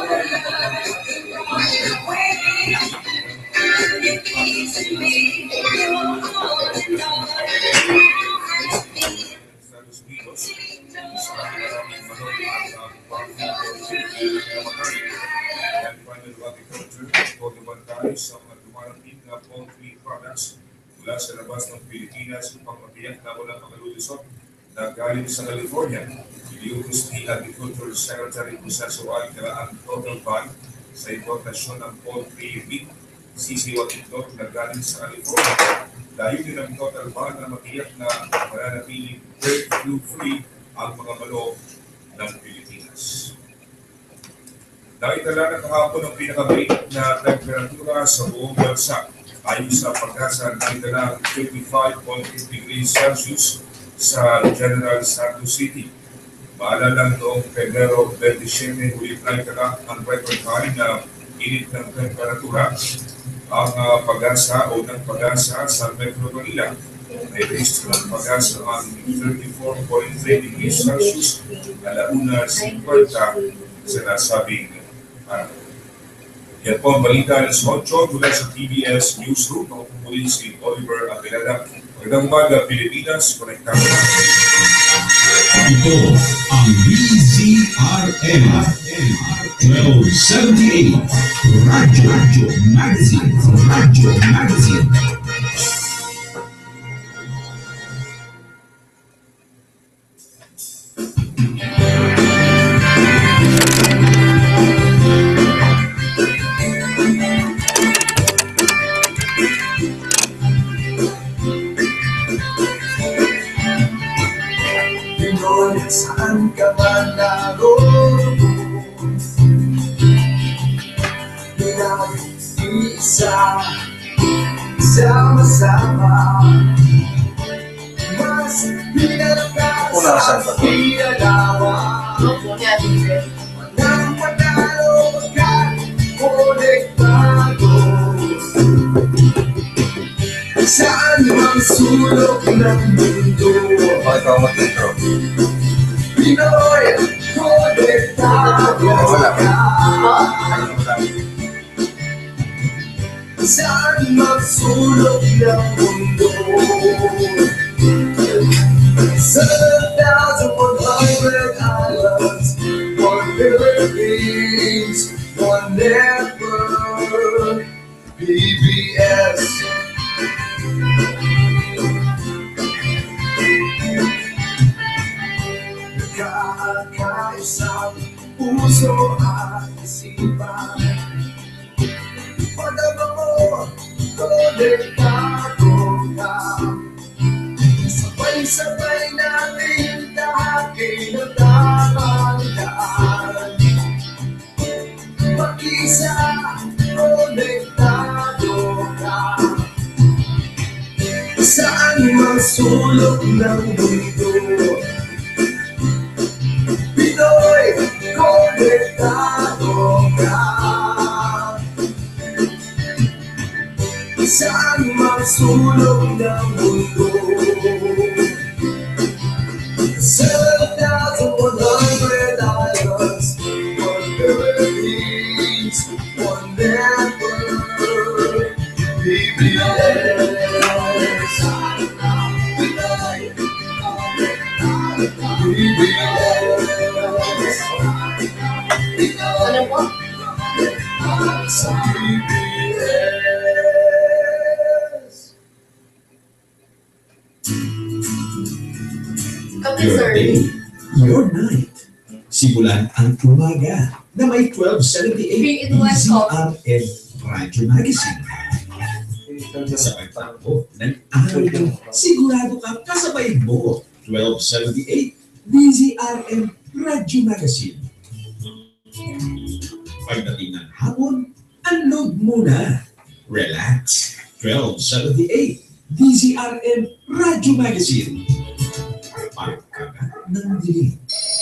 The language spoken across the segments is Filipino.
sa mga dumarating na poultry products mula sa labas ng Pilipinas upang mabiyak na walang makalulusot na galing sa California. Iniutos ni Agriculture Secretary Proceso Alcala ang total ban sa importasyon ng poultry meat sisiwang itlog na galing sa California. Dahil din ang total ban na mabiyak na mananatiling bird flu-free ang mga manok ng Pilipinas. Naitala na kahapon ang pinakabait na temperatura sa buong bansa. Ayon sa pag-asa, naitala ang 35.8 degrees Celsius sa General Santos City. Maalala noong Pebrero 27, ulit naitala ang record high na init ng temperatura. Ang pag-asa o ng pag-asa sa Metro Manila ay based ng pag-asa ang 34.3 degrees Celsius alauna 50 sa nasabing araw. Yan po ang balita ng 8 mula sa TBS Newsroom. Ako po muli si Oliver Avelada. Magandang umaga, Pilipinas. Konektado na. Ito ang dzrm 1278 Radyo Magazine. Saan ka man naroon, pinag-iisa, sama-sama, mas pinagkasa, pinalawa, walang panalo magka-konektado. Saan mang sulok ng mundo, Pinoy, konektado ka. Saan magsulok ng mundo? 7,100 islands, one Philippines, one network, PBS. Nagkakaisang puso at isipan, pagdama mo, konektado ka. Sabay-sabay natin tahakin ang tatandaan. Mag-isa, konektado ka. Saan mang sulok ng mundo, Pinoy, konektado ka. Saan mang sulok ng mundo, 7,100 islands, one Philippines, one network, PBS. Ano po? Your day, your night. Simulan ang umaga na may 1278 dzrm Radyo Magazine. Sa pagtakbo ng araw, sigurado ka kasabay mo 1278 dzrm Radyo Magazine. Pagdating ng hapon, unload muna. Relax. 1278 dzrm Radyo Magazine. Pagkagat ng dilim.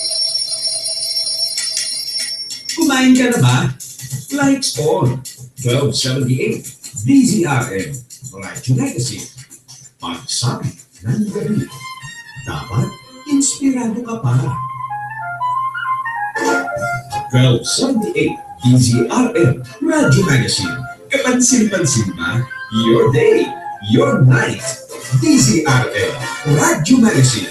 Kumain ka na ba? Lights on. 1278 dzrm Radyo Magazine. Pagsabi ng gabi. Dapat inspirado ka pa. 1278 dzrm Radio Magazine. Kapansin-pansin ba? Your day, your night. dzrm Radio Magazine.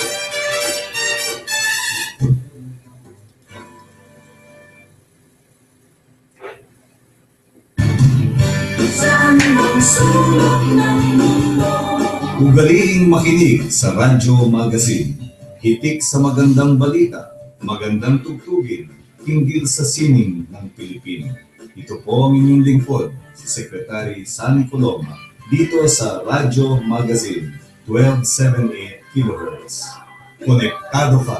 Ugaliing makinig sa Radyo Magazine. Hitik sa magandang balita, magandang tugtugin, hinggil sa sining ng Pilipino. Ito po ang inyong lingkod, si Secretary Sunny Coloma, dito sa Radyo Magazine, 1278 kHz. Konektado ka!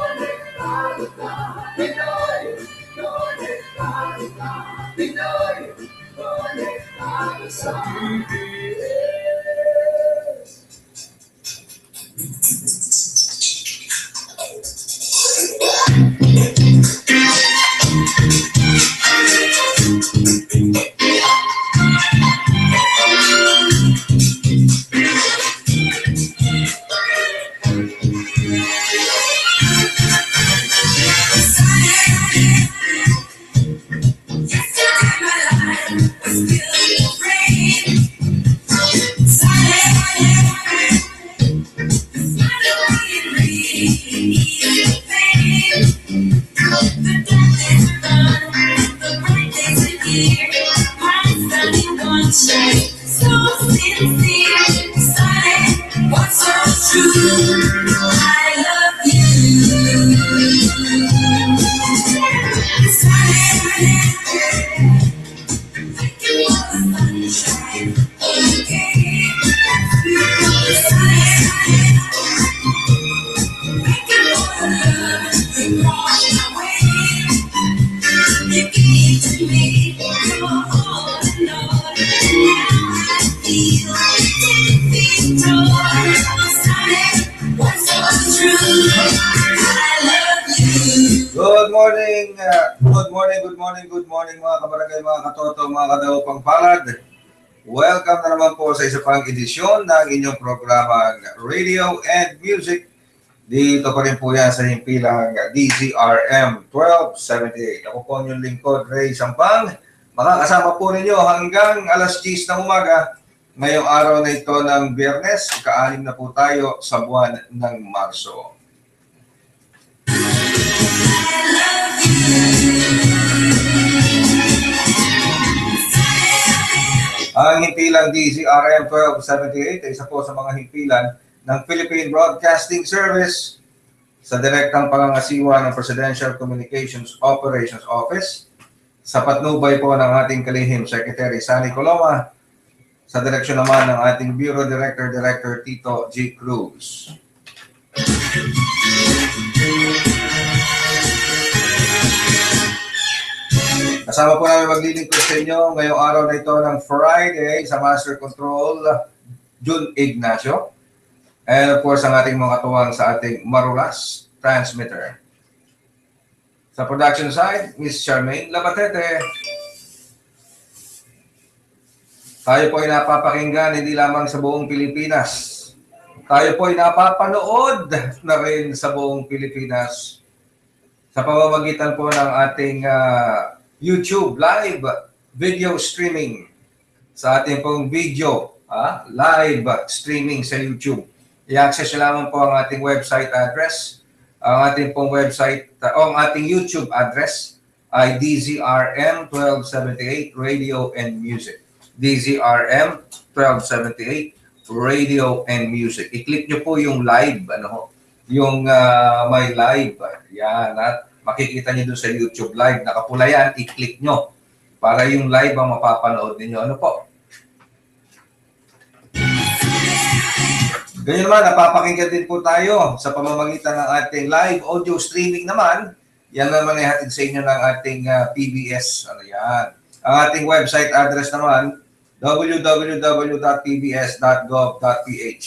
Good morning mga kabarangay, mga katoto, mga kadaupang palad. Welcome na naman po sa isa pang edisyon ng inyong programang Radio and Music. Dito pa rin po yan sa himpilang dzrm 1278. Ako po yung lingkod, Ray Sampang. Makakasama po ninyo hanggang alas 10 ng umaga. Ngayong araw na ito ng Biyernes, ka-6 na po tayo sa buwan ng Marso. Ang himpilang dzrm 1278 ay isa po sa mga himpilan ng Philippine Broadcasting Service sa direktang pangangasiwa ng Presidential Communications Operations Office sa patnubay po ng ating kalihim Secretary Sunny Coloma, sa direksyon naman ng ating Bureau Director Tito G. Cruz. Kasama po namin maglilingkod sa inyo ngayong araw na ito ng Friday sa Master Control, June Ignacio. And of course, ang ating mga katuwang sa ating Marulas transmitter. Sa production side, Miss Charmaine Labatete. Tayo po ay napapakinggan hindi lamang sa buong Pilipinas. Tayo po ay napapanood na rin sa buong Pilipinas sa pamamagitan po ng ating YouTube live video streaming. Sa ating pong video live streaming sa YouTube. I-access lamang po ang ating website address. Ang ating pong website, ang ating YouTube address ay dzrm 1278 Radio and Music. dzrm 1278 Radio and Music. I-click nyo po yung live, yung may live. Yan, at makikita nyo doon sa YouTube live. Nakapula yan, i-click nyo para yung live ang mapapanood ninyo. Ano po? Ganyan naman, napapakinggan din po tayo sa pamamagitan ng ating live audio streaming naman. Yan naman ay hatid sa inyo ng ating PBS. Ano yan? Ang ating website address naman, www.pbs.gov.ph.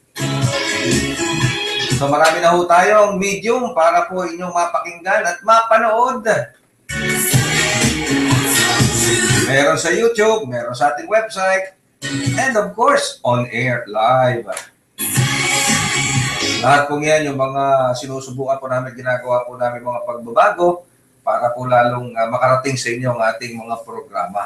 So marami na ho tayong medium para po inyong mapakinggan at mapanood. Meron sa YouTube, meron sa ating website, and of course, on air live. Lahat po yan, yung mga sinusubukan po namin, ginagawa po namin mga pagbabago para po lalong makarating sa inyo ang ating mga programa.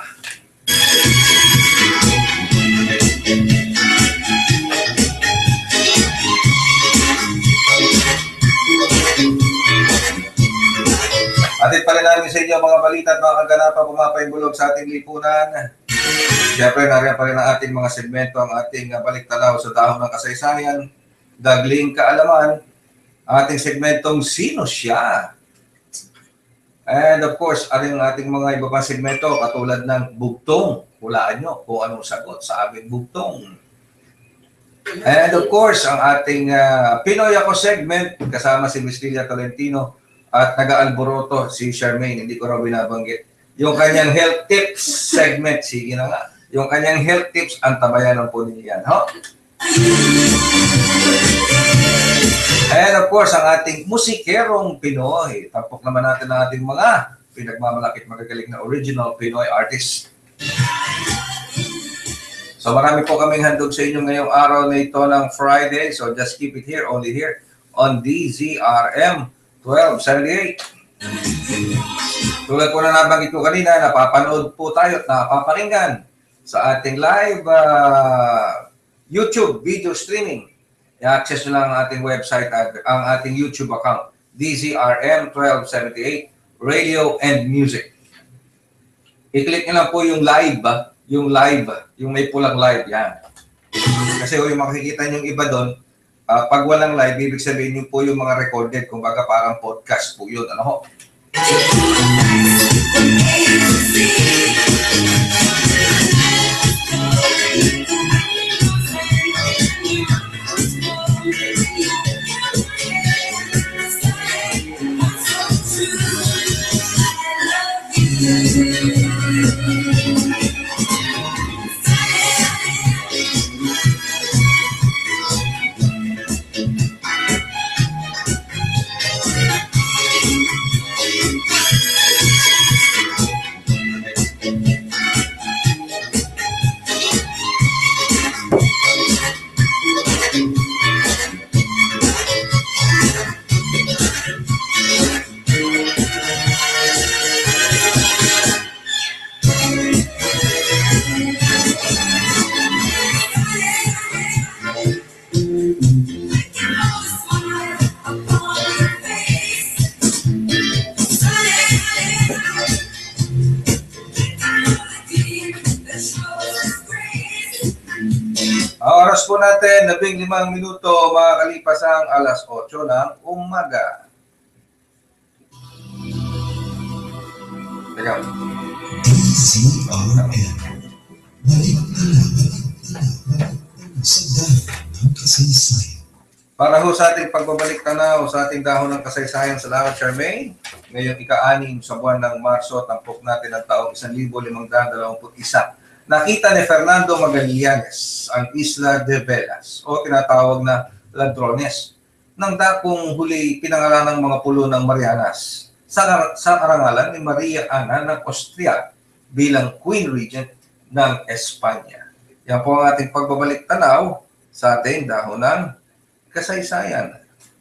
Atin pa rin namin sa inyo mga balita at mga kaganapan pumapaimbulog sa ating lipunan. Siyempre, nariyan pa rin ang ating mga segmento, ang ating baliktanaw sa dahon ng kasaysayan, dagling kaalaman, ating segmentong Sino Siya? And of course, ang ating mga iba pang segmento katulad ng Bugtong. Hulaan nyo kung anong sagot sa aming Bugtong. And of course, ang ating Pinoy Ako segment, kasama si Miss Lilia Tolentino at nag-aalboroto si Charmaine, hindi ko raw binabanggit. Yung kanyang health tips segment, sige na nga. Yung kanyang health tips, ang tabayanan po ninyo yan. Ho? And of course, ang ating musikerong Pinoy. Tapok naman natin ang ating mga pinagmamalakit magagaling na original Pinoy artist. So marami po kaming handog sa inyo ngayong araw na ito ng Friday. So just keep it here, only here on dzrm 1278. Tulad po na nabanggit ko kanina, napapanood po tayo at napapakinggan sa ating live YouTube video streaming. I-access nyo lang ang ating website at ang ating YouTube account, dzrm 1278 Radio and Music. I-click nyo lang po yung live, yung may pulang live, yan. Kasi yung makikita nyo yung iba doon, pag walang live, ibig sabihin yun po yung mga recorded, kumbaga parang podcast po yun. Ano ho? Oras po natin, 15 minuto, makakalipas ang alas 8 ng umaga. Teka. dzrm. Balik na sa dahon ng kasaysayan. Para ho sa ating pagbabalik tanaw sa ating dahon ng kasaysayan, salamat Charmaine. Ngayong ika-6 sa buwan ng Marso, tampok natin ang taong 1521. Nakita ni Fernando Magallanes ang Isla de Velas o tinatawag na Ladrones ng dakong huli pinangalan ng mga pulo ng Marianas sa karangalan ni Maria Ana ng Austria bilang Queen Regent ng Espanya. Yan po ang ating pagbabalik tanaw sa ating dahon ng kasaysayan.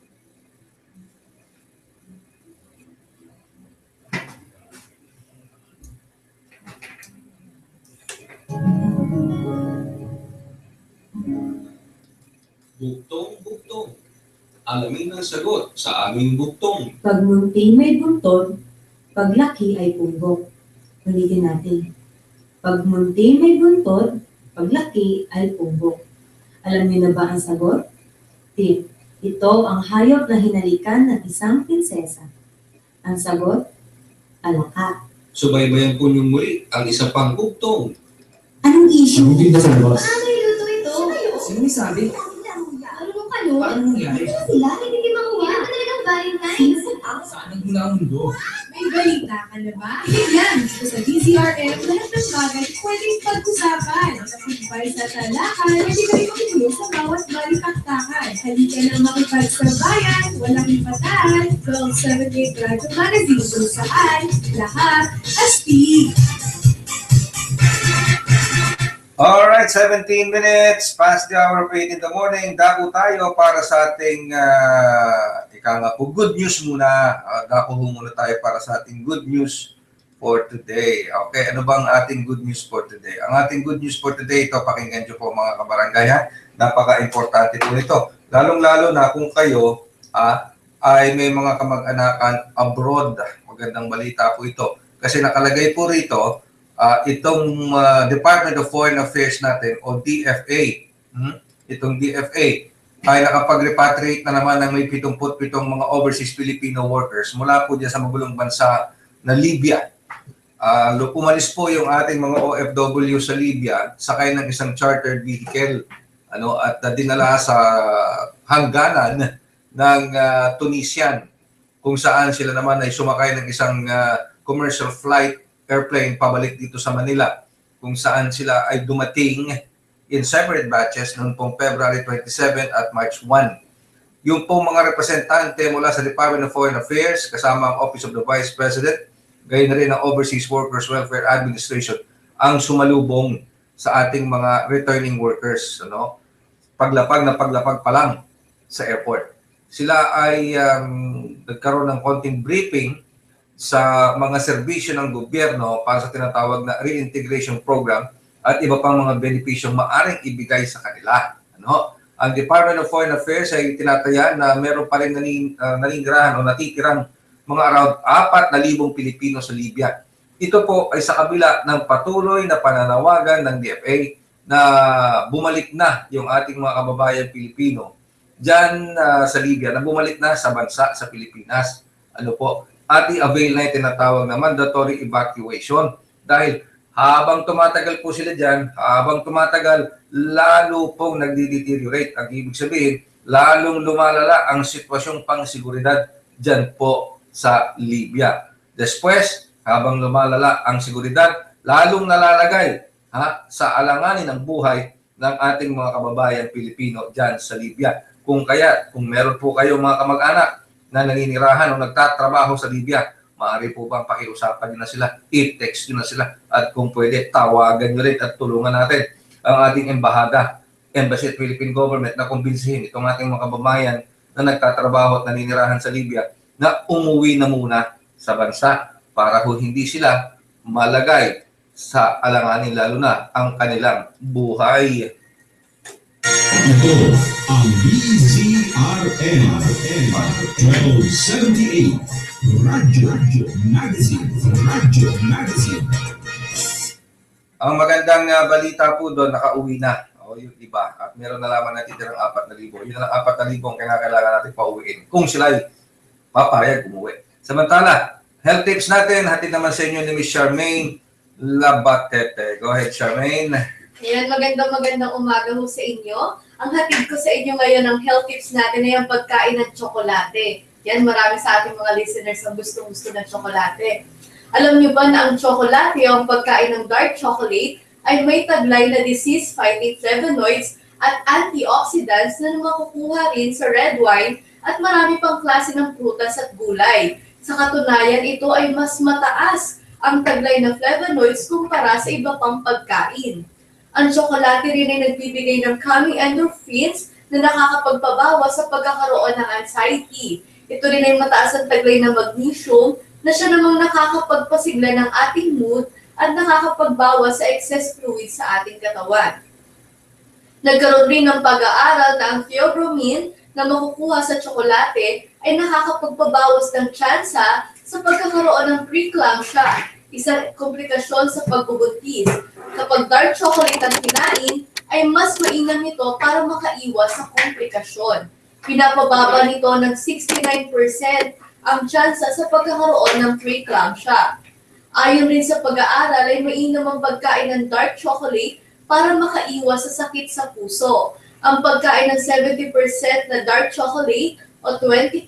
Bugtong-bugtong. Alamin ang sagot sa aming bugtong. Pag munting may buntod, paglaki ay punggok. Ulitin natin. Pag munting may buntod, paglaki ay punggok. Alam niyo na ba ang sagot? Tip. Ito ang hayop na hinalikan ng isang prinsesa. Ang sagot? Alaka. Subaybayan po niyong muli ang isa pang bugtong. Anong issue? Hindi na sa labas. Paano iluto ito? Sino may sabi? Ano nung kayo? Paano nangyari? Ano sila? Hindi makuha. Ano talagang Valentine's? Saan nagmula ang mundo? May balita ka na ba? Yan! So sa DZRM, lahat ng bagay pwedeng pag-usapan. Nakikipay sa talakan, hindi ka rin makikinig sa bawat balitaktakan. Halika na makipagsabayan, walang ipatan. 1278 Radyo Magazine kung saan lahat astig. Alright, 17 minutes past the hour of 8 in the morning. Dako tayo para sa ating ika nga po, good news muna. Dako muna tayo para sa ating good news for today. Okay, ano bang ating good news for today? Ang ating good news for today, ito, pakinggan nyo po mga kabarangay, ha? Napaka-importante po ito. Lalong-lalo na kung kayo ay may mga kamag-anakan abroad. Magandang balita po ito. Kasi nakalagay po rito, itong Department of Foreign Affairs natin o DFA, itong DFA ay nakapag-repatriate na naman ng may 77 mga overseas Filipino workers mula po dyan sa magulong bansa na Libya. Umalis po yung ating mga OFW sa Libya sakay ng isang chartered vehicle at dinala sa hangganan ng Tunisian kung saan sila naman ay sumakay ng isang commercial flight airplane pabalik dito sa Manila kung saan sila ay dumating in separate batches noong pong February 27 at March 1. Yung pong mga representante mula sa Department of Foreign Affairs kasama ang Office of the Vice President, gayon na rin ang Overseas Workers Welfare Administration ang sumalubong sa ating mga returning workers. Paglapag pa lang sa airport. Sila ay nagkaroon ng konting briefing sa mga serbisyo ng gobyerno para sa tinatawag na reintegration program at iba pang mga benepisyong maaring ibigay sa kanila. Ang Department of Foreign Affairs ay tinataya na meron pa rin naninirahan o natitirang mga around 4,000 Pilipino sa Libya. Ito po ay sa kabila ng patuloy na pananawagan ng DFA na bumalik na yung ating mga kababayan Pilipino dyan sa Libya, na bumalik na sa bansa, sa Pilipinas. At i-avail na yung tinatawag na mandatory evacuation. Dahil habang tumatagal po sila dyan, lalo pong nagdi-deteriorate. Ang ibig sabihin, lalong lumalala ang sitwasyong pang-seguridad dyan po sa Libya. Después, habang lumalala ang seguridad, lalong nalalagay sa alanganin ng buhay ng ating mga kababayan Pilipino dyan sa Libya. Kung meron po kayong mga kamag-anak na naninirahan o nagtatrabaho sa Libya, maaari po bang pakiusapan nyo na sila, i-text nyo na sila, at kung pwede, tawagan nyo rin at tulungan natin ang ating Embassy at Philippine Government na kumbinsihin itong ating mga kababayan na nagtatrabaho at naninirahan sa Libya na umuwi na muna sa bansa para hindi sila malagay sa alanganin, lalo na ang kanilang buhay. Ito ang dzrm 1278 Radyo Magazine. Ang magandang balita po doon, nakauwi na yung iba at meron na lamang natitirang 4,000. Yun ang 4,000 ang kailangan natin pauwiin kung sila ay papayag umuwi. Samantala, health tips natin, hatid naman sa inyo ni Ms. Charmaine Labatete. Go ahead, Charmaine. Ayan, magandang umaga ho sa inyo. Ang hatid ko sa inyo ngayon ng health tips natin ay ang pagkain ng tsokolate. Yan, marami sa ating mga listeners ang gustong-gusto ng tsokolate. Alam niyo ba na ang tsokolate o ang pagkain ng dark chocolate ay may taglay na disease-fighting flavonoids at antioxidants na makukuha rin sa red wine at marami pang klase ng prutas at gulay. Sa katunayan, ito ay mas mataas ang taglay na flavonoids kumpara sa iba pang pagkain. Ang tsokolate rin ay nagbibigay ng calming endorphins na nakakapagpabawas sa pagkakaroon ng anxiety. Ito rin ay mataas ang taglay ng magnesium na siya namang nakakapagpasigla ng ating mood at nakakapagbawas sa excess fluid sa ating katawan. Nagkaroon rin ng pag-aaral na ang theobromine na makukuha sa tsokolate ay nakakapagpabawas ng tsansa sa pagkakaroon ng preeclampsia, isang komplikasyon sa pagbubuntis. Kapag dark chocolate ang kinain, ay mas mainam ito para makaiwas sa komplikasyon. Pinapababa nito ng 69% ang tsansa sa pagkakaroon ng preeclampsia. Ayon rin sa pag-aaral ay mainam ang pagkain ng dark chocolate para makaiwas sa sakit sa puso. Ang pagkain ng 70% na dark chocolate o 20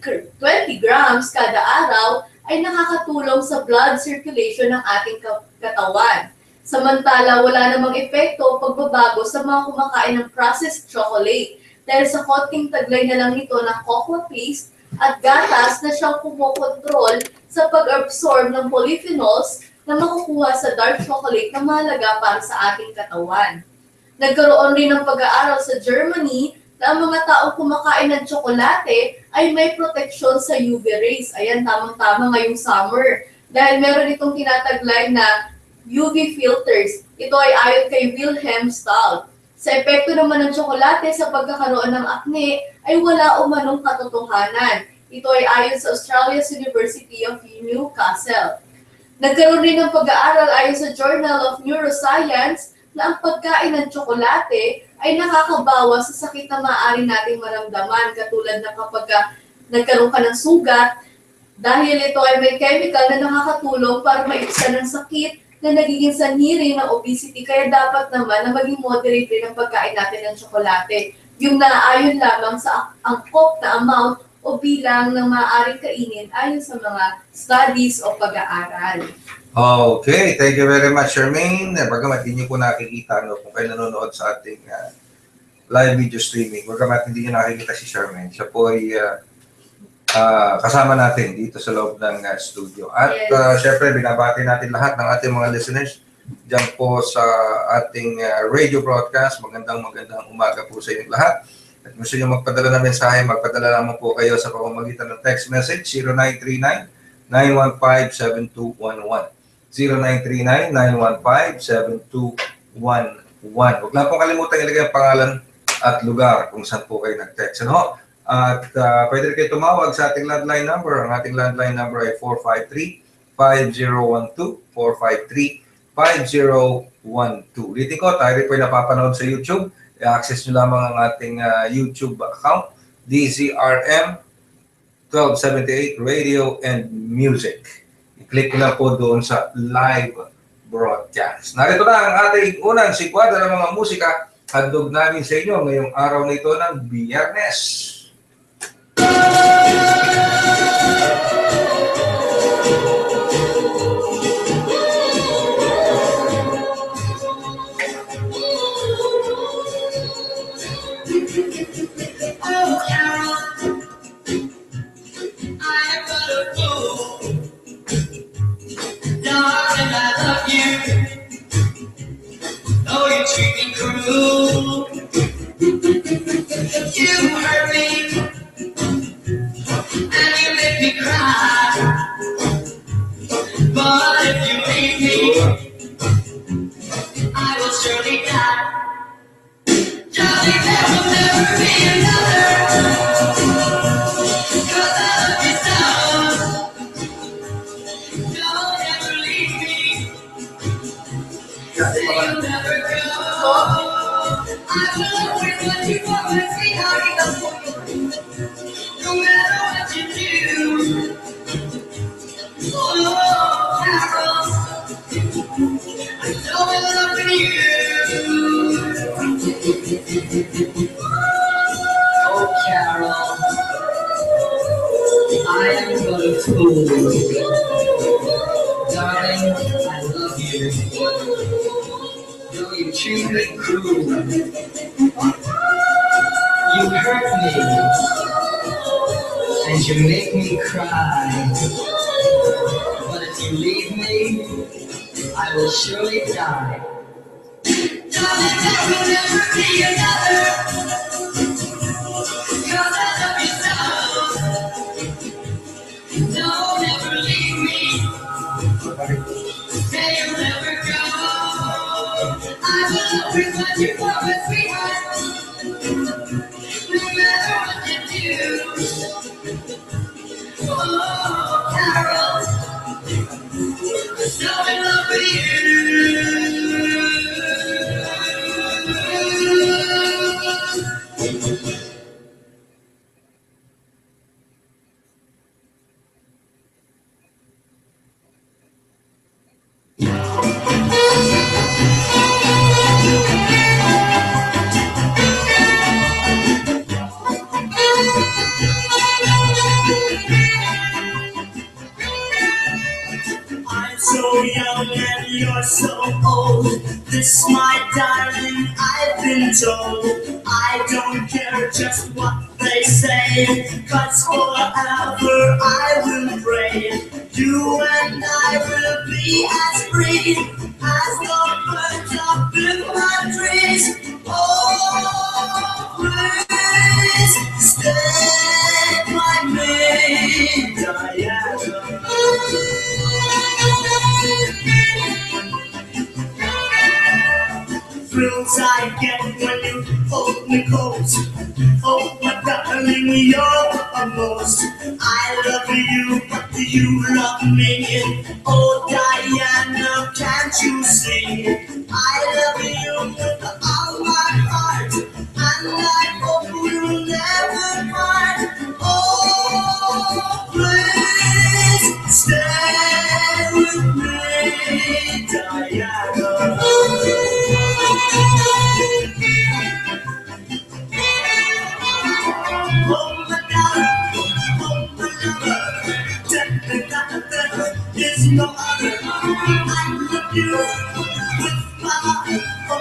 grams kada araw ay nakakatulong sa blood circulation ng ating katawan. Samantala, wala namang epekto o pagbabago sa mga kumakain ng processed chocolate dahil sa konting taglay na lang nito ng cocoa paste at gatas na siyang kumokontrol sa pag-absorb ng polyphenols na makukuha sa dark chocolate na mahalaga para sa ating katawan. Nagkaroon rin ng pag-aaral sa Germany na ang mga taong kumakain ng tsokolate ay may proteksyon sa UV rays. Ayan, tamang-tama ngayong summer. Dahil meron itong tinataglay na UV filters. Ito ay ayon kay Wilhelm Stahl. Sa epekto naman ng tsokolate sa pagkakaroon ng acne ay wala umanong katotohanan. Ito ay ayon sa Australia's University of Newcastle. Nagkaroon rin ng pag-aaral ayon sa Journal of Neuroscience na ang pagkain ng tsokolate ay nakakabawas sa sakit na maaari nating maramdaman, katulad na kapag nagkaroon ka ng sugat, dahil ito ay may chemical na nakakatulong para maibsan ang sakit na nagiging sanhi ng obesity. Kaya dapat naman na maging moderate rin ang pagkain natin ng tsokolate. Yung naaayon lamang sa angkop na amount o bilang ng maaaring kainin ayon sa mga studies o pag-aaral. Okay, thank you very much, Charmaine. Bagamat hindi niyo po nakikita kung kayo nanonood sa ating live video streaming, bagamat hindi niyo nakikita si Charmaine, siya po ay kasama natin dito sa loob ng studio. At syempre, binabati natin lahat ng ating mga listeners dyan po sa ating radio broadcast. Magandang umaga po sa inyong lahat. At gusto nyo magpadala ng mensahe, magpadala naman po kayo sa pamamagitan ng text message 0939-915-7211. 0939-915-7211. Huwag lang pong kalimutan ilagay ang pangalan at lugar kung saan po kayo nag-text. Ano? At pwede rin kayo tumawag sa ating landline number. Ang ating landline number ay 453-5012. 453-5012. Ulitin ko, tayo rin po ay napapanood sa YouTube. I-access nyo lamang ang ating YouTube account, dzrm 1278 Radio and Music. I-click nyo lang po doon sa live broadcast. Narito na ang ating unang sikwada ng mga musika. Handog namin sa inyo ngayong araw na ito ng Biyernes. You hurt me, and you make me cry. But if you leave me, I will surely die. Darling, there will never be another, 'cause I love you so. Don't ever leave me, say you'll never go. I will always want you for my sweetheart. No matter what you do. Oh, Carol, I'm so in love with you. Oh, Carol, I am but a fool. Darling, I love you. Though you treat me cruel, you hurt me, and you make me cry. But if you leave me, I will surely die. Darling, there will never be another, 'cause I love you so. Don't ever leave me, say you'll never go. I will always want you for my sweetheart. No matter what you do. Oh, Carol, I'm so in love with you. So young and you're so old. This, my darling, I've been told. I don't care just what they say, 'cause forever I will pray. You and I will be as free as the birds up in my trees. thrills I get when you hold me close. Oh, my darling, you're the most. I love you, but you love me. Oh, Diana, can't you see? I love you with all my heart, and I hope we'll never part. Oh, please stay with me, Diana. Oh, my darling, oh, my lover, is no other. I love you with my heart.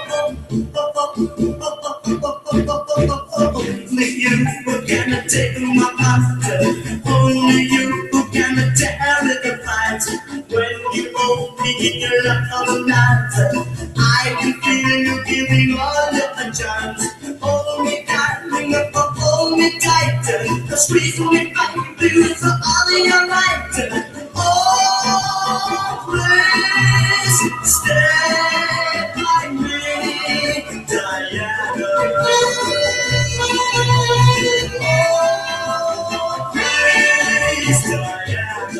Only you who can take my heart. Only you who can tear it apart. When you hold me in your love all night, I can feel you giving all your chance. Hold me darling, hold me tight. Squeeze me back, please, for all your right. Oh, please stay by me, Diana. Oh, please, Diana.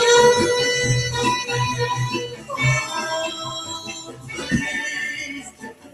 Oh, please,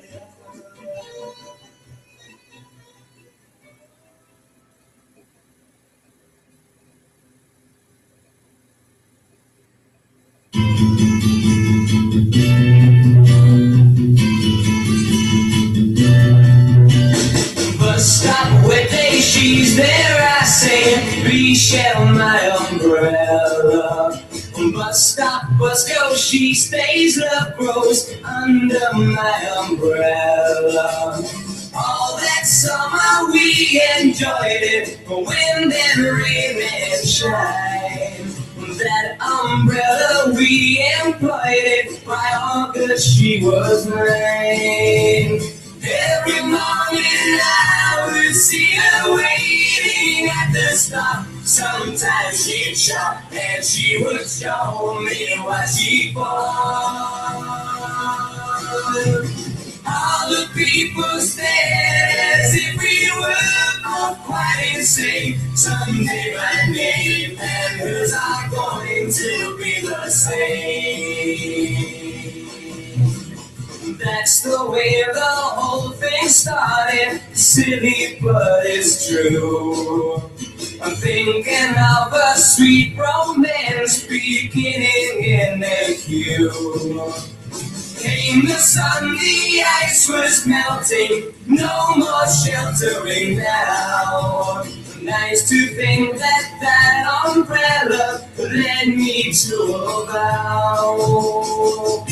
Bus stop, where day she's there, I say, please share my umbrella. Bus stop, bus go, she stays, love grows under my umbrella. All that summer we enjoyed it, wind and rain and shine. That umbrella we employed it, by August she was mine. Every morning I would see her waiting at the stop. Sometimes she'd shop and she would show me what she bought. All the people stared as if we were both quite insane. Someday my name and hers are going to be the same. That's the way the whole thing started. Silly, but it's true. I'm thinking of a sweet romance beginning in a queue. Came the sun, the ice was melting, no more sheltering now. Nice to think that that umbrella led me to a vow.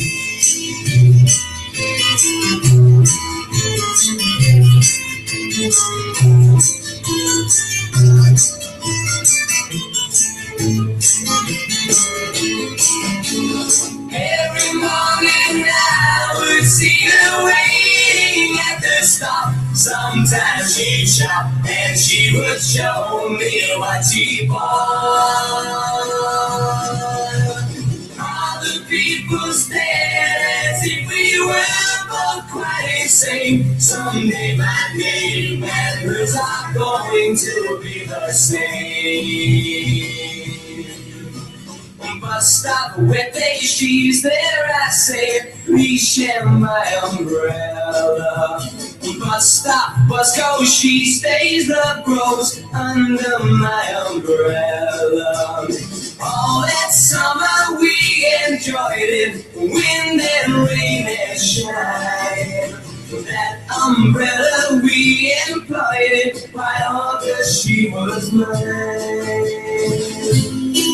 Every morning I would see her waiting at the stop. Sometimes she'd shop and she would show me what she bought. All the people stared as if we were both quite insane. Someday my name and hers are going to be the same. Bus stop, where day she's there, I say, please share my umbrella. Bus stop, bus go, she stays, love grows under my umbrella. All that summer we enjoyed it, wind and rain and shine. That umbrella we employed it, by August she was mine.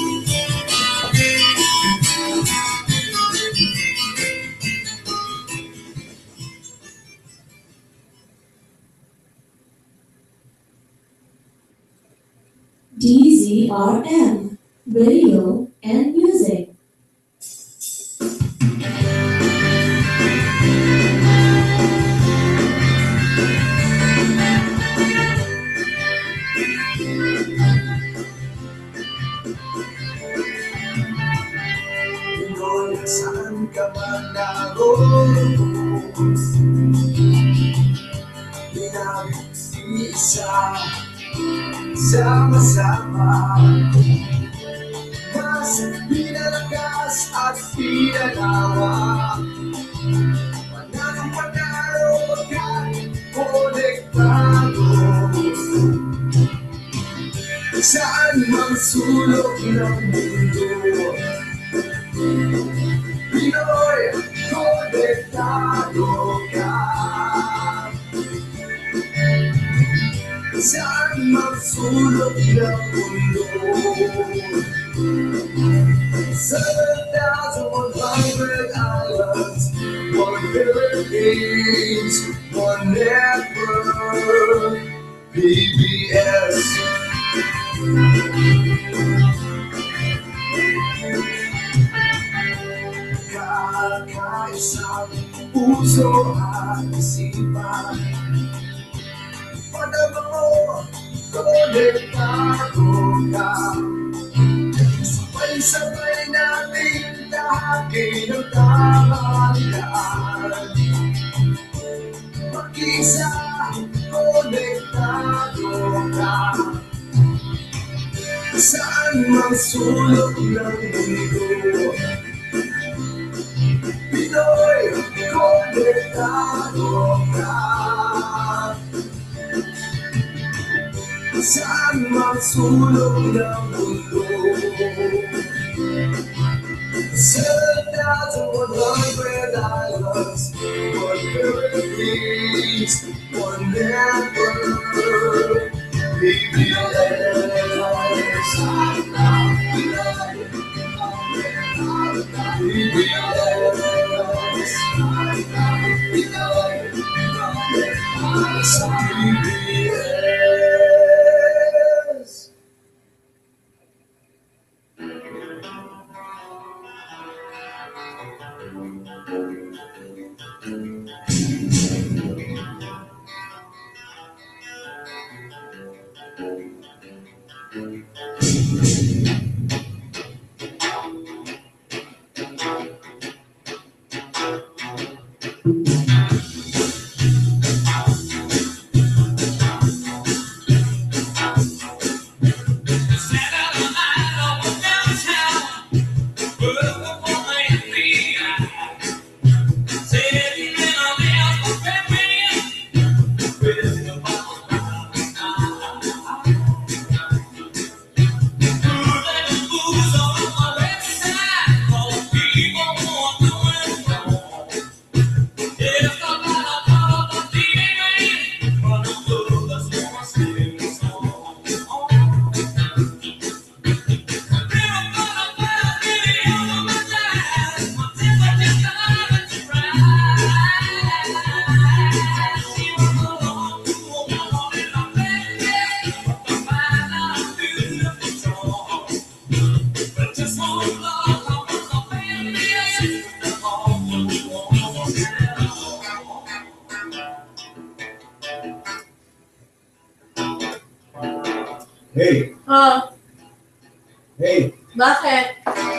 dzrm, radio and music. Kung saan ka man naroon, sama-sama. Mas pinalakas at pinalawa. Pananong panalo pagka-konektado. Saan mang sulok ng mundo, Pinoy, konektado ka. Saan mang sulok ng mundo, 7,100 islands, one Philippines, one network, PBS. Kakaisang puso at isipan, panama mo, konektado ka. Sabay-sabay natin lahagin ang tamang daan. Mag-isa, konektado ka. Saan mang sulok ng mundo, Pinoy, konektado ka. Saan mang sulok ng mundo, 7,100 islands, one Philippines, one network, PBS. Hey! Oh, Hey! bakit?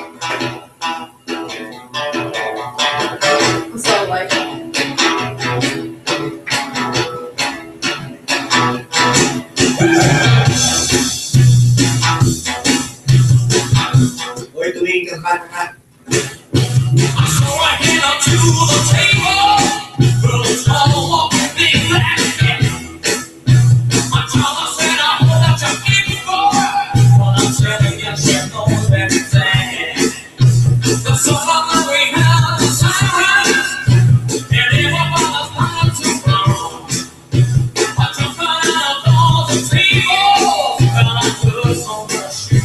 Masaway. Hoy, tumingin ka ba ka? So I head up to the table, but it's all walking big black cat. My mama said I hope that you're keeping for her, but I'm telling you she knows everything. The sun on the way out, the sunrise, and everybody's not too wrong. I jumped out on the table, and I put on the shoe.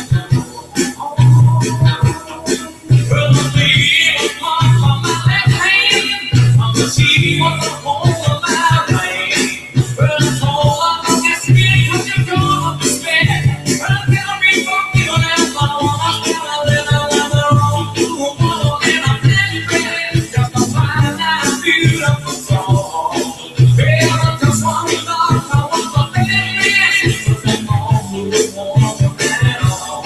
Well, the baby was born from my left hand, on the TV was the home of my brain. Well, I told her, don't get scared, 'cause you're gonna be spared. Well, I'm gonna be forgiven if I wanna feel a little wrong. Oh, and I'm ready just to find out a beautiful song. Well, I just wanna know how I'm the baby, 'cause I'm all who wants to get on.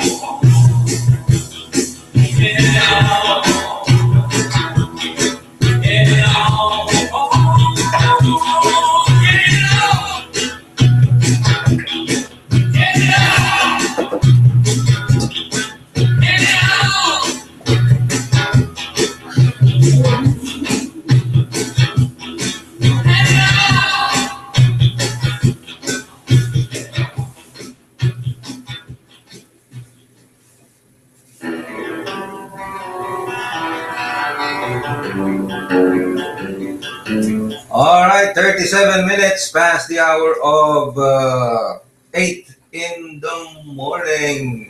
Alright, 37 minutes past the hour of 8 in the morning.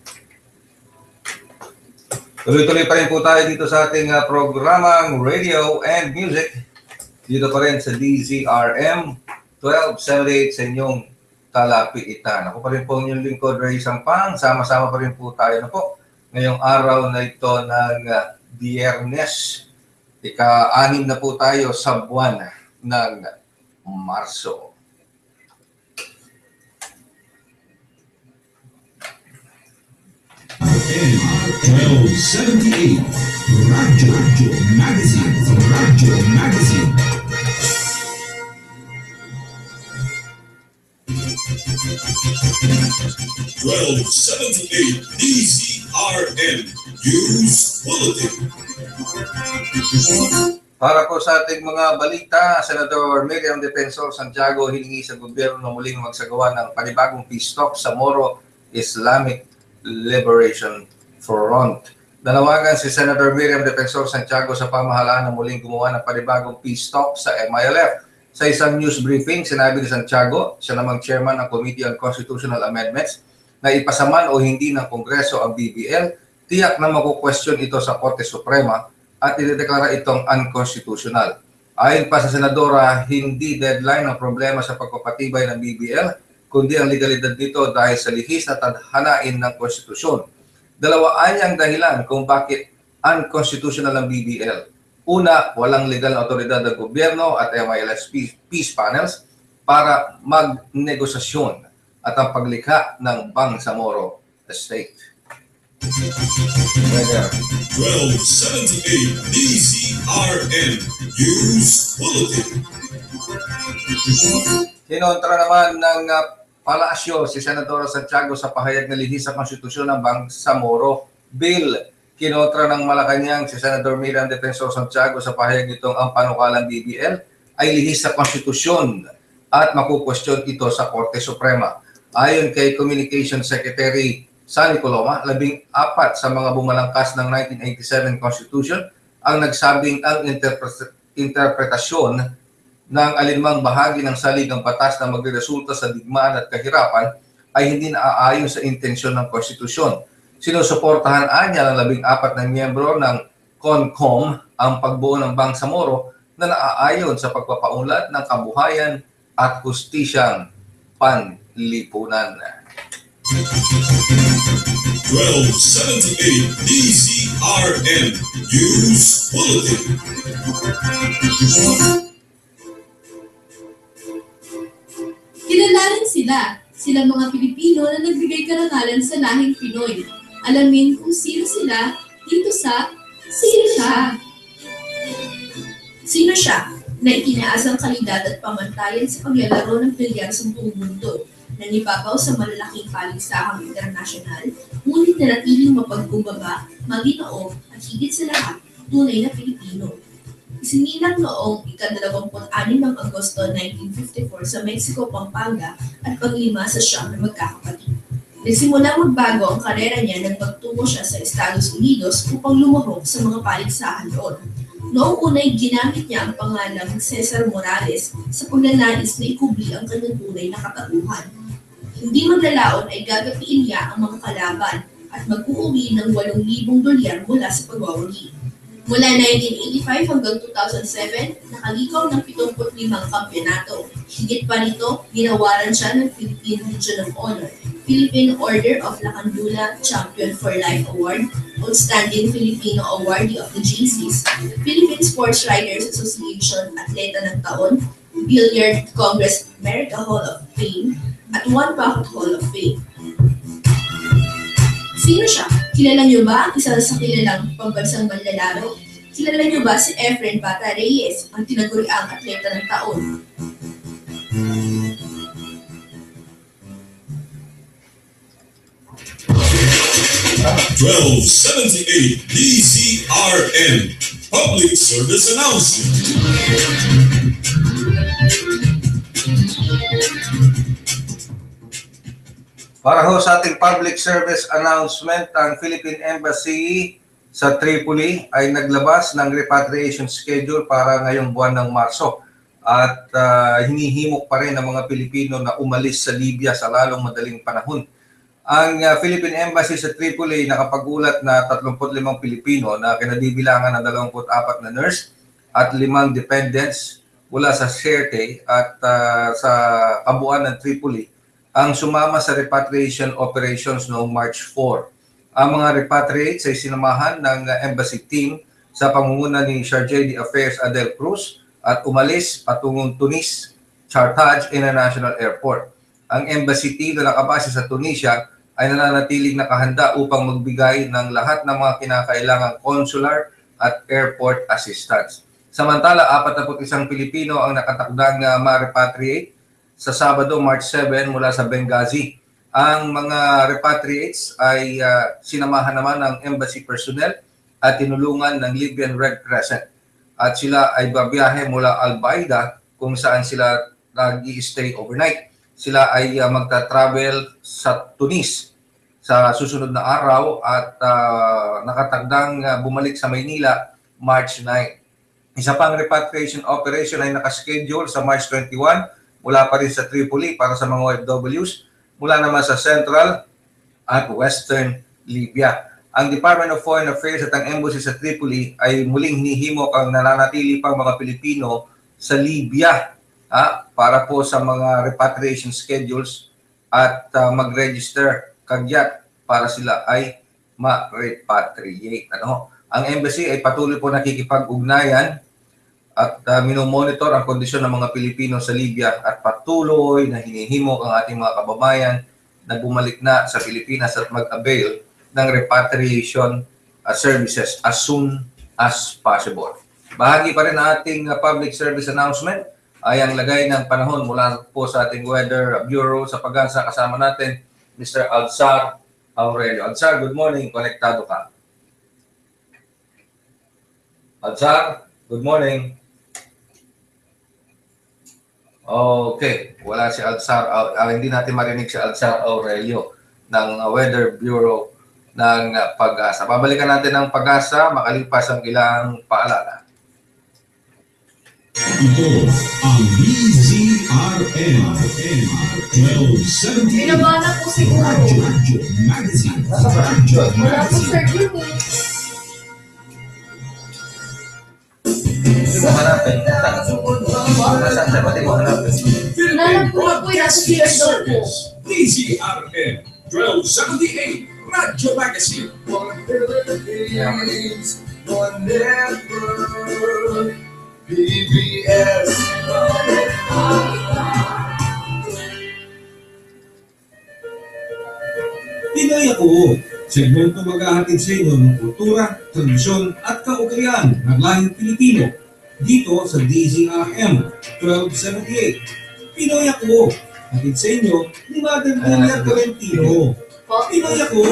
Tuloy-tuloy pa rin po tayo dito sa ating programang Radio and Music. Dito pa rin sa DZRM 1278 sa inyong talapitan. Ako pa rin po inyong lingkod, Ray Sampang. Sama-sama pa rin po tayo na po ngayong araw na ito ng Biyernes. Ika-6 na po tayo sa buwan ng Marso. M1278 Radyo Magazine. Radyo Magazine. M1278 DZRM News Bulletin. Para po sa ating mga balita, Senator Miriam Defensor Santiago hiningi sa gobyerno na muling magsagawa ng panibagong peace talk sa Moro Islamic Liberation Front. Nanawagan si Senator Miriam Defensor Santiago sa pamahalaan na muling gumawa ng panibagong peace talk sa MILF. Sa isang news briefing, sinabi ni Santiago, siya namang chairman ng Committee on Constitutional Amendments, na ipasaman o hindi ng Kongreso ang BBL, tiyak na makukwestiyon ito sa Korte Suprema at idedeklara itong unconstitutional. Ayon pa sa Senadora, hindi deadline ang problema sa pagpapatibay ng BBL, kundi ang legalidad nito dahil sa lihis na tadhanain ng konstitusyon. Dalawaan niyang dahilan kung bakit unconstitutional ang BBL. Una, walang legal na otoridad ng gobyerno at MILS peace panels para magnegosasyon at ang paglikha ng Bangsamoro Estate. 1278 DZRM News Bulletin. Kinontra naman ng Palasyo si Senadora Santiago sa pahayag na lihis sa konstitusyon ng Bangsamoro Bill. Kinontra ng Malacanang si Senator Miriam Defensor Santiago sa pahayag nitong ang panukalang BBL ay lihis sa konstitusyon at makukwestiyon ito sa Korte Suprema. Ayon kay Communication Secretary Sunny Coloma, 14 sa mga bumalangkas ng 1987 Constitution ang nagsabing ang interpretasyon ng alinmang bahagi ng saligang batas na magreresulta sa digmaan at kahirapan ay hindi naaayon sa intensyon ng konstitusyon. Sinusuportahan anya ng 14 na miyembro ng CONCOM ang pagbuo ng Bangsamoro na naaayon sa pagpapaunlad ng kabuhayan at hustisyang panlipunan. 1278 DZRM News Bulletin. Kilalanin sila mga Pilipino na nagbigay karangalan sa lahing Pinoy. Alamin kung sino sila dito sa Sino Siya? Sino siya na itinaas ang kalidad at pamantayan sa paglalaro ng bilyar sa buong mundo, nanibabaw sa malalaking paligsahang internasyonal, ngunit nanatiling mapagkumbaba, maginoo at higit sa lahat, tunay na Pilipino. Isinilang noong ika-26 ng Agosto 1954 sa Mexico, Pampanga at paglima sa siyam na magkakapatid. Nagsimula magbago ang karera niya nang magtungo siya sa Estados Unidos upang lumahok sa mga paligsahan doon. Noong unay ginamit niya ang pangalang Cesar Morales sa pagnanais na ikubli ang kanyang tunay na katauhan. Hindi maglalaon ay gagapiin niya ang mga kalaban at mag-uuwi ng $8,000 mula sa pagwawagi. Mula 1985 hanggang 2007, nakaligaw ng 75 kampeonato. Higit pa rito, ginawaran siya ng Philippine Legion of Honor, Philippine Order of La Candula Champion for Life Award, Outstanding Filipino Awardee of the GCs, Philippine Sports Writers Association Atleta ng Taon, Billiard Congress America Hall of Fame, at One Pocket Hall of Fame. Sino siya? Kilala niyo ba ang isa sa kilalang pambansang manlalaro? Kilala niyo ba si Efren Bata Reyes, ang tinaguriang atleta ng taon? M1278 DZRM Public Service Announcement. Para ho sa ating public service announcement, ang Philippine Embassy sa Tripoli ay naglabas ng repatriation schedule para ngayong buwan ng Marso. At hinihimok pa rin ang mga Pilipino na umalis sa Libya sa lalong madaling panahon. Ang Philippine Embassy sa Tripoli nakapagulat na 35 Pilipino na kinadibilangan ng 24 na nurse at 5 dependents mula sa Sirte at sa kabuuan ng Tripoli ang sumama sa repatriation operations noong March 4. Ang mga repatriates ay sinamahan ng embassy team sa pangunguna ni Chargé d'Affaires Adel Cruz at umalis patungong Tunis, Carthage International Airport. Ang embassy team na nakabase sa Tunisia ay nananatiling nakahanda upang magbigay ng lahat ng mga kinakailangang consular at airport assistance. Samantala, 41 Pilipino ang nakatakdang ma-repatriate sa Sabado, March 7 mula sa Benghazi. Ang mga repatriates ay sinamahan naman ng embassy personnel at tinulungan ng Libyan Red Crescent. At sila ay babiyahe mula Al-Baida kung saan sila nag-i-stay overnight. Sila ay magta-travel sa Tunis sa susunod na araw at nakatagdang bumalik sa Maynila March 9. Isa pang repatriation operation ay nakaschedule sa March 21 mula pa rin sa Tripoli para sa mga OFWs mula naman sa Central at Western Libya. Ang Department of Foreign Affairs at ang Embassy sa Tripoli ay muling hinihimok ang nananatili pang mga Pilipino sa Libya para po sa mga repatriation schedules at mag-register kagyat para sila ay ma-repatriate. Ang Embassy ay patuloy po nakikipag-ugnayan at minomonitor ang kondisyon ng mga Pilipino sa Libya at patuloy na hinihimok ang ating mga kababayan na bumalik na sa Pilipinas at mag-avail ng repatriation services as soon as possible. Bahagi pa rin ng ating public service announcement ay ang lagay ng panahon mula po sa ating Weather Bureau sa Pag-asa. Kasama natin Mr. Alzar Aurelio. Alzar, good morning. Konektado ka. Alzar, good morning. Okay, wala si Alzar. Hindi natin marinig si Alzar Aurelio ng Weather Bureau ng Pag-asa. Babalikan natin ang Pag-asa makalipas ang ilang paalala. Ito ang dzrm 1270 Binaba na po siguro. Radyo Magazine. Radyo Wala po, Sir Magazine. Jimmy. Hindi mo hanapin. Nasaan siya? Pati mo hanapin. Nanap ko na po yung nasa Sir Dopo. dzrm 1278 Radyo Magazine. One Philippines, one network, PBS. Pinoy ako, segmento maghahatid sa inyo ng kultura, tradisyon at kaugalian ng lahing Pilipino dito sa DZRM 1278. Pinoy ako, hatid sa inyo ni Madam Julia Tolentino. Pinoy ako.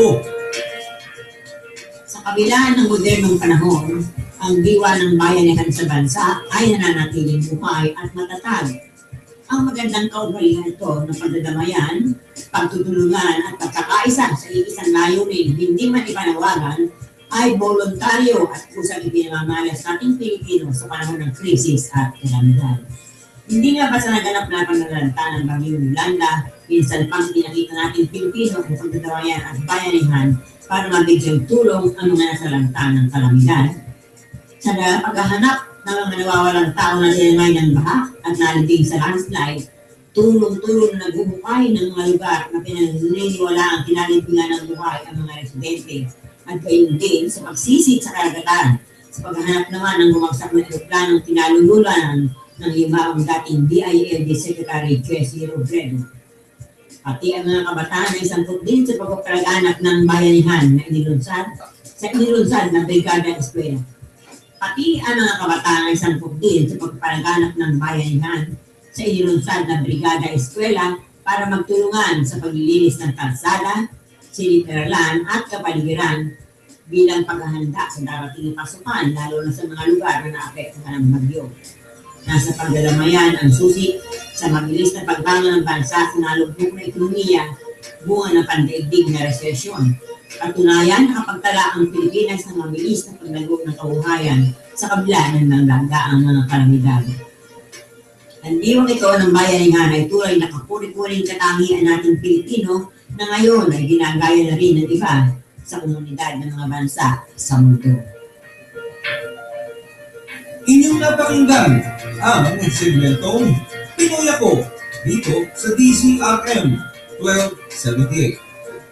Sa kabila ng modernong panahon, ang diwa ng bayanihan sa bansa ay nananatiling buhay at matatag. Ang magandang kaugalian ito ng pagdadamayan, pagtutulungan at pagkakaisa sa iisang layunin hindi man ipanawagan ay voluntaryo at kusang ipinamamalas sa ating Pilipino sa panahon ng krisis at kalamidad. Hindi nga ba sa naganap na panlalanta ng Bagyong Yolanda, minsan pang pinakita natin Pilipino ang pagdadamayan at bayanihan para mabigyang tulong ang mga nasalanta ng kalamidad. Sa paghahanap ng mga nawawalang tao na dinamay ng baha at nalibing sa landslide, tulong-tulong na nagbubukay ng mga lugar na pinaniniwala ang kinalibingan ng buhay ang mga residente at gayon din sa pagsisid sa karagatan. Sa paghahanap naman ng bumagsak na eroplanong tinalululan ng yumaong dating BILD Secretary Jesse Robredo. Pati ang mga kabataan ay sangkot din sa pagpapalaganap ng bayanihan na inilunsad ng Brigada Eskwela. Pati ang mga kabataan ay sangkot din sa pagpapalaganap ng bayanihan sa inilunsad ng Brigada Eskwela para magtulungan sa paglilinis ng kalsada, silid-aralan at kapaligiran bilang paghahanda sa darating na pasukan lalo na sa mga lugar na naapektuhan ng bagyo. Nasa pagdadamayan ang susi sa mabilis na pagbangon ng bansa sa nalugmok na ekonomiya bunga ng pandaigdig na resesyon. Katunayan, nakapagtala ang Pilipinas ng mabilis na paglago ng kabuhayan sa kabila ng nagdagaang mga kalamidad. Ang diwang ito ng bayanihan ay tulay na kapuri-puring katangian nating Pilipino na ngayon ay ginagaya na rin ng iba sa komunidad ng mga bansa sa mundo. Inyong napakinggan ang segmentong Pinoy Ako dito sa dzrm 1278.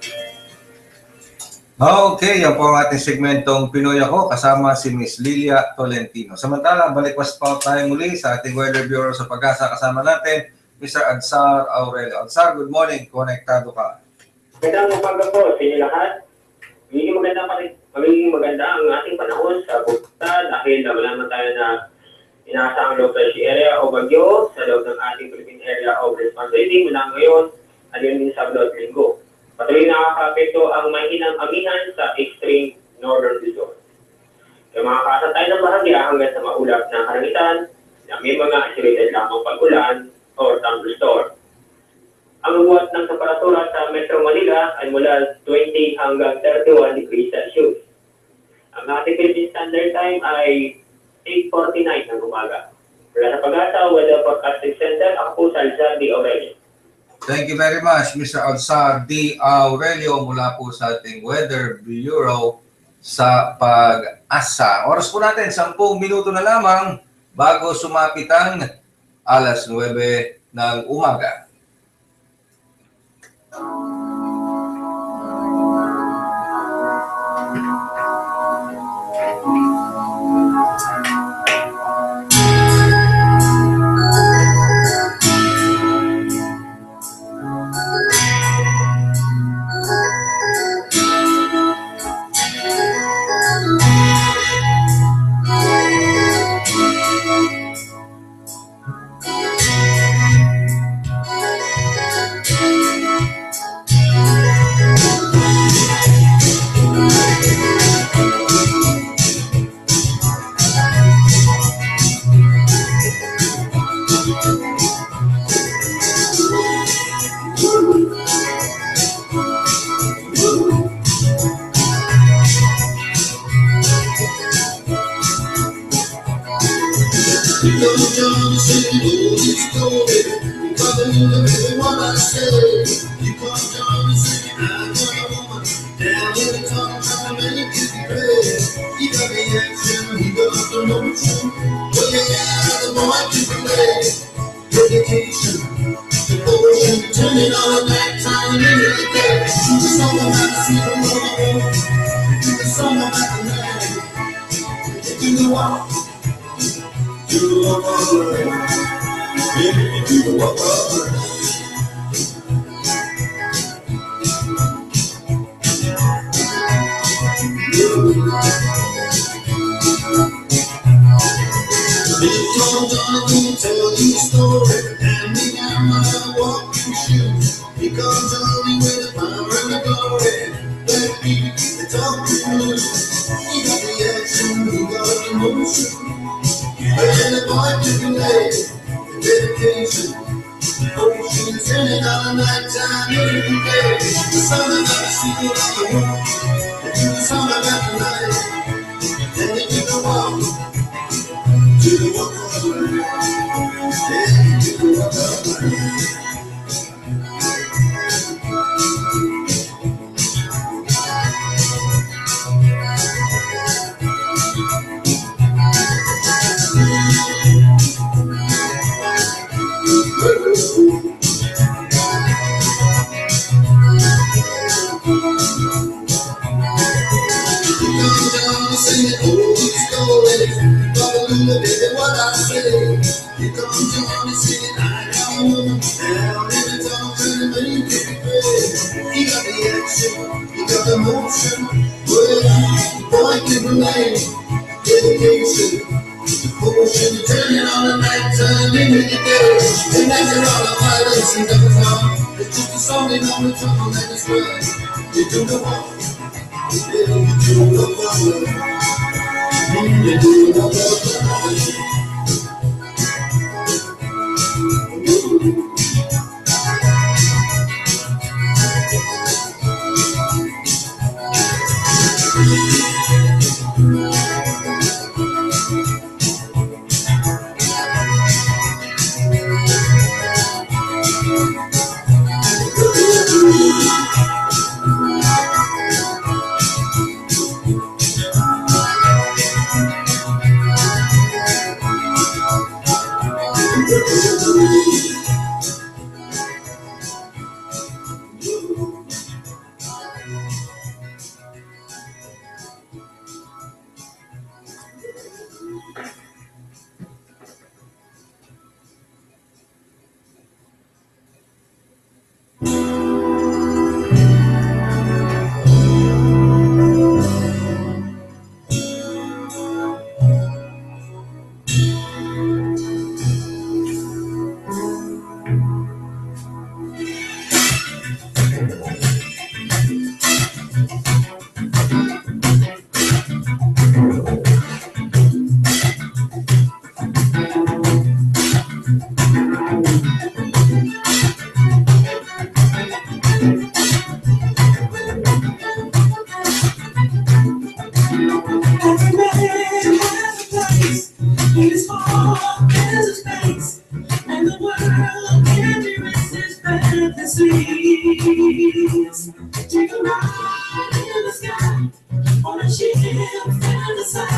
Okay, yan po ang ating segmentong Pinoy Ako kasama si Miss Lilia Tolentino. Samantala, balikwas pa tayo muli sa ating Weather Bureau sa Pag-asa. Kasama natin, Mr. Adsar Aurelio. Adsar, good morning. Konektado ka. Magandang umaga po sa inyo lahat. Magiging maganda ang ating panahon sa Bukta dahil wala naman tayo na inaasahang low pressure area o bagyo sa loob ng ating Philippine Area of Responsibility mula ngayon at yun din Sabado at Linggo. Patuloy nakaka-apekto ang mahinang amihan sa extreme northern Luzon. Kaya makakasa tayo ng bahagya hanggang sa maulap na kalangitan na may mga isolated lamang pag-ulan o thunderstorm. Ang buwat ng temperatura sa Metro Manila ay mula 20 hanggang 31 degrees Celsius. Ang ating Philippine Standard Time ay 8:49 ng umaga. Mula sa Pag-asa Weather Forecasting Center, ako po sa Alzar D. Aurelio. Thank you very much, Mr. Alzar D. Aurelio mula po sa ating Weather Bureau sa Pag-asa. Oras po natin, 10 minuto na lamang bago sumapit ang alas 9 ng umaga.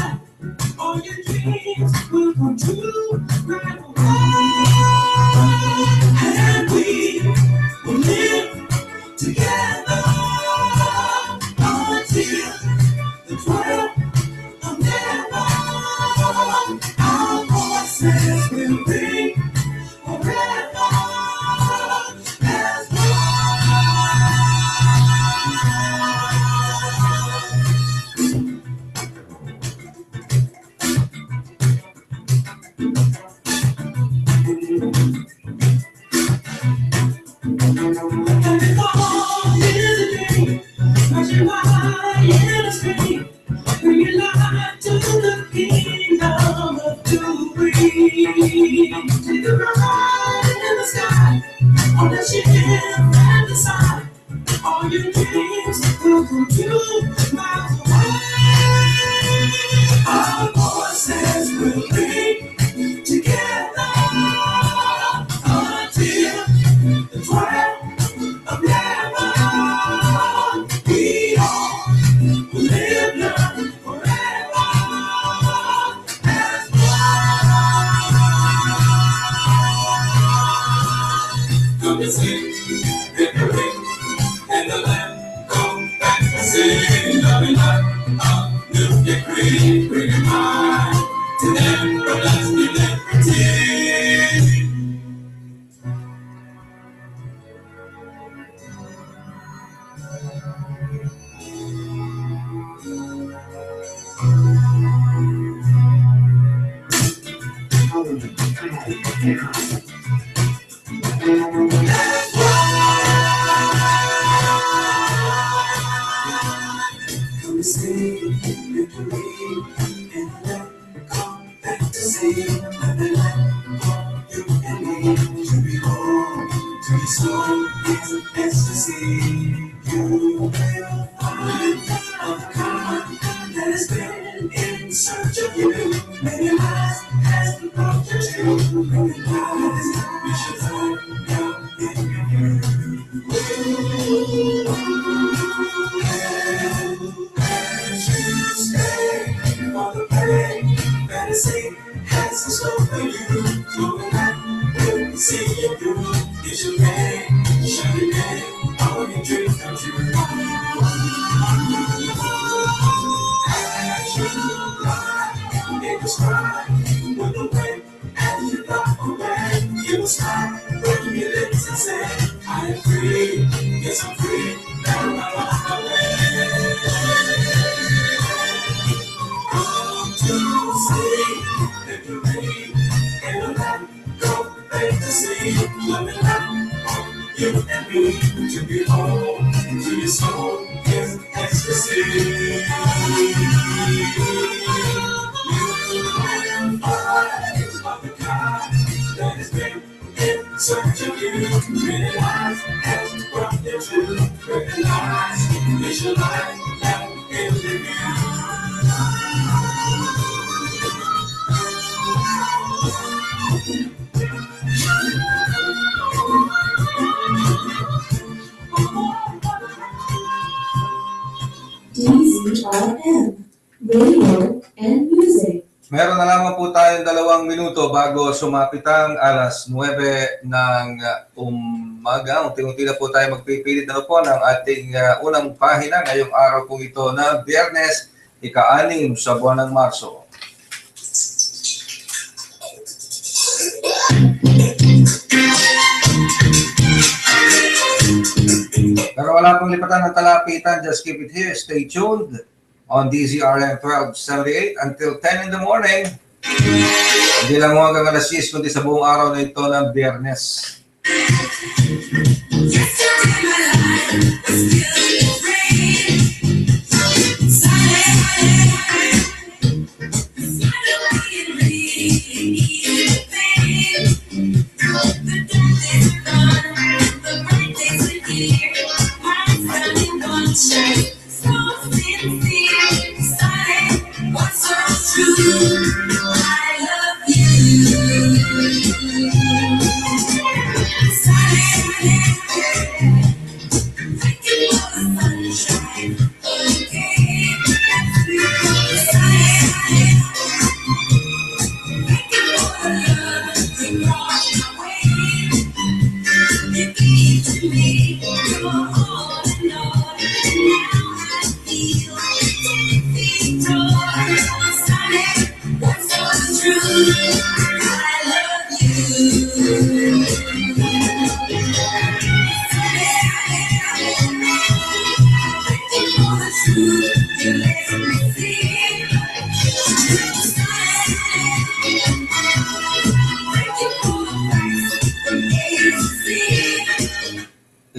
sky. All your dreams will come true right away. And we will live together until the 12th of never. Our voices will ring forever as bring light to the kingdom of glory. Take a ride in the sky, on the ship and the side. All your dreams will come true, miles away. Our voices will ring together until the 12th of never. We all will live, learn forever as one. Come to sing victory, and the land come back to sing. Loving life, a new decree, bringing life to everlasting liberty. Come to sing victory, and the land come back to sing. Loving life, you and me to be home, to be soul is ecstasy. You will find a kind that has been in search of you. Many lives has been brought to you. Many lives we should find out in you. As you stay for the pain, fantasy has in store for you. Going back, we'll see you through. It's your day, shining day, all your dreams come true. As you ride in the sky, with the wind as you fly away, you will smile, open your lips and say, I am free, yes I'm free, now I'm on my way. Come to see victory, in the land, go back to see, loving life, you and me, to be home, to your soul is ecstasy. You will find of the kind that has been in search of you. Many lives has brought you to recognize it's your life that is in you. dzrm, radio and music. Meron na lamang po tayong 2 minuto bago sumapit ang alas 9 ng umaga. Unti-unti na po tayo magpipilit na po ng ating unang pahina ngayong araw pong ito na Biyernes, ika-6 sa buwan ng Marso. Pero wala pong lipatan ng talapitan. Just keep it here. Stay tuned on dzrm 1278 until 10 in the morning. Hindi lang mo hanggang alas 10, kundi sa buong araw na ito ng Biyernes.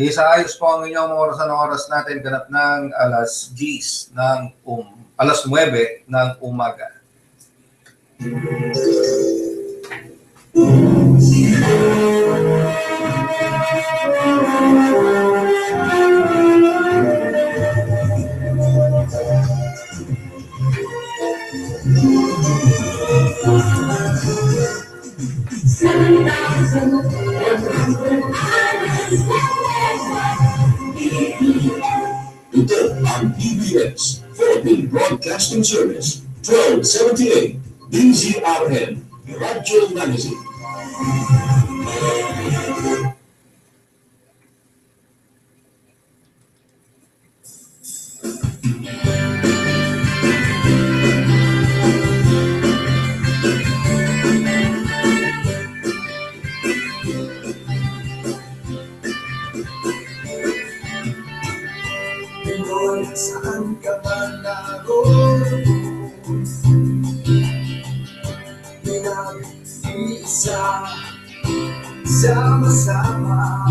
Isaayos po ang inyong oras natin ganap ng alas 10 ng alas 9 ng umaga. Ito ang PBS, Philippine Broadcasting Service, 1278, dzrm, Radyo Magazine. Pinoy, saan ka man naroon? Pinag-iisa, sama-sama,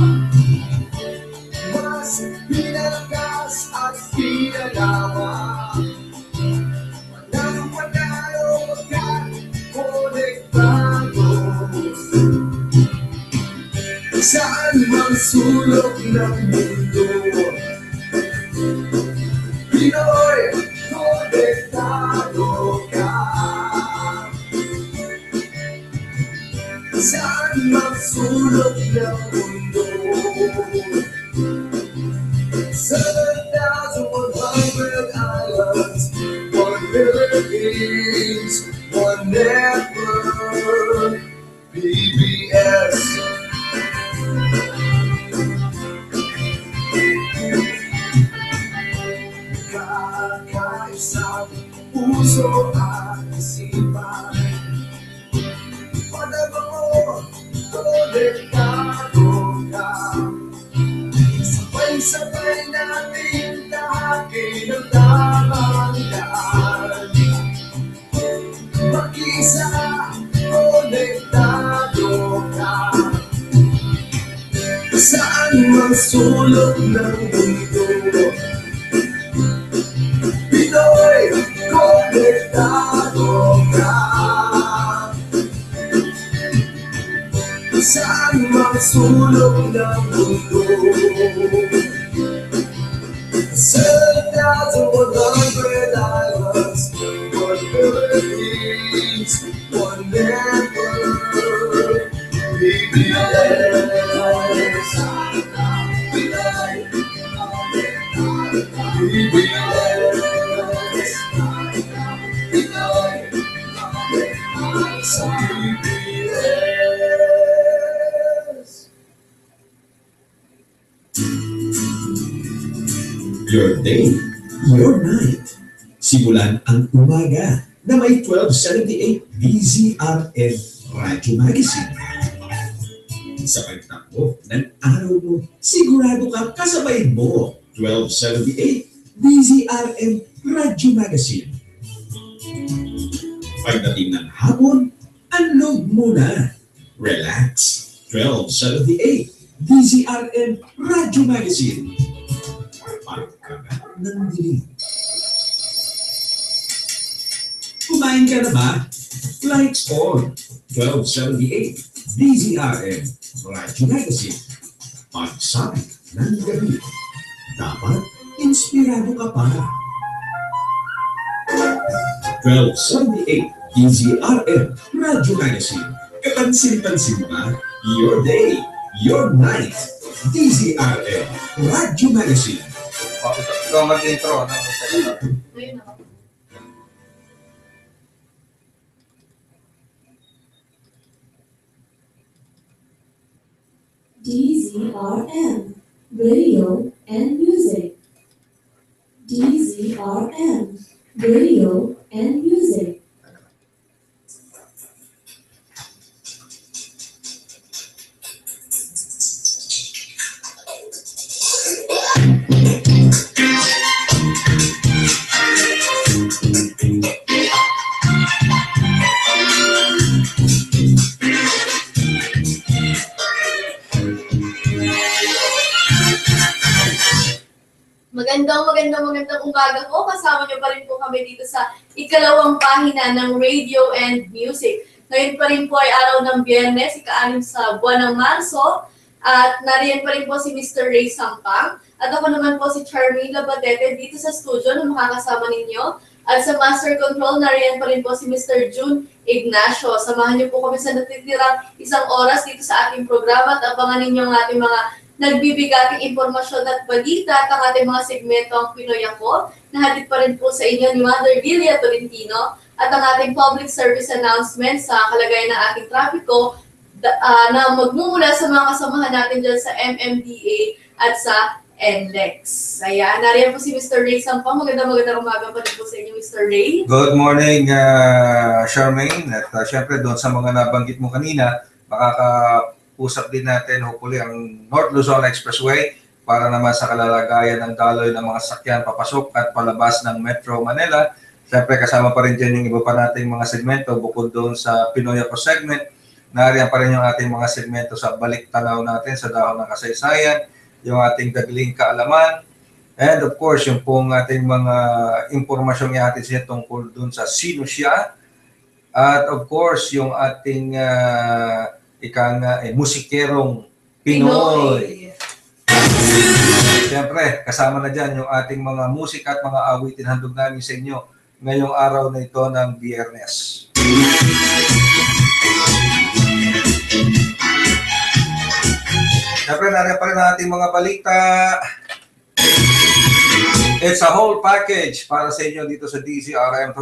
mas pinalakas at pinalawa. Walang panalo magkakonektado. Saan mang sulok ng mundo, Pinoy, konektado ka. Saan mang sulok ng mundo, 7,100 islands, 1 Philippines, 1 network, PBS. Kakaisang puso at isipan, panahon, konektado ka. Sabay-sabay natin tahakin ang tamang daan. Mag-isa, konektado ka. Saan mang sulok ng mundo, Pinoy, konektado ka. Saan mang sulok ng mundo, 7,100 islands, 1 Philippines, 1 network, PBS. Your day, your night. Simulan ang umaga na may 1278 DZRM Radio Magazine. Sa pagtakbo ng araw mo, sigurado ka kasabay mo 1278 DZRM Radio Magazine. Pagdating ng hapon, unload muna. Relax. 1278 DZRM Radio Magazine. Pagkagat ng dilim. Kumain ka na ba? Lights on. 1278 DZRM Radio Magazine. Pagsabi ng gabi. Dapat inspirado ka pa. 1278 DZRM Radio Magazine. Kapansin-pansin ba? Your day, your night. DZRM Radio Magazine. Ito mag-intro. DZRM, Radio and Music. DZRM, Radio and Music. magandang umaga po. Kasama niyo pa rin po kami dito sa ikalawang pahina ng Radio and Music. Ngayon pa rin po ay araw ng Biyernes, ika-6 sa buwan ng Marso. At nariyan pa rin po si Mr. Ray Sampang. At ako naman po si Charmila Batete dito sa studio na makakasama ninyo. At sa Master Control, nariyan pa rin po si Mr. June Ignacio. Samahan niyo po kami sa natitirang isang oras dito sa ating programa at abangan ninyo ang ating mga nagbibigating impormasyon at balita at ang ating mga segmento ang Pinoy Ako, nahatid pa rin po sa inyo ni Mother Delia Tolentino at ang ating public service announcement sa kalagayan ng ating trapiko na magmumula sa mga kasamahan natin dyan sa MMDA at sa NLEX. Ayan, nariyan po si Mr. Ray Sampang. Magandang umaga pa rin po sa inyo, Mr. Ray. Good morning, Charmaine. At syempre doon sa mga nabanggit mo kanina, makakausap din natin hopefully ang North Luzon Expressway para naman sa kalalagayan ng daloy ng mga sakyan papasok at palabas ng Metro Manila. Siyempre kasama pa rin dyan yung iba pa nating mga segmento bukod doon sa Pinoy Ako segment. Nariyan pa rin yung ating mga segmento sa balik tanaw natin sa dahon ng kasaysayan, yung ating dagling kaalaman, and of course yung pong ating mga impormasyon yung ating siya tungkol doon sa sino siya, at of course yung ating musikerong Pinoy. Siyempre, kasama na dyan yung ating mga musika at mga awitin handog namin sa inyo ngayong araw na ito ng Biyernes. Siyempre, nariyan pa rin ang ating mga balita. It's a whole package para sa inyo dito sa DZRM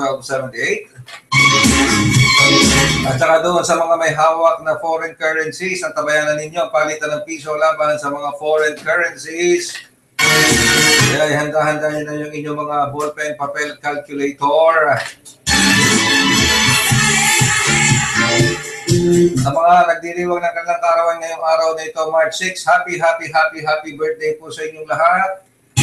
1278. At saka doon sa mga may hawak na foreign currencies, ang tabayanan ninyo ang palitan ng piso laban sa mga foreign currencies. Kaya handa-handa nyo na yung inyong mga ballpen, papel, calculator. Sa mga nagdiriwang ng kanilang karawan ngayong araw na ito, March 6, happy birthday po sa inyong lahat.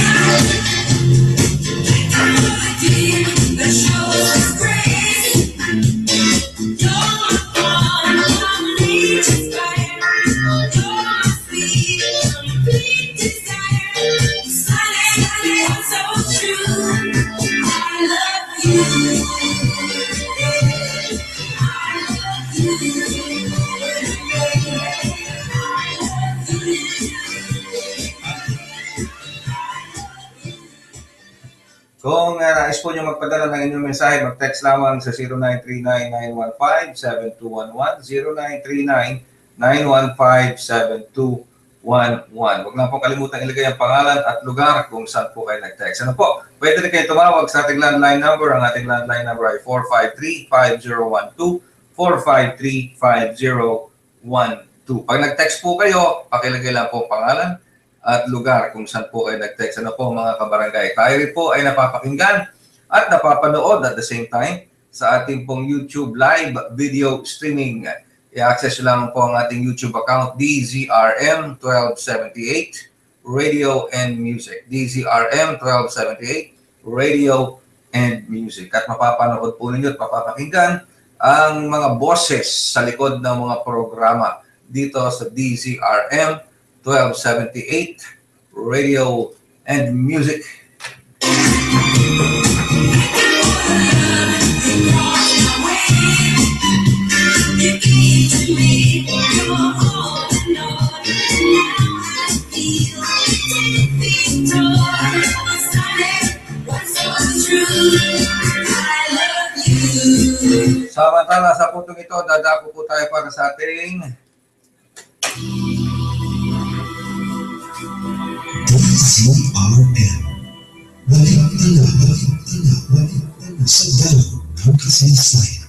Kung nais po nyo magpadala ng inyong mensahe, mag-text lamang sa 0939-915-7211, 0939-915-7211. Huwag lang po kalimutan ilagay ang pangalan at lugar kung saan po kayo nag-text. Ano po? Pwede rin kayo tumawag sa ating landline number. Ang ating landline number ay 453-5012, 453-5012. Pag nag-text po kayo, pakilagay lang po ang pangalan at lugar kung saan po kayo nag-text. Ano po mga kabarangay? Tayo rin po ay napapakinggan at napapanood at the same time sa ating pong YouTube live video streaming. I-access lang po ang ating YouTube account, DZRM 1278 Radio and Music. DZRM 1278 Radio and Music. At mapapanood po ninyo at mapapakinggan ang mga boses sa likod ng mga programa dito sa DZRM 1278 Radio and Music. Samantala sa puntong ito, dadako po tayo para sa ating dzrm. Balik tanaw sa dalaw ng kasaysayan.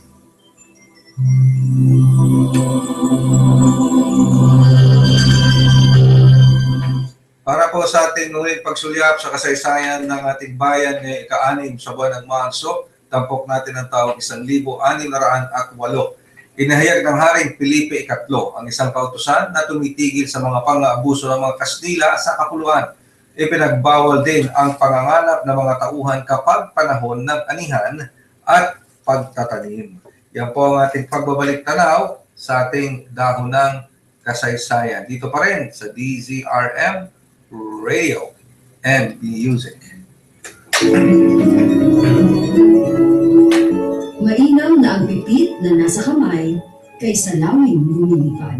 Para po sa ating muling pagsulyap sa kasaysayan ng ating bayan ng ika-6 sa buwan ng Marso, tampok natin ang taong 1608. Inahayag ng Haring Felipe III ang isang kautusan na tumitigil sa mga pang-aabuso ng mga Kastila sa kapuluan. Ipinagbawal din ang pangangalap ng mga tauhan kapag panahon ng anihan at pagtatanim. Yan po ang ating pagbabalik tanaw sa ating dahon ng kasaysayan. Dito pa rin sa DZRM Radio and Music. Mainam na ang pipit na nasa kamay kaysa lawing lumilipad.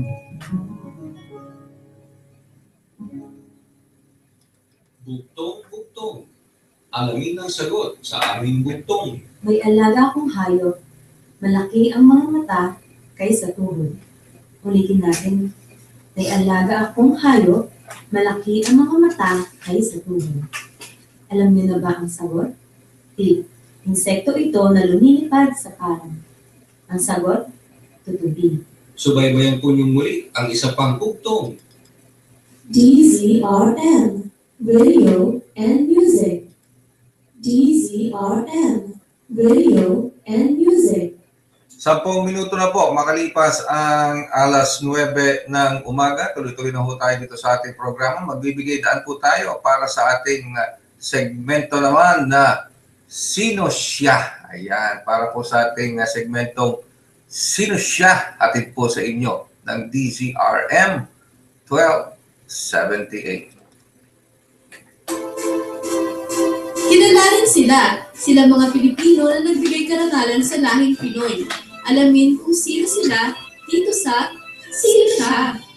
Bugtong-bugtong. Alamin ang sagot sa aming bugtong. May alaga akong hayop. Malaki ang mga mata kaysa tuhod. Ulitin natin. May alaga akong hayop. Malaki ang mga mata kaysa tuhod. Alam niyo na ba ang sagot? Tip. Insekto ito na lumilipad sa parang. Ang sagot? Tutubi. Subaybayan po niyong muli ang isa pang bugtong. DZRM, Radio and Music. DZRM, Radio and Music. 10 minuto na po, makalipas ang alas 9 ng umaga. Tuloy-tuloy na po tayo dito sa ating programa. Magbibigay daan po tayo para sa ating segmento naman na Sino Siya? Ayan, para po sa ating segmentong Sino Siya? Hatid po sa inyo ng dzrm 1278. Kilalanin sila mga Pilipino na nagbigay karangalan sa lahing Pinoy. Alamin kung sino sila dito sa Sino Siya?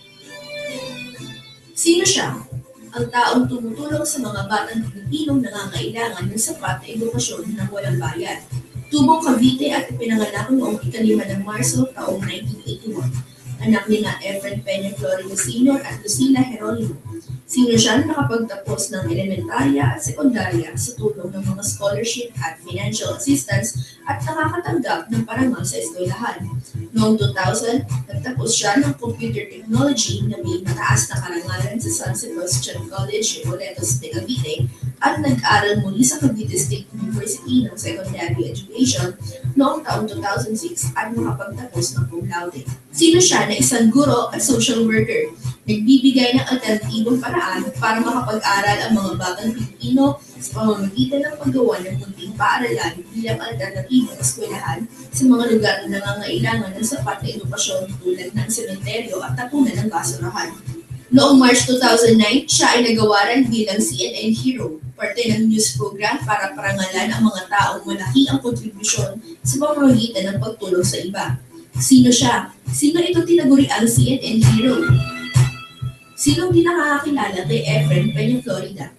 Sino siya? Ang taong tumutulong sa mga batang Pilipinong nangangailangan ng sapat na edukasyon ng walang bayad. Tubong Cavite at ipinanganak noong 5 ng Marso taong 1981. Anak ni na Efren Peña Florida Sr. at Lucila Heronimo. Sino siya na nakapagtapos ng elementarya at sekundarya sa tulong ng mga scholarship at financial assistance at nakakatanggap ng parangal sa eskwelahan. Noong 2000, nagtapos siya ng computer technology na may mataas na karangalan sa San Sebastian College, Recoletos de Cavite at nag-aral muli sa Cavite State University ng secondary education noong taong 2006 at nakapagtapos ng cum laude. Sino siya na isang guro at social worker? Nagbibigay ng alternatibong paraan para makapag-aral ang mga batang Pilipino sa pamamagitan ng paggawa ng munting paaralan bilang alternatibong eskwelahan sa mga lugar na nangangailangan ng sapat na edukasyon tulad ng sementeryo at tapunan ng basurahan. Noong March 2009, siya ay nagawaran bilang CNN Hero, parte ng news program para parangalan ang mga taong malaki ang kontribusyon sa pamamagitan ng pagtulong sa iba. Sino siya? Sino ito tinaguriang CNN Hero? Sinong di nakakakilala kay Efren Peña Florida?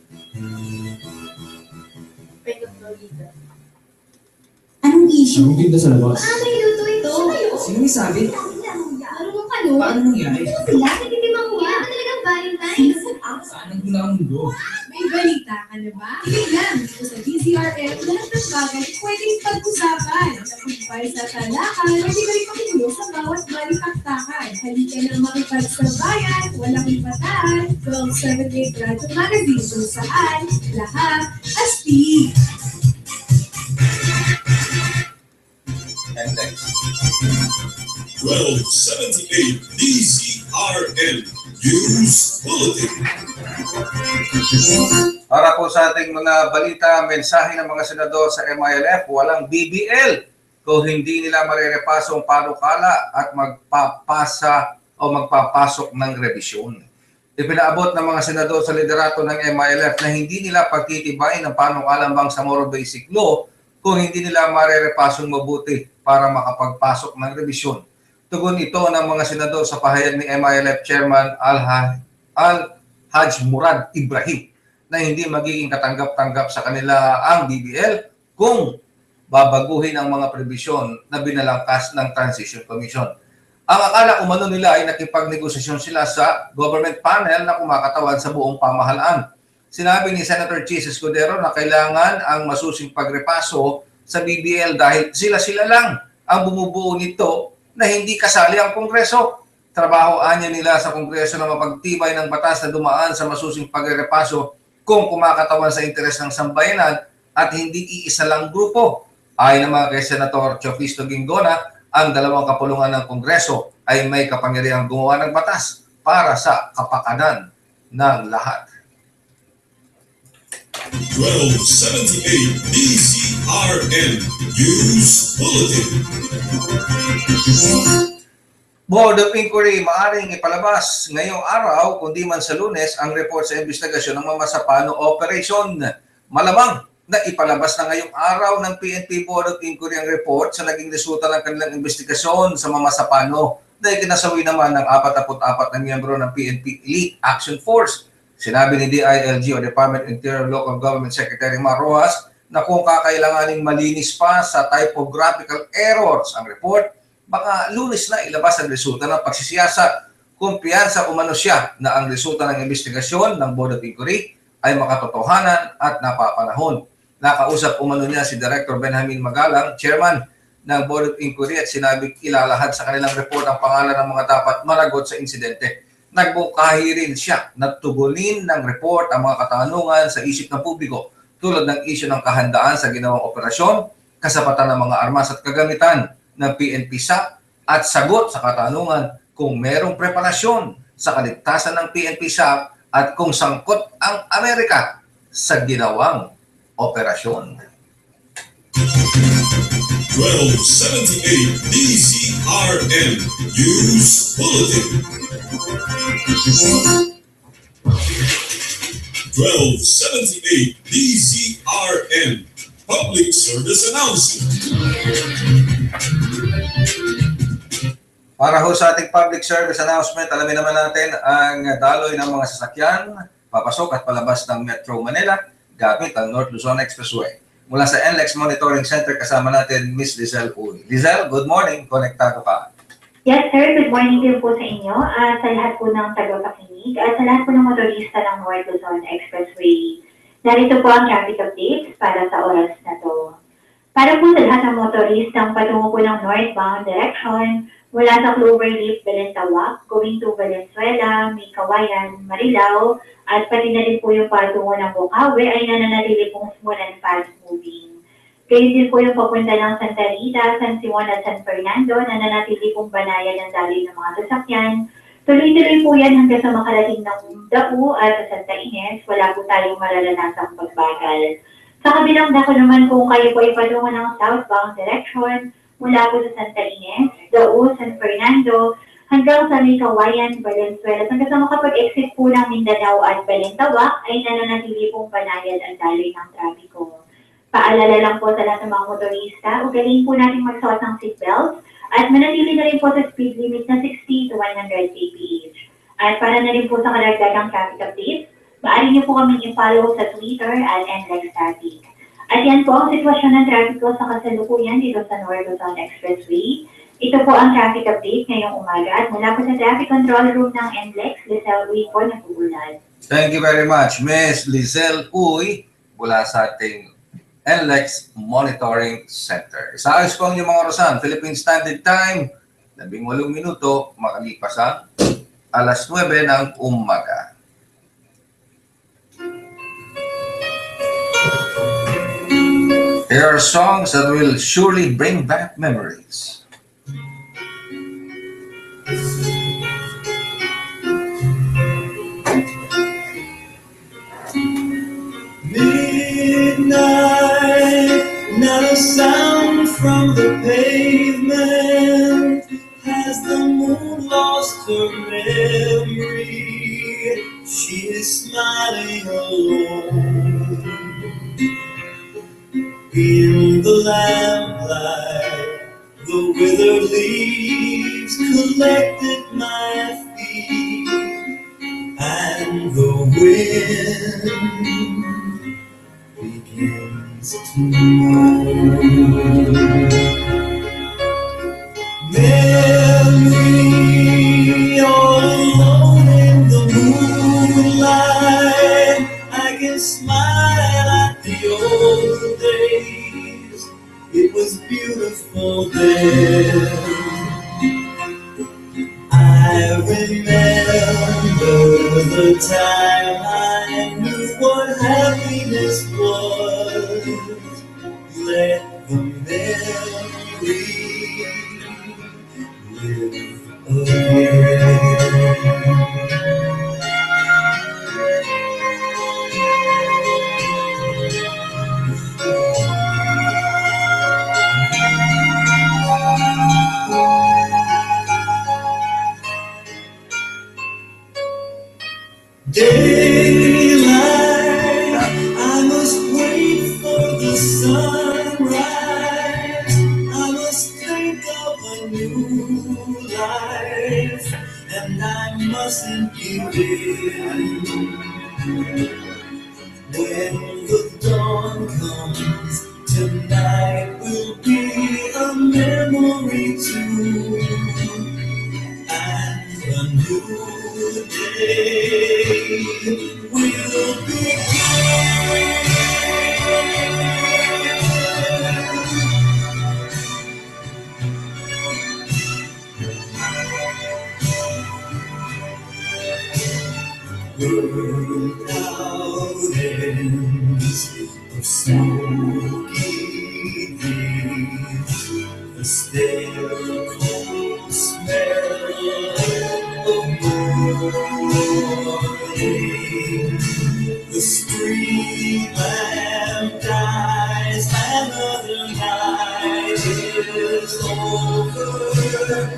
Peña Florida. Anong issue? Anong ganda sa labas? May luto ito. Sino may sabi? Marunong ka nun? Paano nangyari? Ito sila, hindi makuha. Talagang Valentine's. Saan ang gula ang mundo? May balita ka na ba? Hindi lang. Ito sa DZRM, lahat ng bagay pwedeng pag-usapan. Nakapagpay sa talakal, hindi ka rin makinulo sa bawat balitaktakan. Halika na makipagsabayan, walang ipatahan. 1278 Radyo Magazine kung saan lahat astig. And next. 1278 DZRM News Bulletin. Para po sa ating mga balita, mensahe ng mga senador sa MILF, walang BBL kung hindi nila marerepaso ang panukala at magpapasa o magpapasok ng revisyon. Ipinaabot ng mga senador sa liderato ng MILF na hindi nila pagtitibayin ang panukalang Bangsamoro Basic Law kung hindi nila marerepasong mabuti para makapagpasok ng revisyon. Tugon ito ng mga senador sa pahayag ni MILF Chairman Al-Haj Murad Ibrahim na hindi magiging katanggap-tanggap sa kanila ang BBL kung babaguhin ang mga prebisyon na binalangkas ng Transition Commission. Ang akala umano nila ay nakipagnegosasyon sila sa government panel na kumakatawan sa buong pamahalaan. Sinabi ni Senator Chis Escudero na kailangan ang masusing pagrepaso sa BBL dahil sila-sila lang ang bumubuo nito na hindi kasali ang Kongreso. Trabahoan niya nila sa Kongreso na mapagtibay ng batas na dumaan sa masusing pagrepaso kung kumakatawan sa interes ng sambayanan at hindi iisa lang grupo. Ayon naman kay Senator Chofisto Gingona, ang dalawang kapulungan ng Kongreso ay may kapangyarihang gumawa ng batas para sa kapakanan ng lahat. 1278 DZRM News Bulletin. Board of Inquiry maaaring ipalabas ngayong araw, kundi man sa Lunes, ang report sa investigasyon ng Mamasapano Operation. Malamang na ipalabas na ngayong araw ng PNP Board of Inquiry ang report sa naging resulta ng kanilang investigasyon sa Mamasapano dahil kinasawi naman ng 44 na miyembro ng PNP Elite Action Force. Sinabi ni DILG o Department of Interior Local Government Secretary Marroas na kung kakailanganing malinis pa sa typographical errors ang report, baka Lunes na ilabas ang resulta ng pagsisiyasat. Kumpiyansa umano siya na ang resulta ng investigasyon ng Board of Inquiry ay makatotohanan at napapanahon. Nakausap umano niya si Director Benjamin Magalang, Chairman ng Board of Inquiry, at sinabi ilalahad sa kanilang report ang pangalan ng mga dapat managot sa insidente. Nagbukahi rin siya na tugunin ng report ang mga katanungan sa isip ng publiko tulad ng isyu ng kahandaan sa ginawang operasyon, kasapatan ng mga armas at kagamitan ng PNP SAP at sagot sa katanungan kung merong preparasyon sa kaligtasan ng PNP SAP at kung sangkot ang Amerika sa ginawang operasyon. 1278 DZRM News Bulletin. 1278 DZRM Public Service Announcement. Para ho sa ating public service announcement, alamin naman natin ang daloy ng mga sasakyan papasok at palabas ng Metro Manila gamit ang North Luzon Expressway. Mula sa NLEX Monitoring Center, kasama natin Ms. Lizelle Uy. Lizelle, good morning. Konektado ka. Yes, sir. Good morning din po sa inyo at sa lahat po ng tagapakinig at sa lahat po ng motorista ng North Luzon Expressway. Narito po ang traffic updates para sa oras na to. Para po sa lahat ng motoristang patungo po ng northbound direction, mula sa Cloverleaf, Balintawak, going to Valenzuela, May Kawayan, Marilao, at pati na rin po yung patungo ng Bukawi ay nananatili pong smooth and fast moving. Kayo din po yung papunta ng Santa Rita, San Simon at San Fernando, nananatili pong banayan ng daloy ng mga sasakyan. Tuloy-tuloy po yan hanggang sa makarating ng Dao at sa Santa Ines, wala po tayong mararanasang pagbagal. Sa kabilang dako naman kung kayo po ay patungo ng southbound direction, mula po sa Santa Ines, Dao, San Fernando, hanggang sa May Kawayan, Valenzuela, hanggang sa makapag-exit po ng Mindanao at Balintawak, ay nananatili pong banayan ang daloy ng trapiko. Paalala lang po sa lahat ng mga motorista, ugaliin po natin magsuot ng seatbelt at manatili na rin po sa speed limit na 60 to 100 kph. At para na rin po sa karagdagang traffic updates, maaari niyo po kami i-follow sa Twitter at NLEX Traffic. At yan po ang sitwasyon ng traffic sa kasalukuyan dito sa North Luzon Expressway. Ito po ang traffic update ngayong umaga at mula po sa traffic control room ng NLEX, Lizelle Uy po nagpugulan. Thank you very much, Ms. Lizelle Uy, mula sa ating NLEX Monitoring Center. Isaayos ko ang inyong mga orasan. Philippine Standard Time, 18 minuto, makalipas ang alas 9 ng umaga. There are songs that will surely bring back memories. Midnight, not a sound from the pavement. Has the moon lost her memory? She is smiling alone in the lamplight. The withered leaves collected my feet, and the wind begins to moan. Memory, all alone in the moonlight, I can smile at the old days. It was beautiful then. I remember the time I knew what happiness was. Let the memory live again. Daylight, I must wait for think of a new life, and I mustn't give in. When the dawn comes, tonight will be a memory too, and a new day will begin. Burned out ends of smoky days, the stale cold smell of morning, the street lamp dies, another night is over,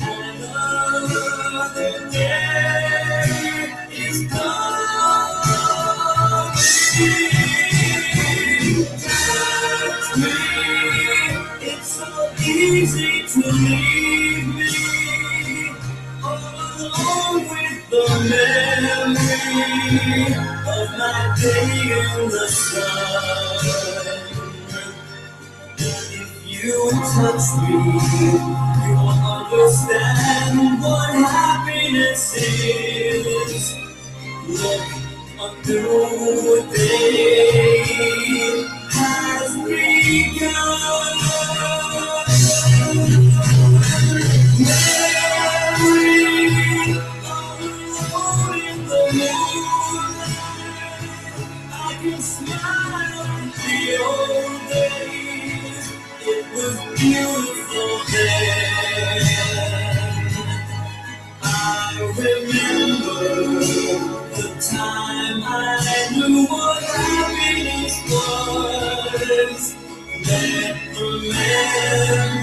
another day is gone. Touch me, it's so easy to leave me all alone with the memory of my day in the sun. If you touch me, you will understand what happiness is. Look, a new day has begun. Memory alone in the moonlight, I can smile at the old days. It was beautiful then. I remember the time I knew what happiness was. Let the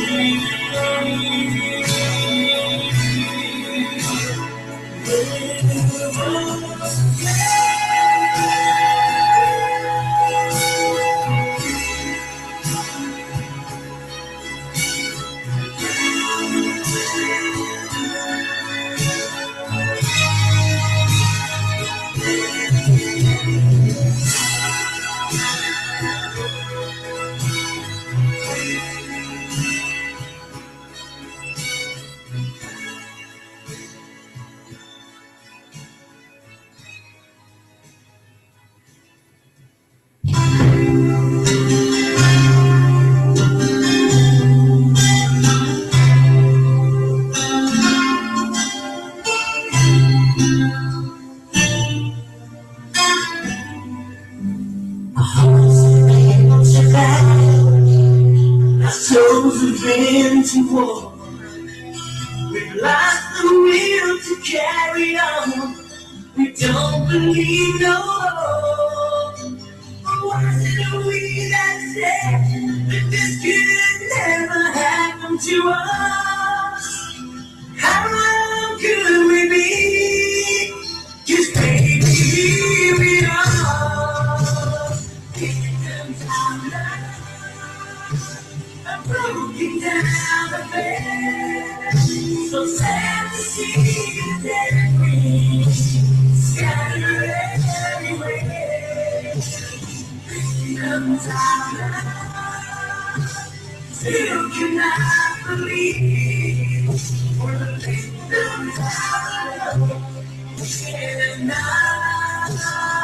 souls have been to war. We've lost the will to carry on. We don't believe no more. Or was it we that said that this could never happen to us? How long could we be? 'Cause baby, here we are. Victims of love, I'm broken down the bed. So sad to see you dead free, scattered everywhere. Victims of love, still cannot believe we're the victims of love. And now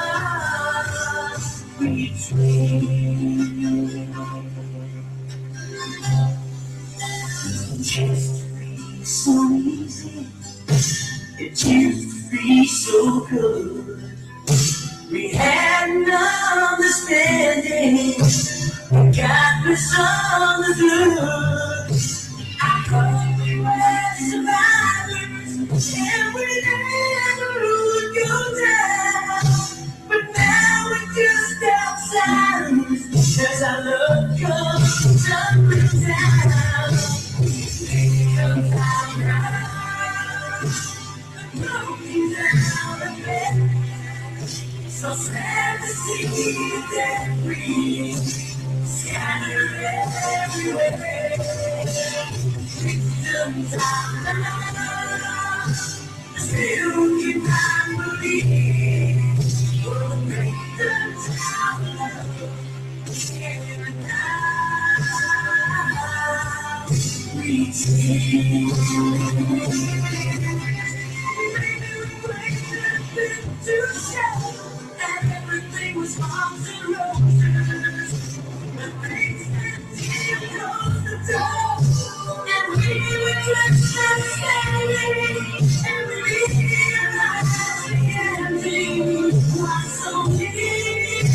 we dream. Just so easy, it used to be so good. We had an understanding, we got misunderstood. I thought we were survivors, and we never would go down. But now we're just outsiders, as our love comes tumbling down. Comes out now, broken down the bed. So sad to see you dead free, scattered everywhere. Still cannot believe what the victims have love. We change. To show that everything was bombs and roses. The things that did close the door, and we were just standing and realized the ending was so near.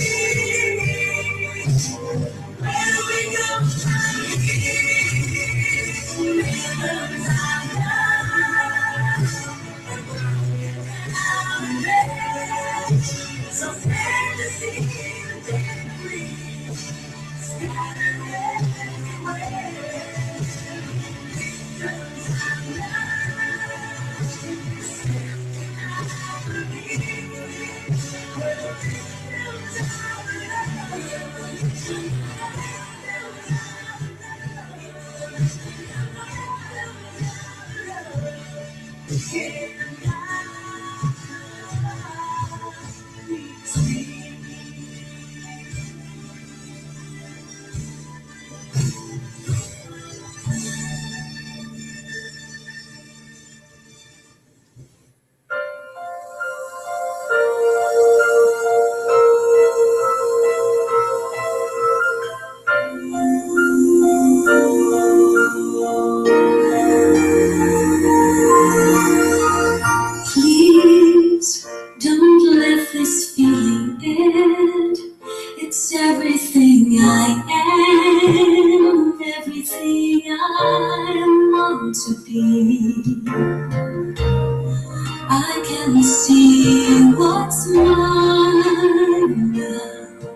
Where do we go from here? Rhythms I love. So sad to see the debris scattered everywhere. Victims I love. Please don't let this feeling end. It's everything I am, everything I want to be. I can see what's mine now,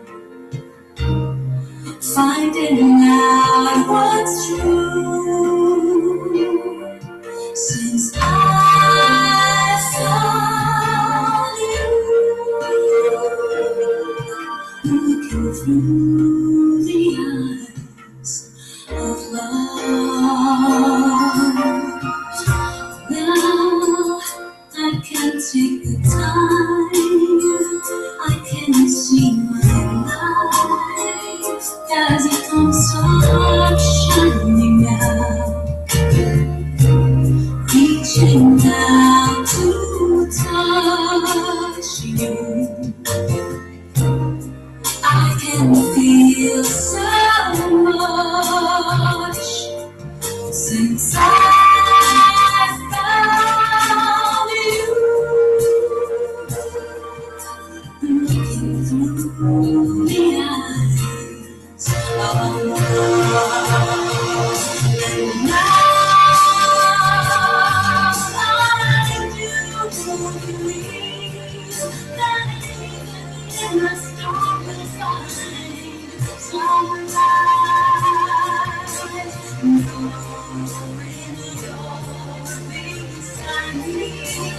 finding out what's true. Since I found you, looking through the eyes of love. Now I can take the time, I can see my life as it comes up shining out. Reaching down to touch you, I can feel so much since I found you. Looking through the eyes of love, and now in the stormy side, sunrise, knowing you're beside me,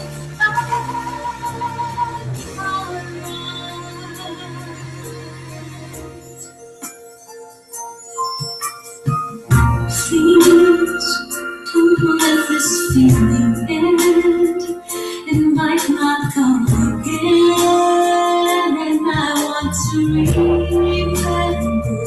please don't let this feeling end. It might not come again, and I want to remember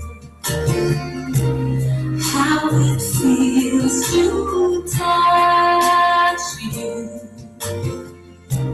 how it feels to touch you.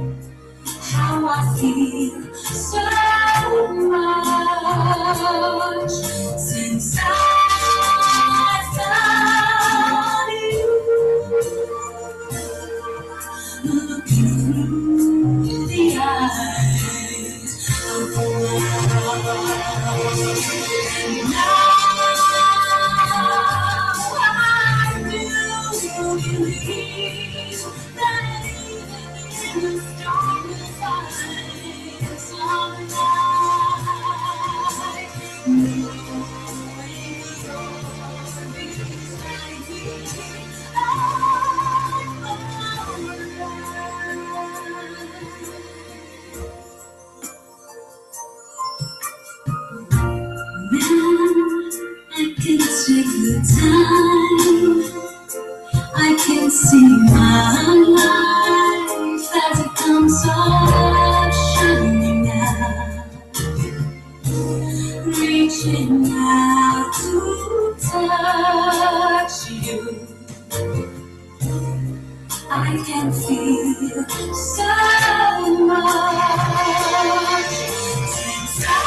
I can feel so much since I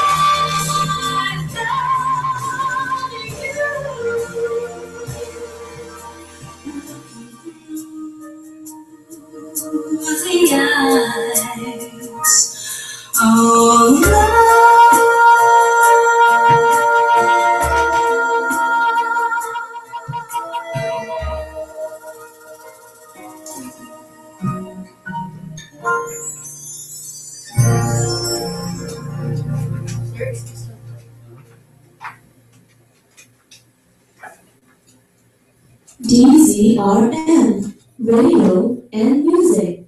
found you. The eyes of DZRM, Radio and Music.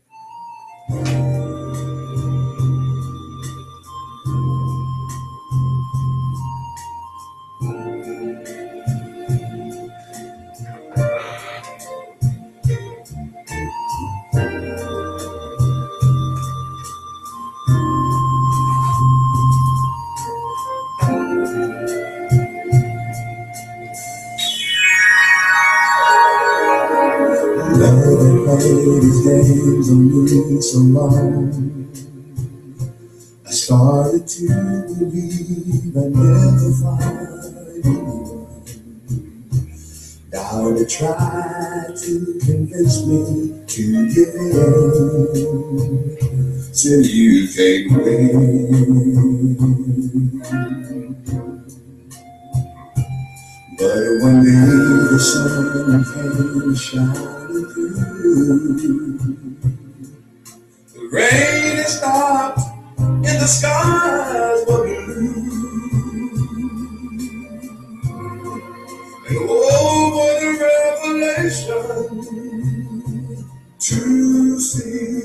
Played his games on me so long, I started to believe I'd never find anyone. Now they try to convince me to give in, till you can't win. But one day the sun came shining through. The rain has stopped and the skies were blue. And oh, what a revelation to see.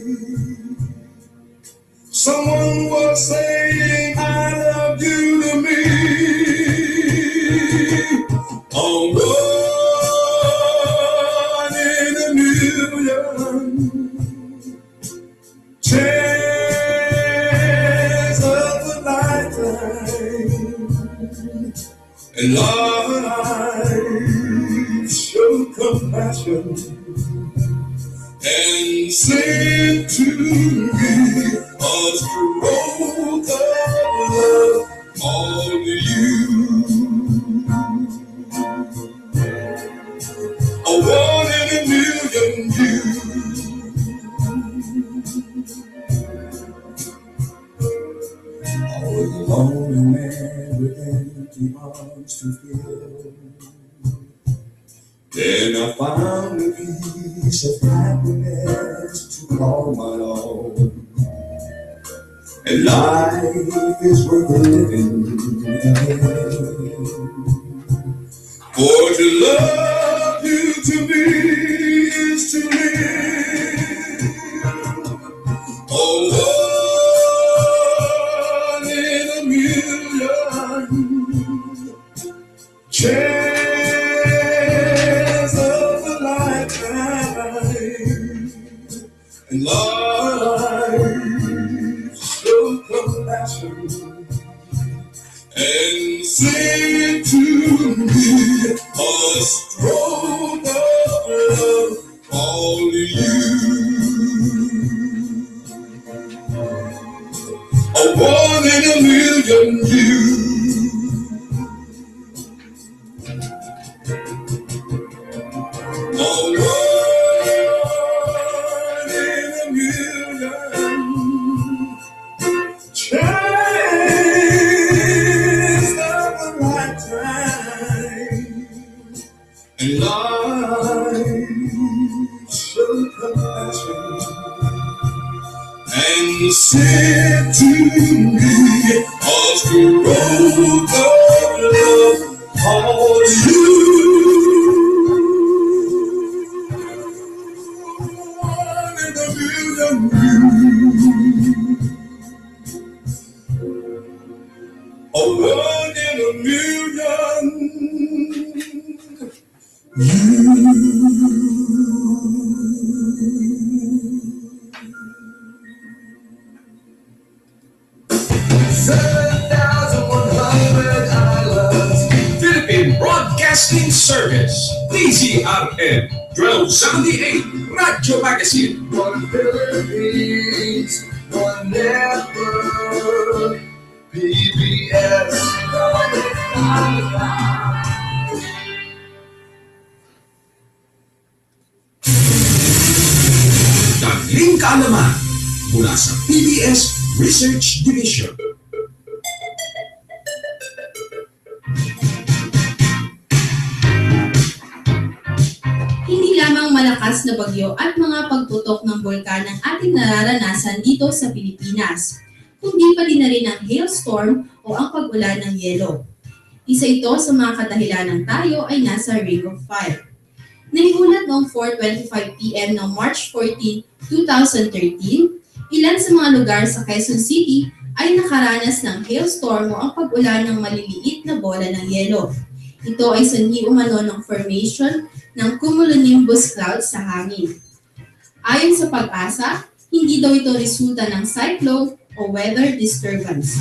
Someone was saying I love you to me. Oh, one in a million chance of a lifetime, and life showed compassion and sent to me a stroke of love on you. A one in a million you. I was a lonely man with empty arms to fill. Then I found a piece of happiness to call my own. And life is worth living again. For to love you to me is to live. Oh, one in a million chance of a lifetime, and life show compassion and sing to me a stroke of love only you. A one in a million you. A one in a million chance of a lifetime, and life show compassion and said to me a stroke of love for you. One in a million you. A one in a million Philippine Broadcasting Service, DZRM 1278 Radyo Magazine. One Philippines, one network, PBS. Dagling kaalaman mula sa PBS Research Division. Hindi lamang malakas na bagyo at mga pagputok ng bulkan ang ating nararanasan dito sa Pilipinas, kundi pati na rin ang hailstorm o ang pag-ulan ng yelo. Isa ito sa mga kadahilanan tayo ay nasa Ring of Fire. Naiulat noong 4:25 PM ng March 14, 2013, ilan sa mga lugar sa Quezon City ay nakaranas ng hailstorm o ang pag-ulan ng maliliit na bola ng yelo. Ito ay sanhi umano ng formation ng cumulonimbus clouds sa hangin. Ayon sa Pag-asa, hindi daw ito resulta ng cyclone o weather disturbance.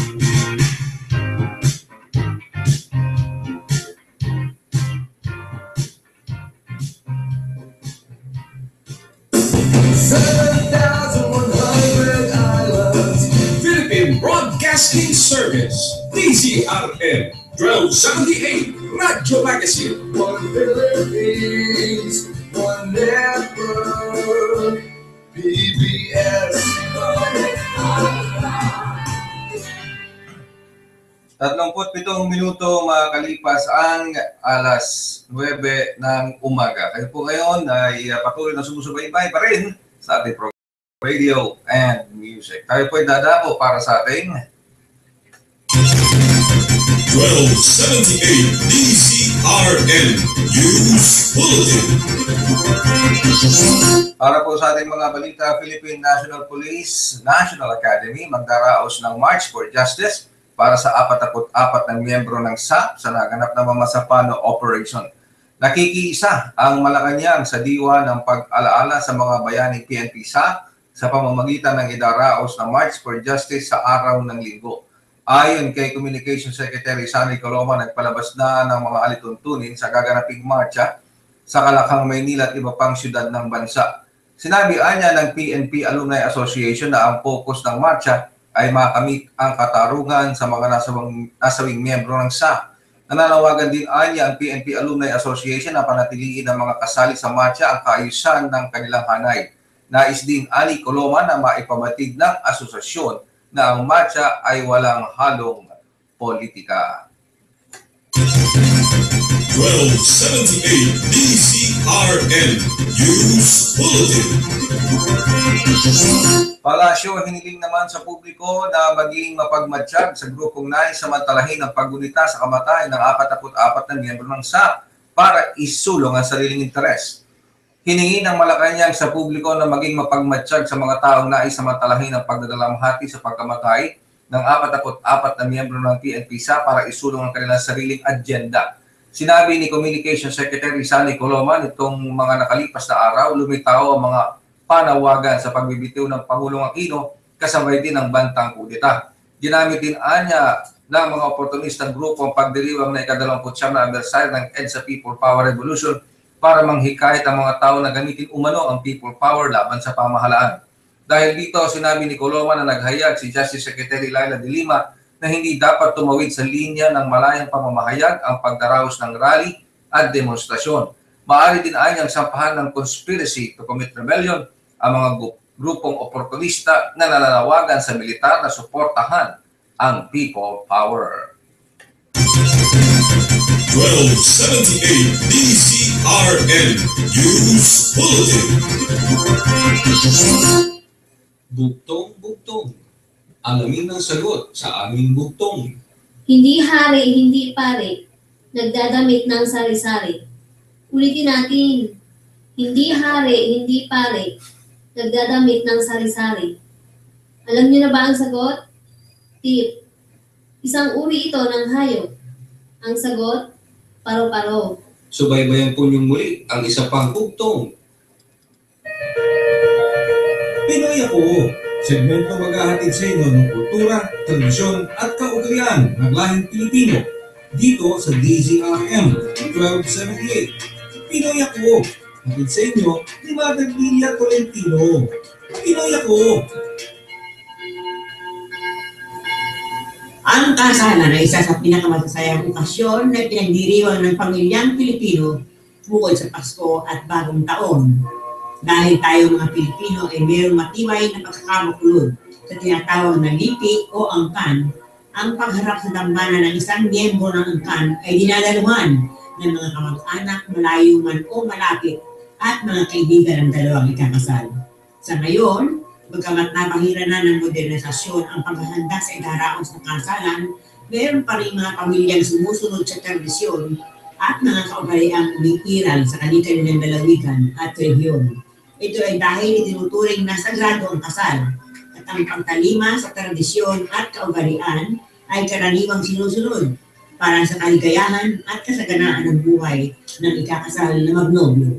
Philippine Broadcasting Service, DZRM 1278 Radyo Magazine. One Philippines, one network, PBS. 37 minuto makakalipas ang alas 9 ng umaga. Kayo po ngayon ay patuloy na sumusubaybay pa rin sa ating program, radio and music. Tayo po ay dadako para sa ating 1278 DZRM News Bulletin. Para po sa ating mga balita, Philippine National Police National Academy magdaraos ng March for Justice para sa 44 ng miyembro ng SAP sa naganap na mamasapano operation. Nakikiisa ang Malacanang sa diwa ng pag-alaala sa mga bayaning PNP SAP sa pamamagitan ng idaraos na March for Justice sa araw ng Linggo. Ayon kay Communications Secretary Sunny Coloma, nagpalabas na ng mga alituntunin sa gaganaping marcha sa Kalakang, Maynila at iba pang syudad ng bansa. Sinabi niya ng PNP Alumni Association na ang focus ng marcha ay makamit ang katarungan sa mga nasawing miyembro ng SAP. Nananawagan din niya ang PNP Alumni Association na panatiliin ng mga kasali sa marcha ang kaayusan ng kanilang hanay. Nais din ani Coloma na maipabatid ng asosasyon na ang marcha ay walang halong politika. 1278 DZRM News Bulletin. Palasyo hiniling naman sa publiko na maging mapagmatsyag sa grupong nais samantalahin ang paggunita sa kamatayan ng 44 na miyembro ng SAP para isulong ang sariling interes. Hiningi ng Malacanang sa publiko na maging mapagmatsyag sa mga taong nais samantalahin ang pagdadalamhati sa pagkamatay ng 44 na miyembro ng PNP SAP para isulong ang kanilang sariling agenda. Sinabi ni Communications Secretary Sunny Coloma nitong mga nakalipas na araw, lumitaw ang mga panawagan sa pagbibitiw ng Pangulong Aquino kasabay din ng bantang kudeta. Ginamit din niya ng mga oportunistang grupo ang pagdiriwang na ika-29 na anibersaryo ng EDSA People Power Revolution para manghikayat ang mga tao na gamitin umano ang people power laban sa pamahalaan. Dahil dito, sinabi ni Coloma na naghayag si Justice Secretary Laila de Lima na hindi dapat tumawid sa linya ng malayang pamamahayag ang pagdaraos ng rally at demonstrasyon. Maaari din niyang sampahan ng conspiracy to commit rebellion ang mga grupong oportunista na nananawagan sa militar na suportahan ang people power. 1278 DZRM News Bulletin. Bugtong-bugtong. Alamin ang sagot sa aming bugtong. Hindi hari, hindi pare. Nagdadamit ng sari-sari. Ulitin natin. Hindi hari, hindi pare. Nagdadamit ng sari-sari. Alam niyo na ba ang sagot? Tip. Isang uri ito ng hayop. Ang sagot, paro-paro. Subaybayan po niyong muli ang isa pang bugtong. Pinoy ako, segmento maghahatid sa inyo ng kultura, tradisyon at kaugalian ng lahing Pilipino dito sa DZRM 1278. Pinoy ako. Hatid sa inyo ni Mother Lilia Tolentino. Pinoy ako. Ang kasalan ay isa sa pinakamasasayang okasyon na pinagdiriwang ng pamilyang Pilipino bukod sa Pasko at Bagong Taon. Dahil tayo mga Pilipino ay mayroong matibay na pagkakabuklod sa tinatawag na lipi o angkan, ang pagharap sa dambana ng isang miyembro ng angkan ay dinadaluhan ng mga kamag-anak malayo man o malapit at mga kaibigan ng dalawang ikakasal. Sa ngayon, bagamat napahira na ng modernisasyon ang paghahanda sa idaraos ng kasalan, mayroon pa rin mga pamilyang sumusunod sa tradisyon at mga kaugaliang umiiral sa kanilang lalawigan at rehiyon. Ito ay dahil itinuturing na sagrado ang kasal at ang pagtalima sa tradisyon at kaugalian ay karaniwang sinusunod para sa kaligayahan at kasaganaan ng buhay ng ikakasal na magnobyo.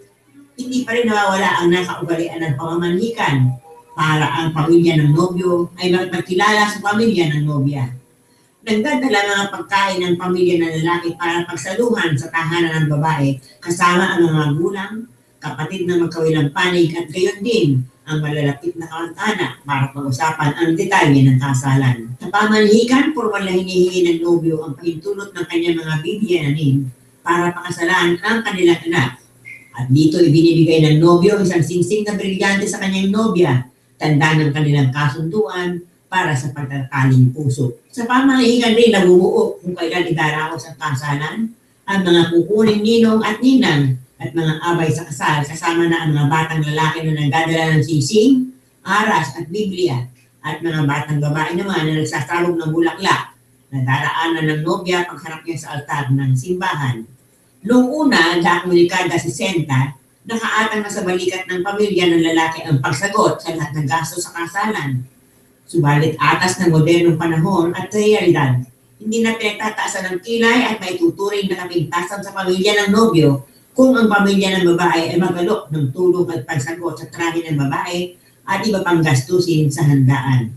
Hindi pa rin nawawala ang nakaugalian ng pamamanhikan para ang pamilya ng nobyo ay magkilala sa pamilya ng nobya. Nagdadala mga pagkain ng pamilya ng lalaki para pagsaluhan sa tahanan ng babae kasama ang mga magulang, kapatid na magkawilang panig at gayon din ang malalapit na kamag-anak para pag-usapan ang detalye ng kasalan. Sa pamanhikan, formal na hinihingi ng nobyo ang pahintulot ng kanyang mga bibiyanin para pakasalan ang kanilang anak. At dito ibinibigay ng nobyo isang singsing na brilyante sa kanyang nobya, tanda ng kanilang kasunduan para sa pagtataling puso. Sa pamahigan rin nabubuo kung kailan idaraos ang kasalan, ang mga kukuning ninong at ninang at mga abay sa kasal kasama na ang mga batang lalaki na nagdadala ng sising, aras at Biblia at mga batang babae naman na nagsasabog ng bulaklak na daraanan ng nobya pagharap niya sa altar ng simbahan. Noong una, dekada 60, nakaatang na sa balikat ng pamilya ng lalaki ang pagsagot sa lahat ng gasto sa kasalan. Subalit atas ng modernong panahon at realidad, hindi na pinagtataasan ng kilay at maituturing na kapintasan sa pamilya ng nobyo kung ang pamilya ng babae ay magalok ng tulong at pagsagot sa trahe ng babae at iba pang gastusin sa handaan.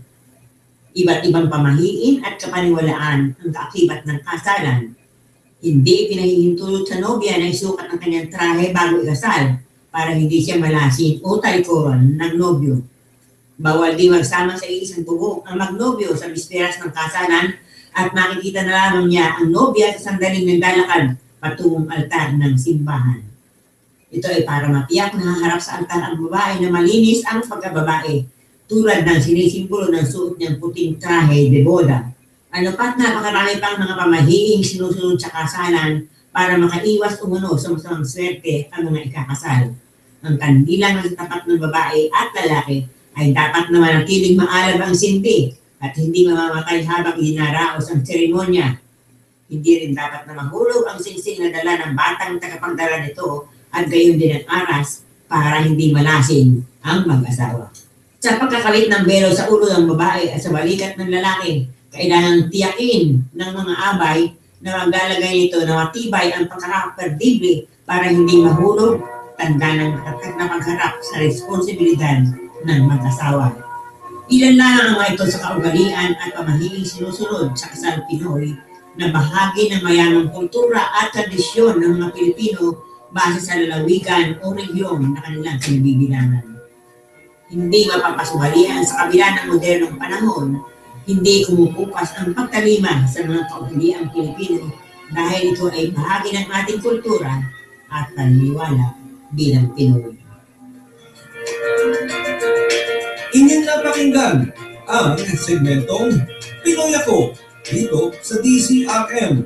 Iba't ibang pamahiin at kapaniwalaan ang kaakibat ng kasalan. Hindi pinahihintulot sa nobya na isukat ang kanyang trahe bago ikasal para hindi siya malasin o talikuran ng nobyo. Bawal din magsama sa isang tubo ang magnobyo sa bisperas ng kasalan at makikita na lamang niya ang nobya sa sandaling naglalakad patungong altar ng simbahan. Ito ay para matiyak na haharap sa altar ang babae na malinis ang pagkababae, tulad ng sinisimbolo ng suot niyang puting trahe de boda. Ano pat napakarami pang mga pamahiing sinusunod sa kasalan para makaiwas umano sa masamang swerte ang mga ikakasal. Ang kandilang ng tapat ng babae at lalaki ay dapat na manatiling maalab ang sinti at hindi mamamatay habang dinaraos ang seremonya. Hindi rin dapat na mahulog ang singsing na dala ng batang tagapagdala nito at gayon din ang aras para hindi malasing ang mag-asawa. Sa pagkakabit ng belo sa ulo ng babae at sa balikat ng lalaki, kailangang tiyakin ng mga abay na maglalagay nito na matibay ang pagkakaperdible para hindi mahulog, tanda ng matatag na pagharap sa responsibilidad ng mag-asawa. Ilan lang ang mga ito sa kaugalian at pamahiing sinusunod sa kasal Pinoy na bahagi ng mayamang kultura at tradisyon ng mga Pilipino base sa lalawigan o rehiyon na kanilang kinabibilangan. Hindi mapapasubalian sa kabila ng modernong panahon, hindi kumukupas ang pagtalima sa mga kaugaliang Pilipino dahil ito ay bahagi ng ating kultura at paniniwala bilang Pinoy. Inyong napakinggan ang segmentong Pinoy Ako dito sa DZRM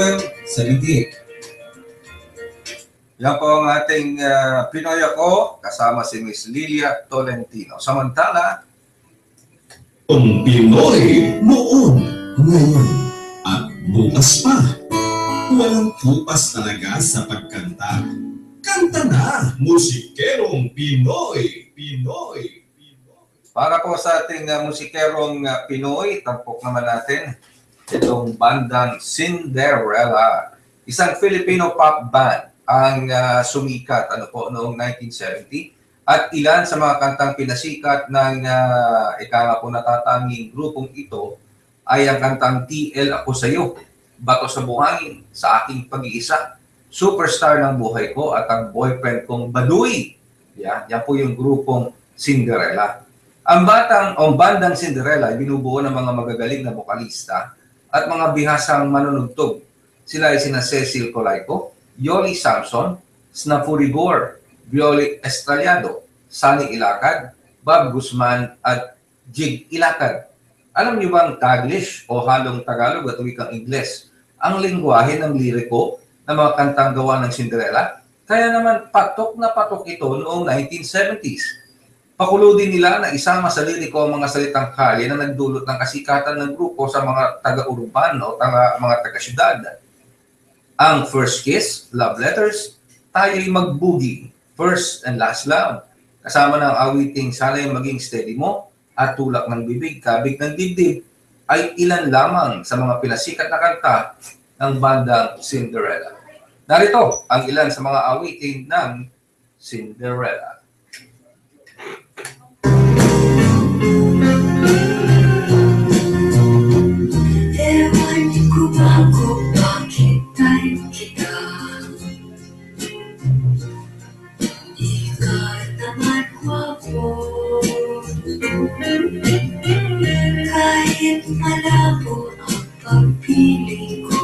1278. Yan po ang ating Pinoy Ako kasama si Miss Lilia Tolentino. Samantala, Ang Pinoy noon, ngayon, at bukas pa. Walang kupas talaga sa pagkanta. Kanta na, musikerong Pinoy, Pinoy. para po sa ating musikerong Pinoy, tampok naman natin itong bandang Cinderella. Isang Filipino pop band ang sumikat noong 1970 at ilan sa mga kantang pinasikat ng ika nga po natatanging grupong ito ay ang kantang TL Ako Sa'yo, Bato sa Buhangin, Sa Aking Pag-iisa, superstar ng buhay ko at ang boyfriend kong Baduy. Yan po yung grupong Cinderella. Ang bandang Cinderella ay binubuo ng mga magagaling na bokalista at mga bihasang manunugtog. Sila ay sina Cecil Colayco, Yoli Samson, Snapuri Gore, Violi Estrellado, Sunny Ilacad, Bob Guzman at Jig Ilacad. Alam niyo bang Taglish o halong Tagalog at wikang Ingles ang lingwahe ng liriko ng mga kantang gawa ng Cinderella? Kaya naman patok na patok ito noong 1970s. Pakulo din nila na isama sa liriko ang mga salitang kalye na nagdulot ng kasikatan ng grupo sa mga taga-urban o mga taga-syudad. Ang First Kiss, Love Letters, Tayo'y Magbugi, First and Last Love, kasama ng awiting Sana'y Maging Steady Mo at Tulak ng Bibig, Kabig ng Dibdib, ay ilan lamang sa mga pinasikat na kanta ng bandang Cinderella. Narito ang ilan sa mga awitin ng Cinderella. Ewan ko ba kung bakit tayo kita? Ikaw naman gwapo, kahit malabo ang pagpili ko.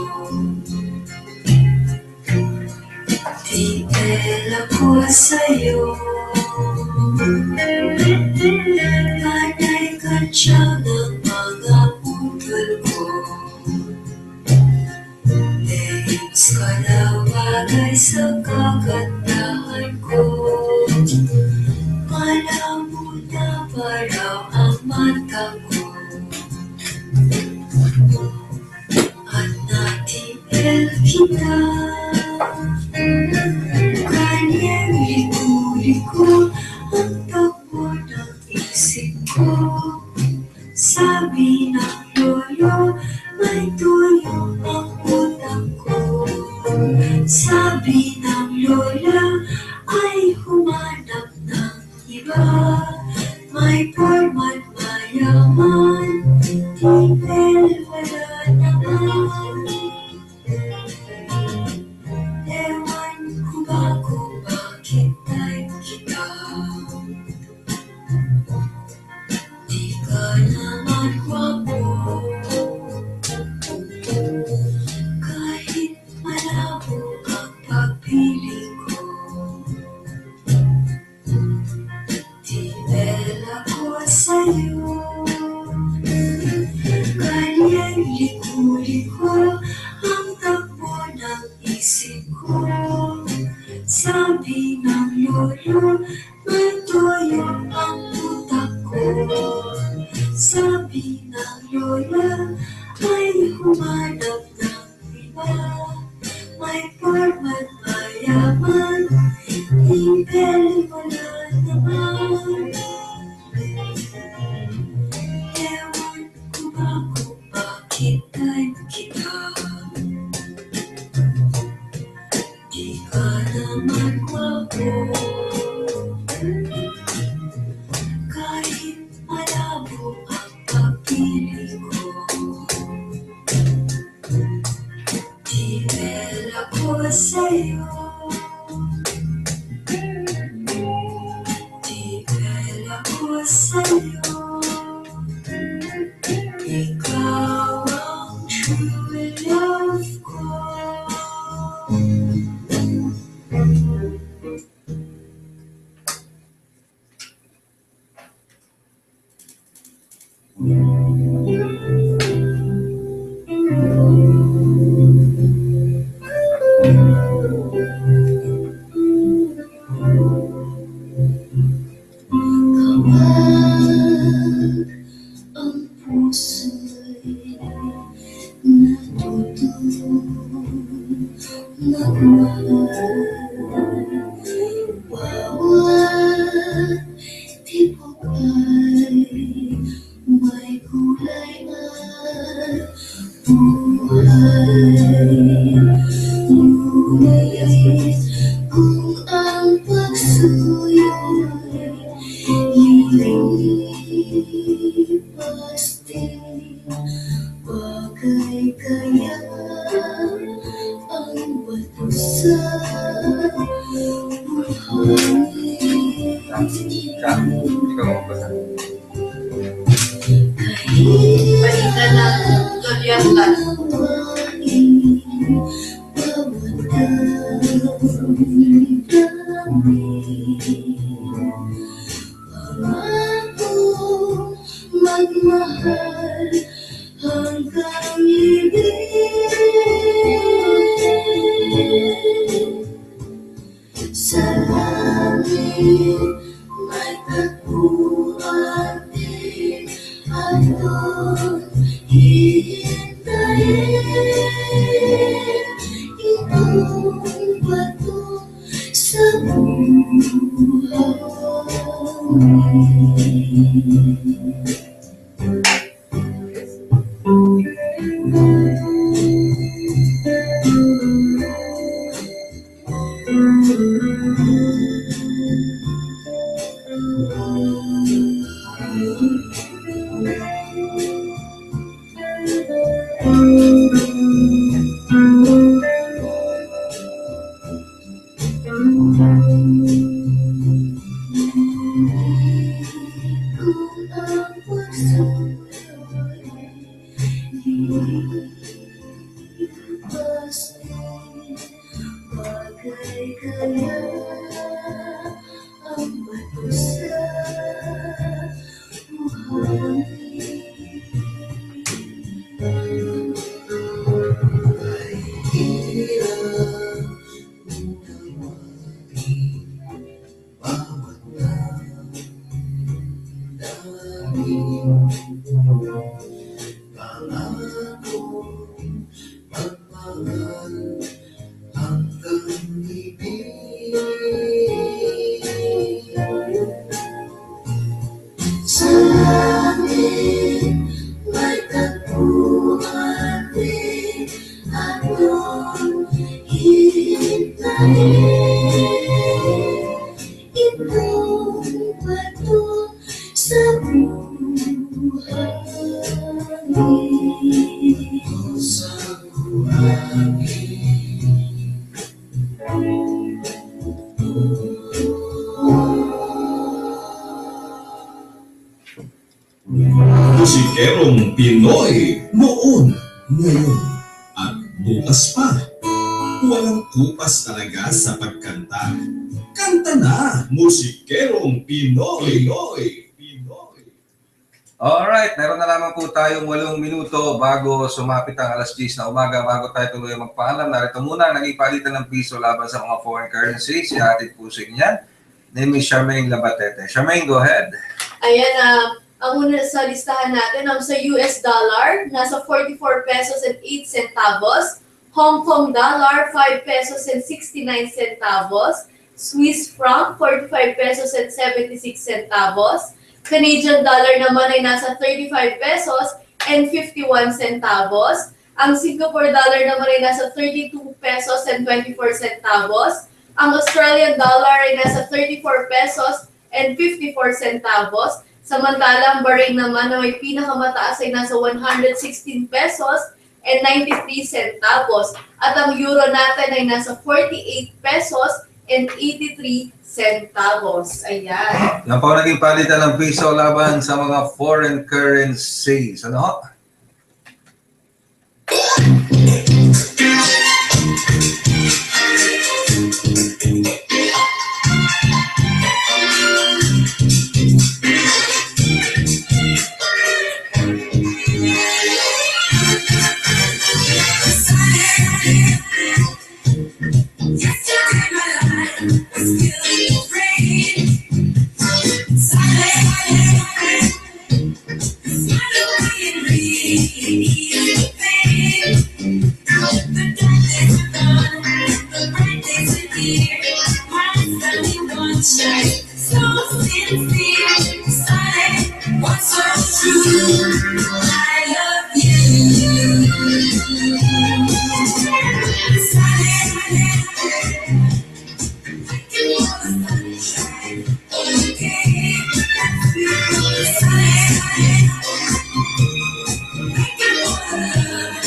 Tingel ako sa'yo, panay ka siya ng mga putol ko. Names ka na bagay sa kagandahan ko. Malabo na paraw ang mata ko. At natingel kita, kanyang liku-liku ang takbo ng isip ko. Sabi ng lolo, may tuyo ang utak ko. Sabi ng lola, ay humanap ng iba. May pormat mayaman, tingel wala naman. Ewan ko ba kung bakit tayo kita? Di ka naman gwapo, kahit malabo ang pagpili ko. Tingel ako sa'yo, kanyang liku-liku ang takbo ng isip ko. Sabi ng lolo, may toyo ang utak ko. Sabi ng lola, ay humanap ng iba. May pormat mayaman, tingel wala naman. Ewan ko ba kung bakit tayo kita? Di ka naman gwapo, kahit malabo ang pagpili ko. Tingel ako sa'yo, tingel ako sa'yo. Ikaw ang true love ko. Kapag ang puso'y natutong magmahal, Ikaw mo ba? Balita ng Lolianta. Magmahal hanggang ibig. Sa langit may tagpuan din at doon hihintayin. Itong bato sa Musikerong Pinoy noon, ngayon, at bukas pa. Walang kupas talaga sa pagkanta. Kanta na, Musikerong Pinoy. Alright, meron na lamang po tayong 8 minuto bago sumapit ang alas 10 na umaga. Bago tayo tuloy magpaalam, narito muna naging palitan ng piso laban sa mga foreign currency. Sihatid po sa inyan. Name is Charmaine Labatete. Charmaine, go ahead. Ayan, ang una sa listahan natin, sa US dollar, nasa 44 pesos and 8 centavos. Hong Kong dollar, 5 pesos and 69 centavos. Swiss franc, 45 pesos and 76 centavos. Canadian dollar naman ay nasa 35 pesos and 51 centavos. Ang Singapore dollar naman ay nasa 32 pesos and 24 centavos. Ang Australian dollar ay nasa 34 pesos and 54 centavos. Samantalang Bahrain naman na may pinakamataas ay nasa 116 pesos and 93 centavos. At ang euro natin ay nasa 48 pesos and 83 centavos. Ayan. Yan po naging palitan ng piso laban sa mga foreign currencies. Ano ho?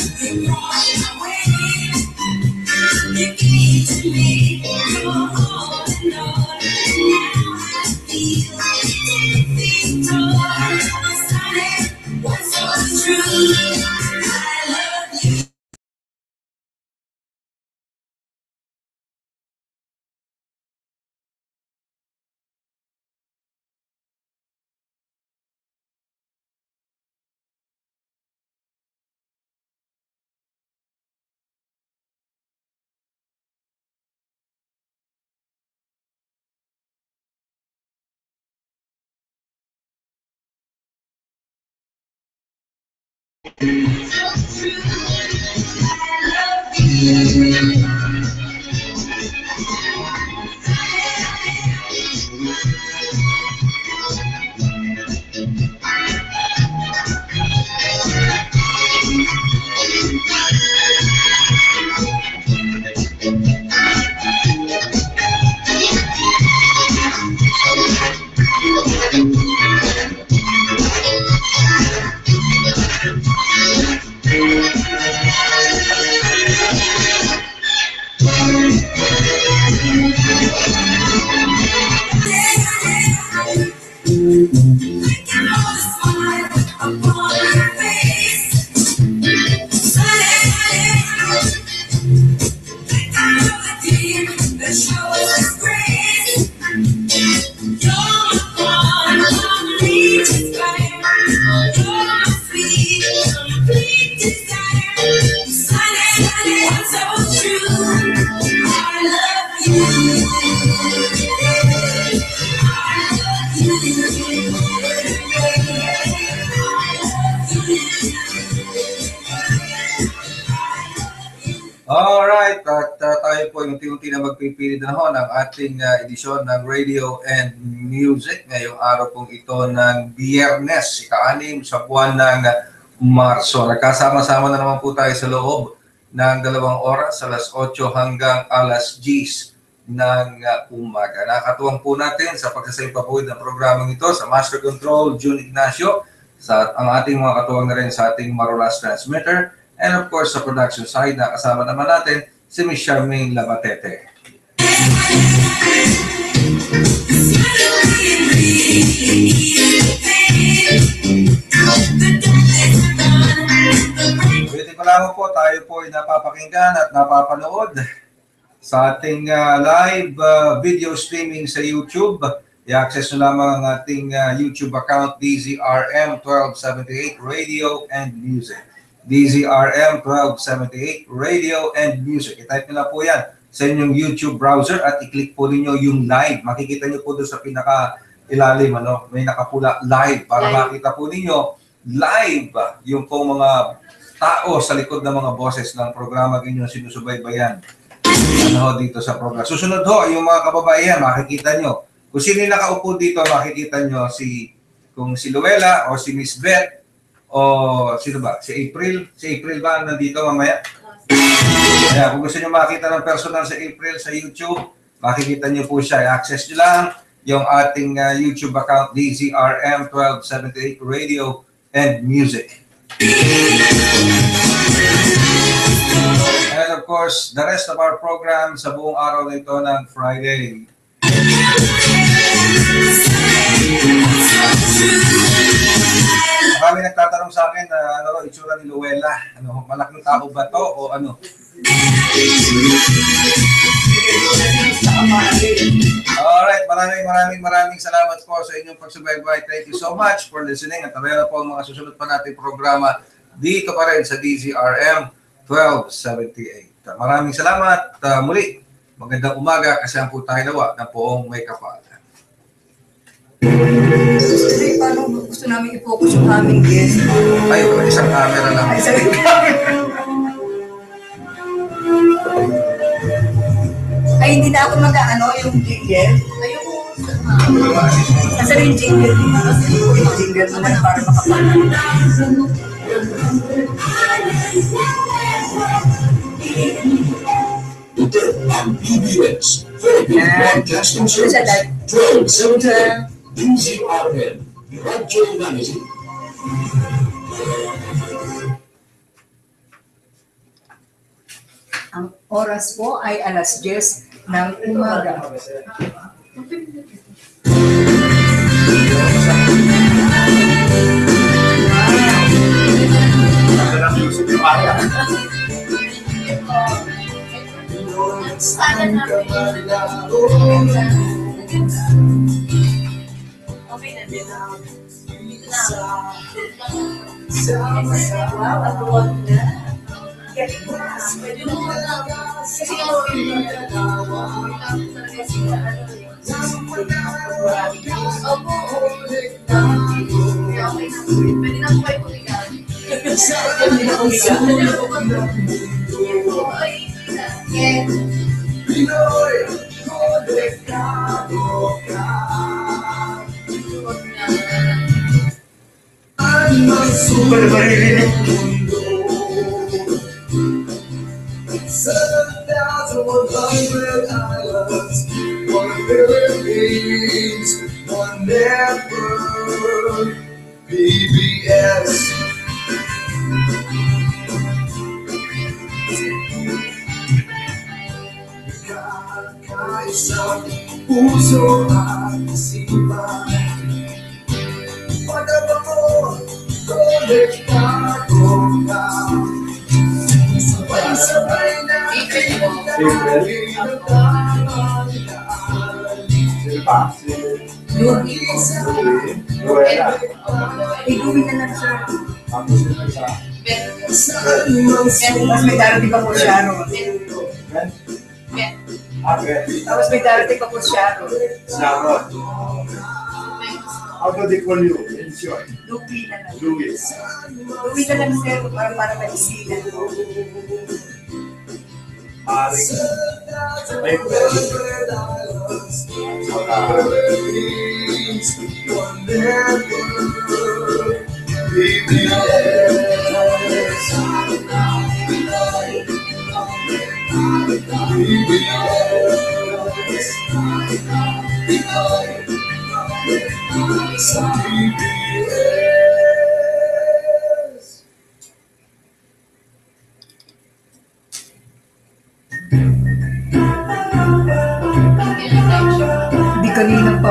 You gave to me your all. Alright, at tayo po unti-unti na magpipili na ho ng ating edisyon ng Radio and Music ngayong araw pong ito ng Biyernes, ika-6 sa buwan ng Marso. Nagkasama-sama na naman po tayo sa loob ng 2 oras, alas 8 hanggang alas 10 ng umaga. Nakatuwang po natin sa pagsasaypapuid ng programang ito sa Master Control, June Ignacio, sa ang ating mga katuwang na rin sa ating Marulas Transmitter, and of course, sa production side, nakasama naman natin si Ms. Charmaine Labatete. Ulitin ko lang po, tayo po ay napapakinggan at napapanood sa ating live video streaming sa YouTube. I-access nyo lamang ang ating YouTube account, dzrm 1278 Radio and Music. dzrm 1278 Radio and Music. I-type nyo na po yan sa inyong YouTube browser at i-click po ninyo yung live. Makikita nyo po doon sa pinaka-ilalim, may nakapula live para makita po ninyo live yung po mga tao sa likod ng mga boses ng programa inyong sinusubaybayan dito sa program. Susunod ho, yung mga kababaihan, makikita nyo. Kung sino yung nakaupo dito, makikita nyo kung si Luella o si Miss Beth o sino ba? Si April? Si April ba nandito mamaya? Kaya kung gusto nyo makita ng personal sa April sa YouTube, makikita nyo po siya. I-access nyo lang yung ating YouTube account, dzrm 1278 Radio and Music. And of course, the rest of our program sa buong araw nito ng Friday. Marami nagtatanong sa akin na ano itsura ni Luella. Malaking tao ba to o ano? Alright, maraming salamat po sa inyong pagsubaybay. Thank you so much for listening. At meron po ang mga susunod pa nating programa dito pa rin sa DZRM 1278. Maraming salamat. Muli, magandang umaga kasi ang po tayo nawa na poong may kapal. Paano gusto namin i-focus yung aming guest? Ay, isang camera lang. Ay, isang camera. Ay, hindi na ako mag-ano yung jingle. Ayoko. Nasaan yung jingle? Yung jingle naman para makapagano. Ito ang PBS Philippine Broadcasting Service 1270 DZRM Radyo Magazine. Ang oras po ay alas 10 ng umaga. Okay na din. Wow, at huwag na. Kasi opo. Pwede na po kayo pumigan. Super maririnig. 7,100 islands, one Philippines, one network, PBS. Kaisa, puso at isipan, pagkabago, konektado ka. Sabay-sabay na Iguwi na lang siya. Tapos may darating pa po siya, Ron. Tapos may darating pa po siya, Ron. How do they call you? Enjoy. Lupi na lang. Louis. Lupi na lang, sir, para maisilan. Maring. Di kanina pa.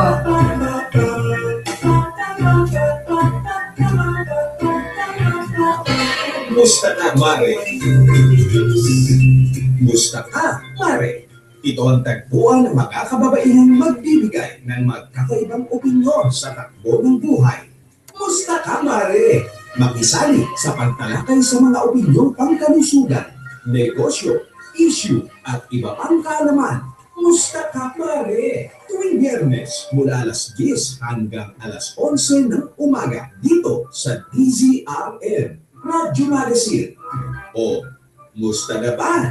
Musta ka, Mare? Musta ka, Mare? Ito ang tagpuan ng mga kababaihang magbibigay ng magkakaibang opinyon sa takbo ng buhay. Musta ka, Mare? Makisali sa pagtalakay sa mga opinyong pangkalusugan, negosyo, issue, at iba pang kaalaman. Musta ka, Mare? Tuwing Biyernes mula alas 10 hanggang alas 11 ng umaga dito sa dzrm Radyo Magazine. O, musta na ba?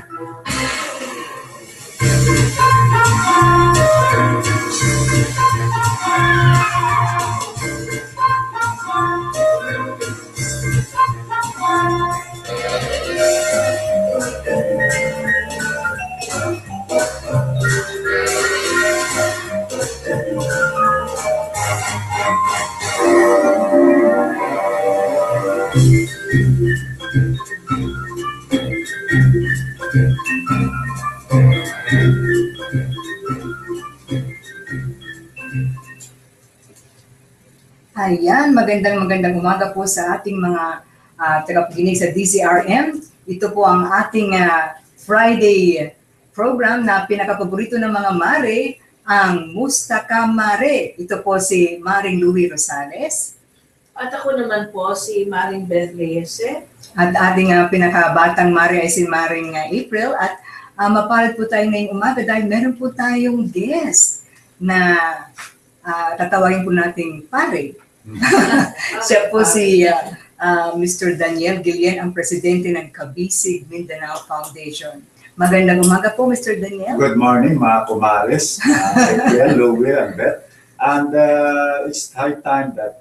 Ayan, magandang umaga po sa ating mga tagapakinig sa DZRM. Ito po ang ating Friday program na pinakapaborito ng mga mare, ang Musta Ka Mare. Ito po si Maring Louie Rosales. At ako naman po si Maring Beth Reyes. At ating pinakabatang mare ay si Maring April. At mapalad po tayo ngayong umaga dahil meron po tayong guest na tatawagin po nating pare. Siya po si Mr. Daniel Guillen, ang presidente ng Kabisig Mindanao Foundation. Magandang umaga po, Mr. Daniel. Good morning, mga kumares. Louie and Beth. And it's high time that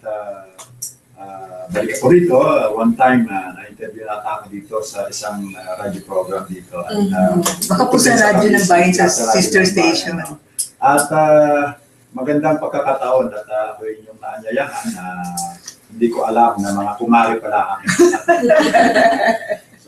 balik ako dito. One time na-interview na ako dito sa isang radio program dito. At, baka po sa radyo ng bayan sa sister station. At magandang pagkakataon at ako yung naanyayahan na hindi ko alam na mga kumari pala aking. So,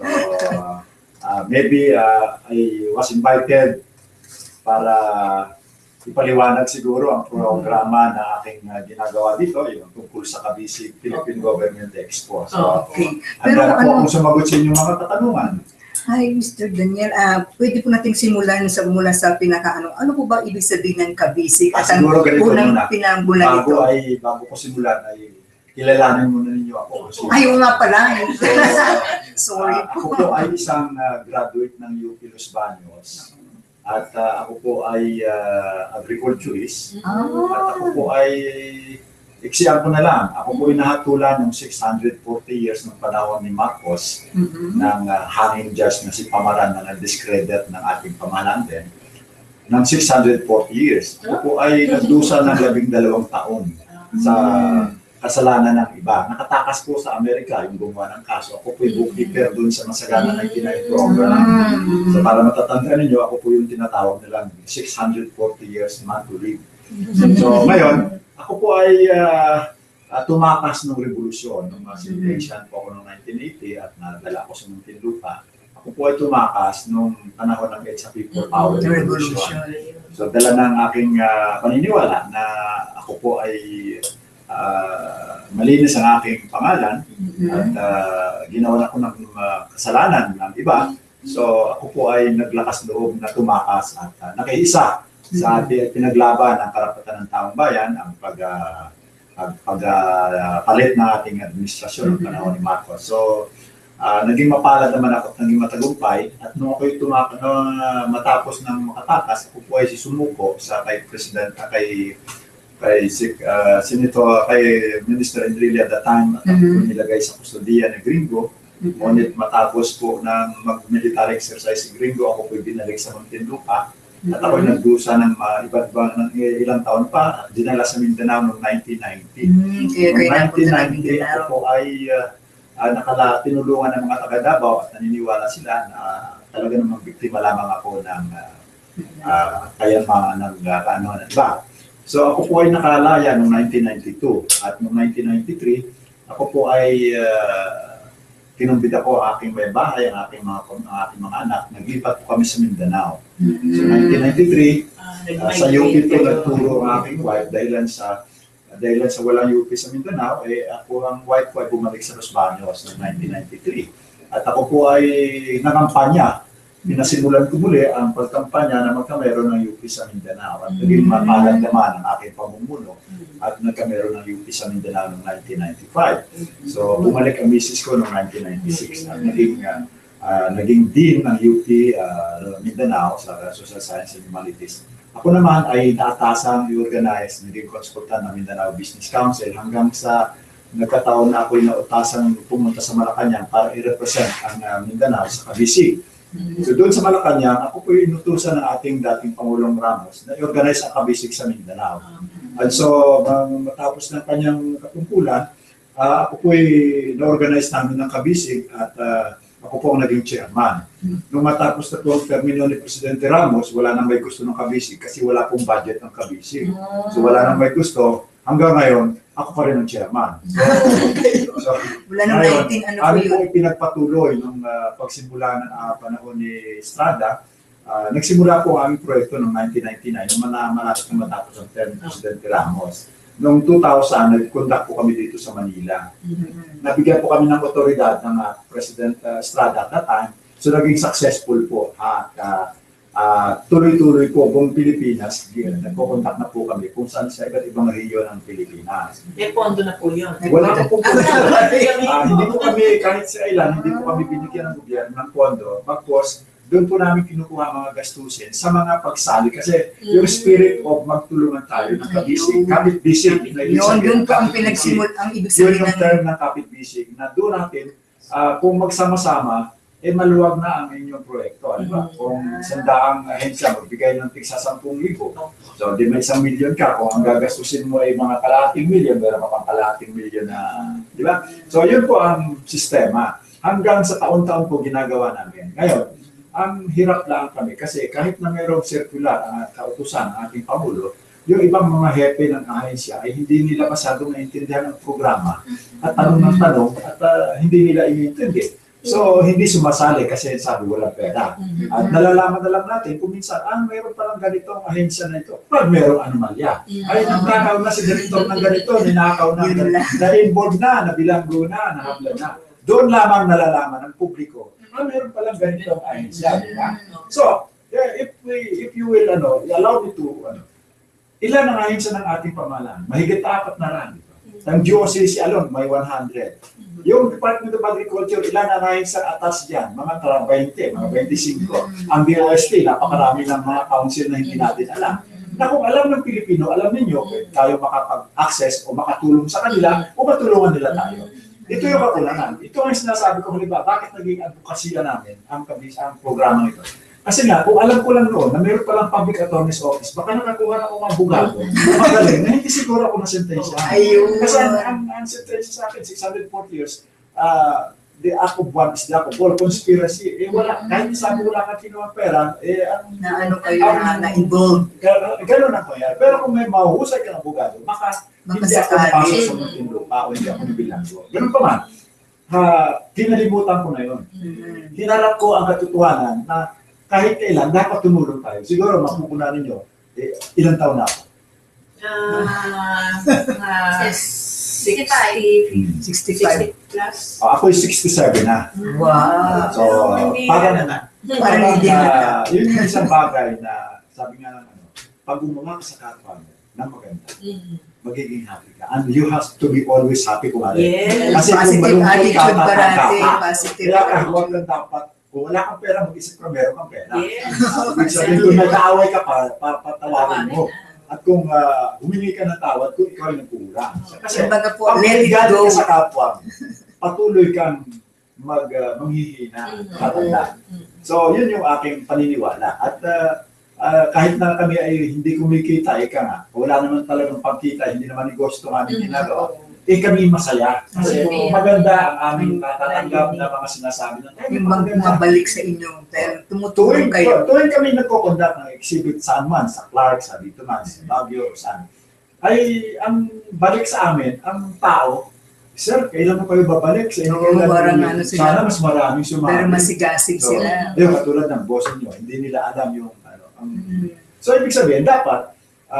maybe I was invited para ipaliwanag siguro ang programa na aking ginagawa dito, yung tungkol sa Kabisig Philippine Government Expo. So, okay. Pero ako kung sumagot sa inyong mga katanungan. Hi, Mr. Daniel. Pwede po nating simulan mula sa ano po ba ibig sabihin ng Kabisig? At ang unang pinanggulan ito. Bago ko simulan, ay kilalanin muna ninyo ako. Ayaw nga pala. Sorry po. Ako po ay isang graduate ng UP Los Baños. At ako po ay agriculturist. At ako po ay iksiyan ko na lang, ako po inahatulan ng 640 years ng panahon ni Marcos ng hanging judge na si Pamaran na discredit ng ating pamahalaan din ng 640 years. Ako po ay nagdusa ng 12 taon sa kasalanan ng iba. Nakatakas po sa Amerika yung gumawa ng kaso. Ako po yung bookkeeper doon sa masagana ng kinain program. So para matatandaan ninyo, ako po yung tinatawag nilang 640 years man to live. So ngayon, ako po ay tumakas ng revolusyon ng civilization po ako noong 1980 at nadala ko sa Muntinlupa. Ako po ay tumakas nung panahon ng It's a People Power Revolution. So dala ng aking paniniwala na ako po ay malinis ang aking pangalan at ginawa ko ng kasalanan ng iba. So ako po ay naglakas loob na tumakas at nakiisa sa ating pinaglaban ang karapatan ng taong bayan, ang pagpalit ng ating administrasyon ng panahon ni Marcos. So naging mapalad naman ako at naging matagumpay at nung ako'y matapos ng makatakas, ako po ay sumuko sa kay President, kay Senator, kay Minister Enrile at the time at ako nilagay sa kustodiya ng Gringo. Ngunit matapos po ng mag-military exercise si Gringo, ako po binalik sa Muntinlupa. At ako nagdusa ng ilang taon pa, dinala sa Mindanao noong 1990. Noong 1990, ako po ay tinulungan ng mga taga Davao at naniniwala sila na talaga namang biktima lamang ako ng kayamanan ng iba. So ako po ay nakalaya noong 1992 at noong 1993, ako po ay kinumbida ko aking may bahay, ang aking mga anak, naglipat po kami sa Mindanao. So 1993, sa UP po nagturo ang aking wife dahil sa walang UP sa Mindanao, ako ang wife ko ay bumalik sa Los Baños noong 1993. At ako po ay nangampanya. Pinasimulan ko muli ang pagkampanya na magkameron ng UP sa Mindanao. At naging mapalad naman ang aking pamumuno at nagkameron ng UP sa Mindanao noong 1995. So bumalik ang misis ko noong 1996 at naging dean ng UP Mindanao sa Social Science and Humanities. Ako naman ay naatasang i-organize, naging konsultan ng Mindanao Business Council hanggang sa nagkataon na ako'y nautasang pumunta sa Malacanang para i-represent ang Mindanao sa Kabisig. So doon sa Malacanang, ako po yung inutusan ng ating dating Pangulong Ramos na i-organize ang Kabisig sa Mindanao. At so, matapos ng kanyang katungkulan, ako po yung na-organize namin ng Kabisig at ako po ang naging chairman. Nung matapos na po ang termino ni Presidente Ramos, wala nang may gusto ng Kabisig kasi wala pong budget ng Kabisig. So wala nang may gusto. Hanggang ngayon, ako pa rin ang chairman. So wala nang ngayon, ano po po pinagpatuloy nung pagsimula ng panahon ni Estrada. Nagsimula po ang aming proyekto noong 1999, nung malapit na matapos ang term ni Presidente Ramos. Noong 2000, nag-conduct po kami dito sa Manila. Nabigyan po kami ng otoridad ng President Estrada at that time. So naging successful po at tuloy-tuloy po buong Pilipinas. Nagko-contact na po kami kung saan sa iba't ibang rehiyon ng Pilipinas. May pondo na po yun. Wala na po pondo. Hindi po kami, kahit sa ilan, hindi po kami binigyan ng gobyerno ng pondo. Bagkos, doon po namin kinukuha mga gastusin sa mga pagsali. Kasi yung spirit of magtulungan tayo ng kabisig, kapit-bisig. Yun, doon po ang pinagsimul, ang ibig sabihin. Yun yung term ng kapit-bisig na doon natin, kung magsama-sama, maluwag na ang inyong proyekto. Diba? Kung sandaang ahensya, magbigay ng tigsa 10,000. So, di may 1 million ka. Kung ang gagastusin mo ay mga kalahating million, meron ka pang kalahating million na, di ba? So, yun po ang sistema. Hanggang sa taon-taon po ginagawa namin. Ngayon, ang hirap lang kami kasi kahit na mayroong circular ang kautusan ng ating Pangulo, yung ibang mga hepe ng ahensya ay hindi nila masyadong naintindihan ang programa at tanong ng tanong at hindi nila iintindi. So, hindi sumasali kasi sabi walang pera. At nalalaman na lang natin kung minsan, mayroon palang ganito ang ahensya na ito. Pag mayroong anomalya. Ay, nagkakaw na si direktor ng ganito, ninakaw na, na-involve na, nabilanggo na, nahabla na. Doon lamang nalalaman ng publiko. Meron palang ganito ang ahensya. So, if you will, allow me to, ilan ang ahensya ng ating pamahalaan? Mahigit 4 na ran. Ang GOCC alone, may 100. Yung Department of Agriculture, ilan ang ahensya atas dyan? Mga 20, mga 25. Ang DOST, napakarami ng mga council na hindi natin alam. Na kung alam ng Pilipino, alam ninyo, tayo makapag-access o makatulong sa kanila o matulungan nila tayo. Ito yung kakulangan. Ito ang sinasabi ko, halimbawa, bakit naging advokasya namin ang programa ito? Kasi nga, kung alam ko lang noon na mayroon palang public attorney's office, baka nakakuha na ako ng abogado, magaling, na hindi siguro ako na sentensya. Kasi ang sentensya sa akin, 640 years, the act of one is the act of all, conspiracy. Wala, kahit sabi ko lang at kinuha pera, kayo na-involved. Gano'n ang kaya. Pero kung may mahuhusay ka ng abogado, hindi ako napasok sa munting lupa o hindi ako nabilanggo. Ganun pa man, kinalimutan ko na yun. Hinarap ko ang katotohanan na kahit kailan, dapat tumulong tayo. Siguro, mapupunan ninyo, ilang taon na ako? 65 plus. Ako 67 na. Wow. So, parang yun yung isang bagay na, sabi nga naman, pag gumawa ka sa kapwa mo, na maganda, magiging happy ka. And you have to be always happy kumari. Yes. Kasi Positive attitude parati. Positive attitude. Huwag kang dapat, kung wala kang pera, mag-isip ka meron kang pera. Sabihin kung nag-aaway ka pa, patawarin mo. At kung humingi ka ng tawad, kung ikaw ay nagkukulang. Kasi pag galing ka sa kapwa, patuloy kang manghihina, tatanda. So, yun yung aking paniniwala. At kahit na kami ay hindi kumikita, nga, wala naman talagang pagkita, hindi naman negosyo itong aming ginagawa, kami masaya. Kasi maganda ang aming natatanggap na mga sinasabi ng yung mabalik sa inyo, dahil tumutulong kayo. Tuwing kami nagko-conduct ng exhibit saan man, sa Clark, sa dito man, sa Baguio, saan, ay ang balik sa amin, ang tao, sir, kailan mo kayo babalik? Sa inyo, sana mas maraming sumali. Pero masigasig sila. Yung katulad ng boss nyo, hindi nila alam yung so, ibig sabihin, dapat,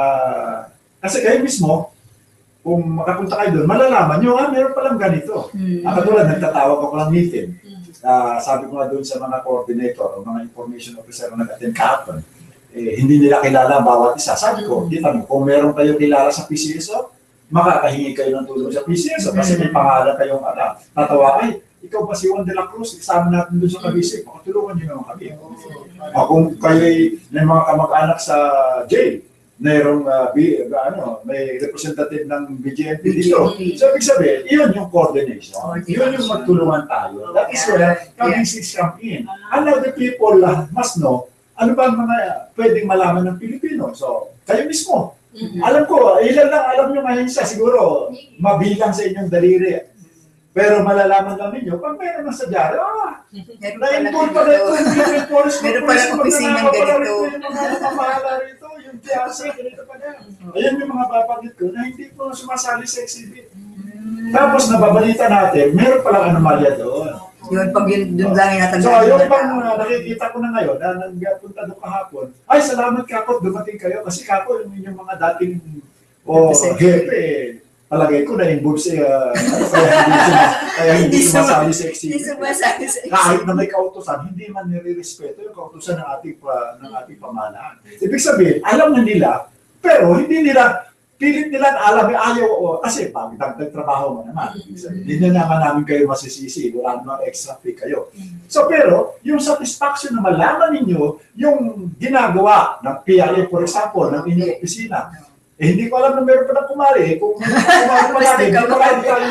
kasi kayo mismo, kung makapunta kayo doon, malalaman nyo, meron palang ganito. Katulad, nagtatawag ako ng meeting. Sabi ko nga doon sa mga coordinator o mga information officer na nag-attend kahapon, hindi nila kilala bawat isa. Sabi ko, kita mo, kung meron kayo kilala sa PCSO, makakahingi kayo ng tulong sa PCSO kasi may pangalan kayong tatawa, ay, ikaw ba si Juan de la Cruz, isama natin doon sa kabisig, makatulungan nyo naman kami. Kung kayo may mga kamag-anak sa jail, mayroong may representative ng BGMP dito. So, ibig sabihin, yun yung coordination. Yun yung magtulungan tayo. That is where kabisig come in. And now the people must know ano ba ang mga pwedeng malaman ng Pilipino. So, kayo mismo. Alam ko, ilan lang alam nyo ngayon siya, siguro mabilang sa inyong daliri. Pero malalaman lang ninyo, pag meron ng sadyari, na-import pa rin ito, meron pa rin opisina ganito. Yung mga napamahala rito, yung tiyasa, ganito pa na. Ayan yung mga babanggit ko na hindi po sumasali sa exhibit. Tapos nababalita natin, meron palang anomalya doon. Yun, pag yun lang yung natagyan. So, yung pang nakikita ko na ngayon, na nagpunta doon kahapon, ay, salamat kako, dumating kayo, kasi kako yung inyong mga dating, hepe, palagay ko na-involve siya, kaya hindi sumasali sa exhibit. Kahit na may kautusan, hindi man nire-respeto yung kautusan ng ating pamahalaan. Ibig sabihin, alam na nila, pero hindi nila, pilit nila alam, ayaw, kasi pag nagtrabaho mo naman, hindi na naman namin kayo masisisi, wala naman extra fee kayo. So, pero, yung satisfaction na malaman ninyo, yung ginagawa ng PIA, for example, ng inyong opisina, hindi ko alam na meron pa na kumari. Kung kumari pa natin, hindi pa lang tayo.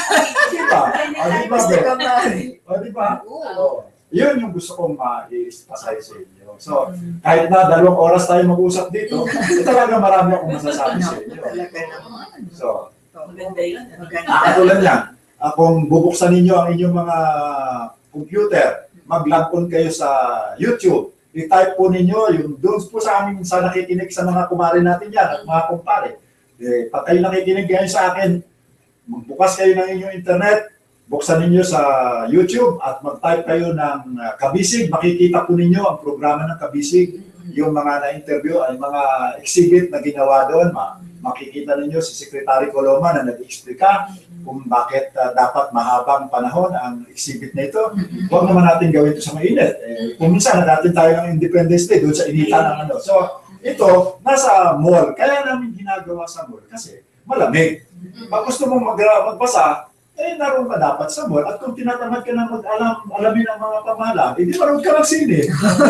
Diba? Yun yung gusto kong ma-i-pasay sa inyo. So, kahit na 2 oras tayo mag-usap dito, talaga marami akong masasabi sa inyo. So, katulad yan, kung bubuksan ninyo ang inyong mga computer, mag-log on kayo sa YouTube, i-type po ninyo, yung doon po sa amin sa nakikinig sa mga kumare natin yan at mga kumpare. Pag kayo nakikinig ngayon sa akin, magbukas kayo ng inyong internet, buksan ninyo sa YouTube at mag-type kayo ng Kabisig, makikita po ninyo ang programa ng Kabisig, yung mga na-interview, ay mga exhibit na ginawa doon, makikita ninyo si Secretary Coloma na nag-explika kung bakit dapat mahabang panahon ang exhibit na ito. Huwag naman natin gawin ito sa mainit. Kung minsan natin tayo ng Independence Day doon sa initan ng ano. So, ito, nasa mall. Kaya namin ginagawa sa mall kasi malamig. Pag gusto mong magbasa, eh naroon ka dapat sa mall. At kung tinatamad ka na alamin ang mga pamahalaan, hindi maroon ka magsili.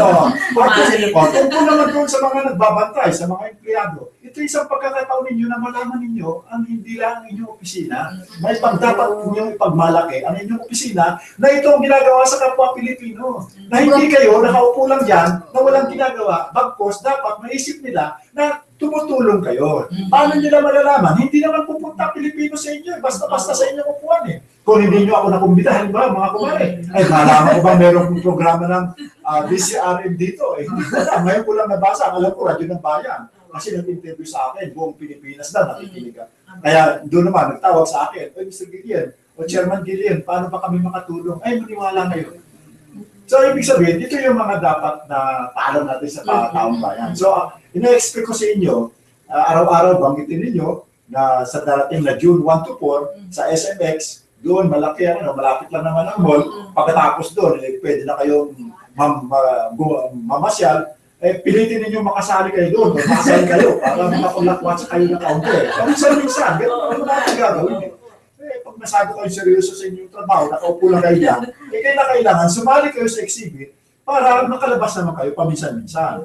Kung naman doon sa mga nagbabantay, sa mga empleyado, ito isang pagkakataon ninyo na malaman ninyo ang hindi lang inyong opisina. May dapat ninyong ipagmalaki ang inyong opisina na ito ang ginagawa sa kapwa Pilipino. Na hindi kayo nakaupo lang dyan na walang ginagawa. Bagkos, dapat maisip nila na tumutulong kayo. Paano nila malalaman? Hindi naman pupunta Pilipino sa inyo. Basta-basta sa inyong upuan eh. Kung hindi nyo ako nakumbitahan ba, mga kumare? Ay, malaman ko ba merong programa ng dzrm dito? Eh, hindi ko lang. Ngayon ko lang nabasa. Alam ko, radyo ng bayan. Kasi nag-interview sa akin, buong Pilipinas na nakikinig ka. Kaya doon naman, nagtawag sa akin, Mr. Gillian, o Chairman Gillian, paano ba kami makatulong? Ay, maniwala ngayon. So, ibig sabihin, ito yung mga dapat na paalam natin sa taong bayan. So, ina-expect ko sa inyo, araw-araw banggitin ninyo na sa darating na June 1 to 4 sa SMX, doon malaki, malapit lang naman ang mall. Pagkatapos doon, pwede na kayong mamasyal. Pilitin ninyo makasali kayo doon, makasali kayo para makulakwat kayo ng kaunti. Minsan, gano'n natin gagawin. Pag masyado kayo seryoso sa inyong trabaho, nakaupo lang kayo lang, kailangan sumali kayo sa exhibit para makalabas naman kayo paminsan-minsan.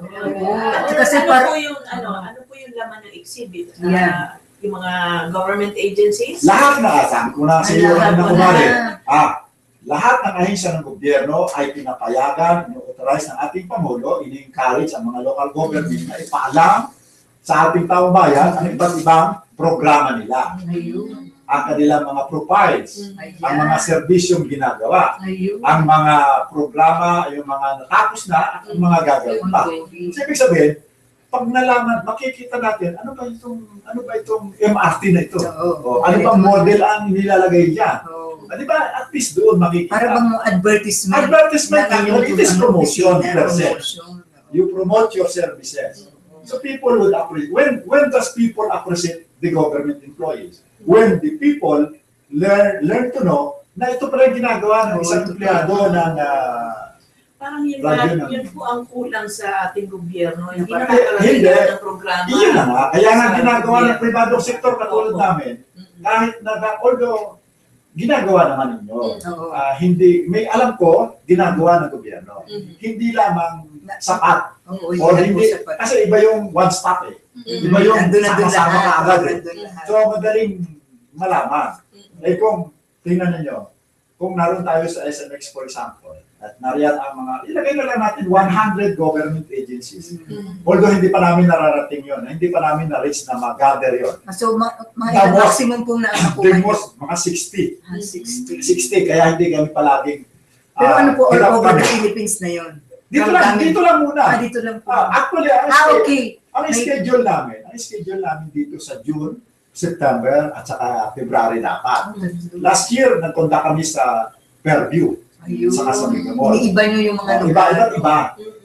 Ano po yung laman ng exhibit? Yung mga government agencies? Lahat na asang, kung nasa iyo na kumari, lahat ng ahensya ng gobyerno ay pinapayagan, ino-authorize ng ating Pangulo, ini-encourage ang mga local government na ipaalam sa ating taong bayan ang iba't ibang programa nila. Ang kanilang mga profiles, ang mga serbisyong ginagawa, ang mga programa, yung mga natapos na, at yung mga gagawin pa. So, ibig sabihin, pag nalaman, makikita natin, ano ba itong MRT na ito? Ano ba model ang nilalagay diyan? Di ba, at least doon makikita. Para bang advertisement? Advertisement, it is promotion per se. You promote your services. So people would appreciate. When does people appreciate the government employees? When the people learn to know na ito pala yung ginagawa ng isang empleyado ng parang yun po ang kulang sa ating gobyerno. Hindi nakakalaga ng programa. Iyon na nga. Kaya nga ginagawa ng pribadong sektor katulad namin. Kahit na, although ginagawa naman ninyo. Hindi, may alam ko, ginagawa ng gobyerno. Hindi lamang sapat. O hindi, kasi iba yung one stop eh. Iba yung sama-sama ka agad eh. So, madaling malaman. Eh kung, tingnan ninyo, kung naroon tayo sa SMX for example, at nariyan ang mga, ilagay na lang natin 100 government agencies. Although hindi pa namin nararating yun, hindi pa namin na-reach na mag-gather yun. So, mga maximum pong the most, mga 60. 60, kaya hindi kami palaging pero ano po, all over the Philippines na yun? Dito lang muna. Dito lang po. Actually, okay. Ang schedule namin dito sa June, September, at saka February dapat. Last year, nagkonda kami sa Fairview. Saka sa Migamon. Iba nyo yung mga lugar. Iba.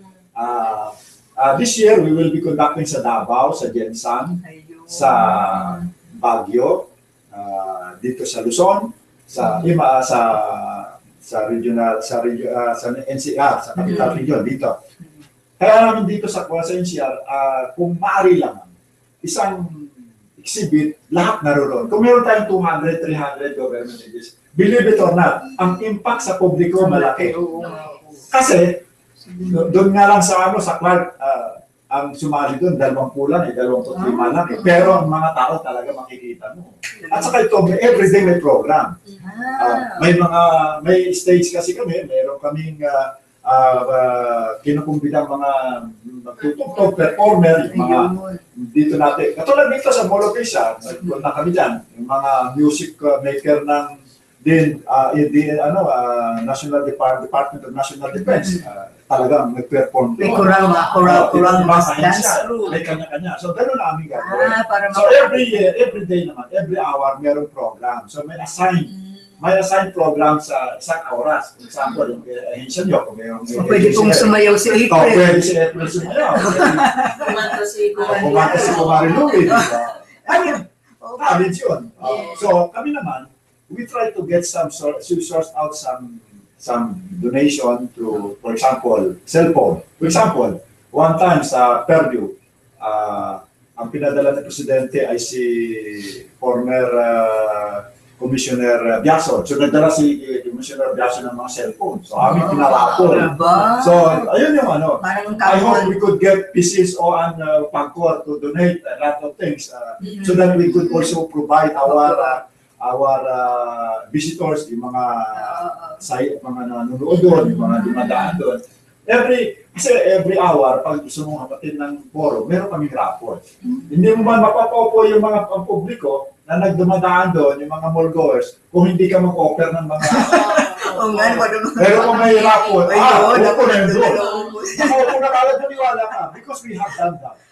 This year, we will be conducting sa Davao, sa Jensan, sa Baguio, dito sa Luzon, sa regional, sa NCR, sa capital region, dito. Kaya namin dito sa NCR, kung maaari lang, isang exhibit, lahat naroon. Kung meron tayong 200, 300 government agencies, believe it or not, ang impact sa publiko malaki. Kasi, doon nga lang sa Clark, ang sumali doon, 2 lang, 2 to 3 lang. Pero ang mga tao talaga makikita mo. At saka ito, everyday may program. May stage kasi kami, mayroon kaming kinukumbidang mga magtutugtog, performer, yung mga dito natin. Katulad dito sa Molokesa, na kami dyan, yung mga music maker ng National Department of National Defense, talagang nag-perform. May choral dance. May kanya-kanya. So, gano'n na aming gagawin. So, every day naman, every hour, merong program. So, may assigned program sa isang oras. For example, yung ahensya nyo, kung mayroong... Pwede pong sumayaw si April. Pwede si April sumayaw. Kumanta si Kumari Louie. Ayun. College yun. So, kami naman, we try to get source out some donation to, for example, cellphone. For example, one time sa Fairview, ang pinadala ng presidente ay si former Commissioner Biason. So nagdala si Commissioner Biason ng mga cellphone. So amin pinarapol. So ayun yung ano. I hope we could get PCs o an Pagcor to donate a lot of things so that we could also provide our visitors, yung mga nanonood doon, yung mga dumadaan doon. Every hour, pag gusto mong hapatin ng poro, meron kaming rapport. Hindi mo man mapapopo yung mga publiko na nagdumadaan doon, yung mga mall goers, kung hindi ka mag-offer ng mga... Pero kung may rapport, upo na yun doon. Nakaupo na kagad naniwala ka because we have done that.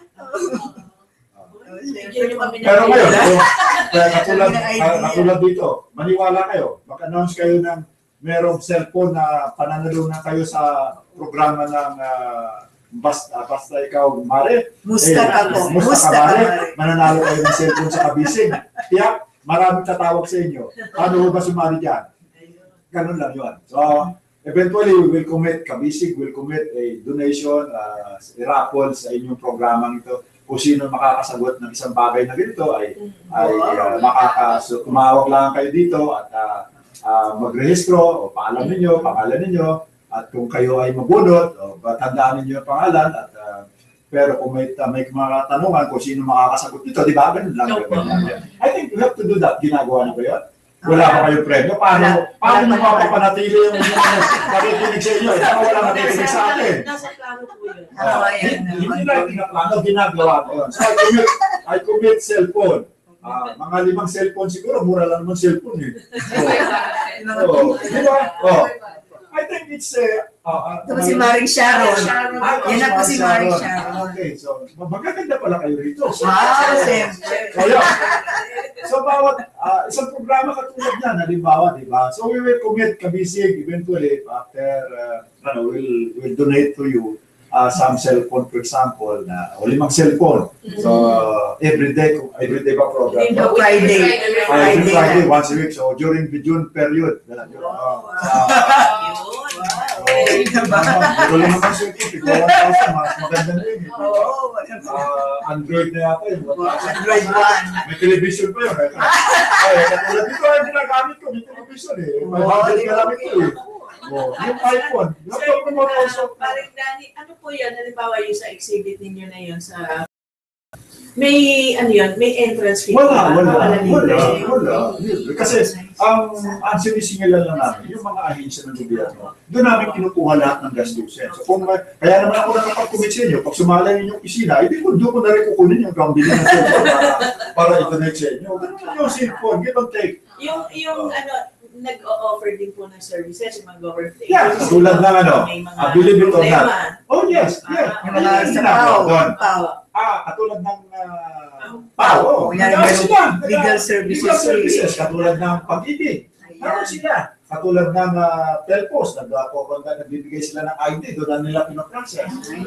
Pero ngayon, katulad dito, maniwala kayo, mag-announce kayo ng merong cellphone na pananalunan kayo sa programa ng basta ikaw, Mare. Musta ka Mare. Mananalo kayo ng cellphone sa Kabisig. Kaya maraming tatawag sa inyo. Paano ba sumali dyan? Ganun lang yun. So, eventually, we will commit, Kabisig will commit a donation, a raffle sa inyong programang ito. Kung sino makakasagot ng isang bagay na ganito ay tumawag lang kayo dito at magrehistro o pangalan ninyo, at kung kayo ay mabunot, tandaan ninyo yung pangalan, at pero kung may mga tanungan kung sino makakasagot dito, di ba? Ganun lang. I think we have to do that. Ginagawa na ba yun? Wala pa kayong premyo. Paano nyo mapapanatili yung nakikinig sa inyo? Ito wala nakikinig sa akin. Nasa plano po yun. Hindi na pinaplano, ginagawa ko yun. So I commit cellphone. Mga 5 cellphone siguro, mura lang naman cellphone eh. Di ba? I think it's ito po si Maring Sharon. Yan na po si Maring Sharon. Okay, so magaganda pala kayo rito. Siyempre. So bawat isang programa katulad niyan, halimbawa, di ba? So we will commit, Kabisig, eventually after we'll donate to you some cellphone, for example, na o 5 cellphone. So every day ba program? Every Friday, once a week. So during the June period. Pero lang naman cellphone, 1,000, mas maganda na yun. Android na yata yun. Android 1. May television pa yun. Katulad dito, ang ginagamit ko, may television eh. May budget ka lang ito eh. Yung iPhone. Paring Danny, ano po yan? Halimbawa yung sa exhibit ninyo na yun sa... May entrance fee. Wala. Kasi ang sinisingilan lang namin, yung mga ahensya ng gobyerno, doon namin kinukuha lahat ng gastusin. So kaya naman ako nakapag-commit sa inyo, pag sumala yung opisina, hindi ko doon ko na rin kukunin yung gambili ng cellphone para i-donate sa inyo. Ganun yung cellphone, give and take. Yung nag-o-offer din po ng services, yung mga government. Yeah, tulad ng believe it or not. Oh yes. Yung mga sa PAO. Katulad ng PAO. Legal services. Katulad ng Pag-ibig. Meron sila. Katulad ng Telpos, nagbibigay sila ng ID, doon na nila pinaprocess.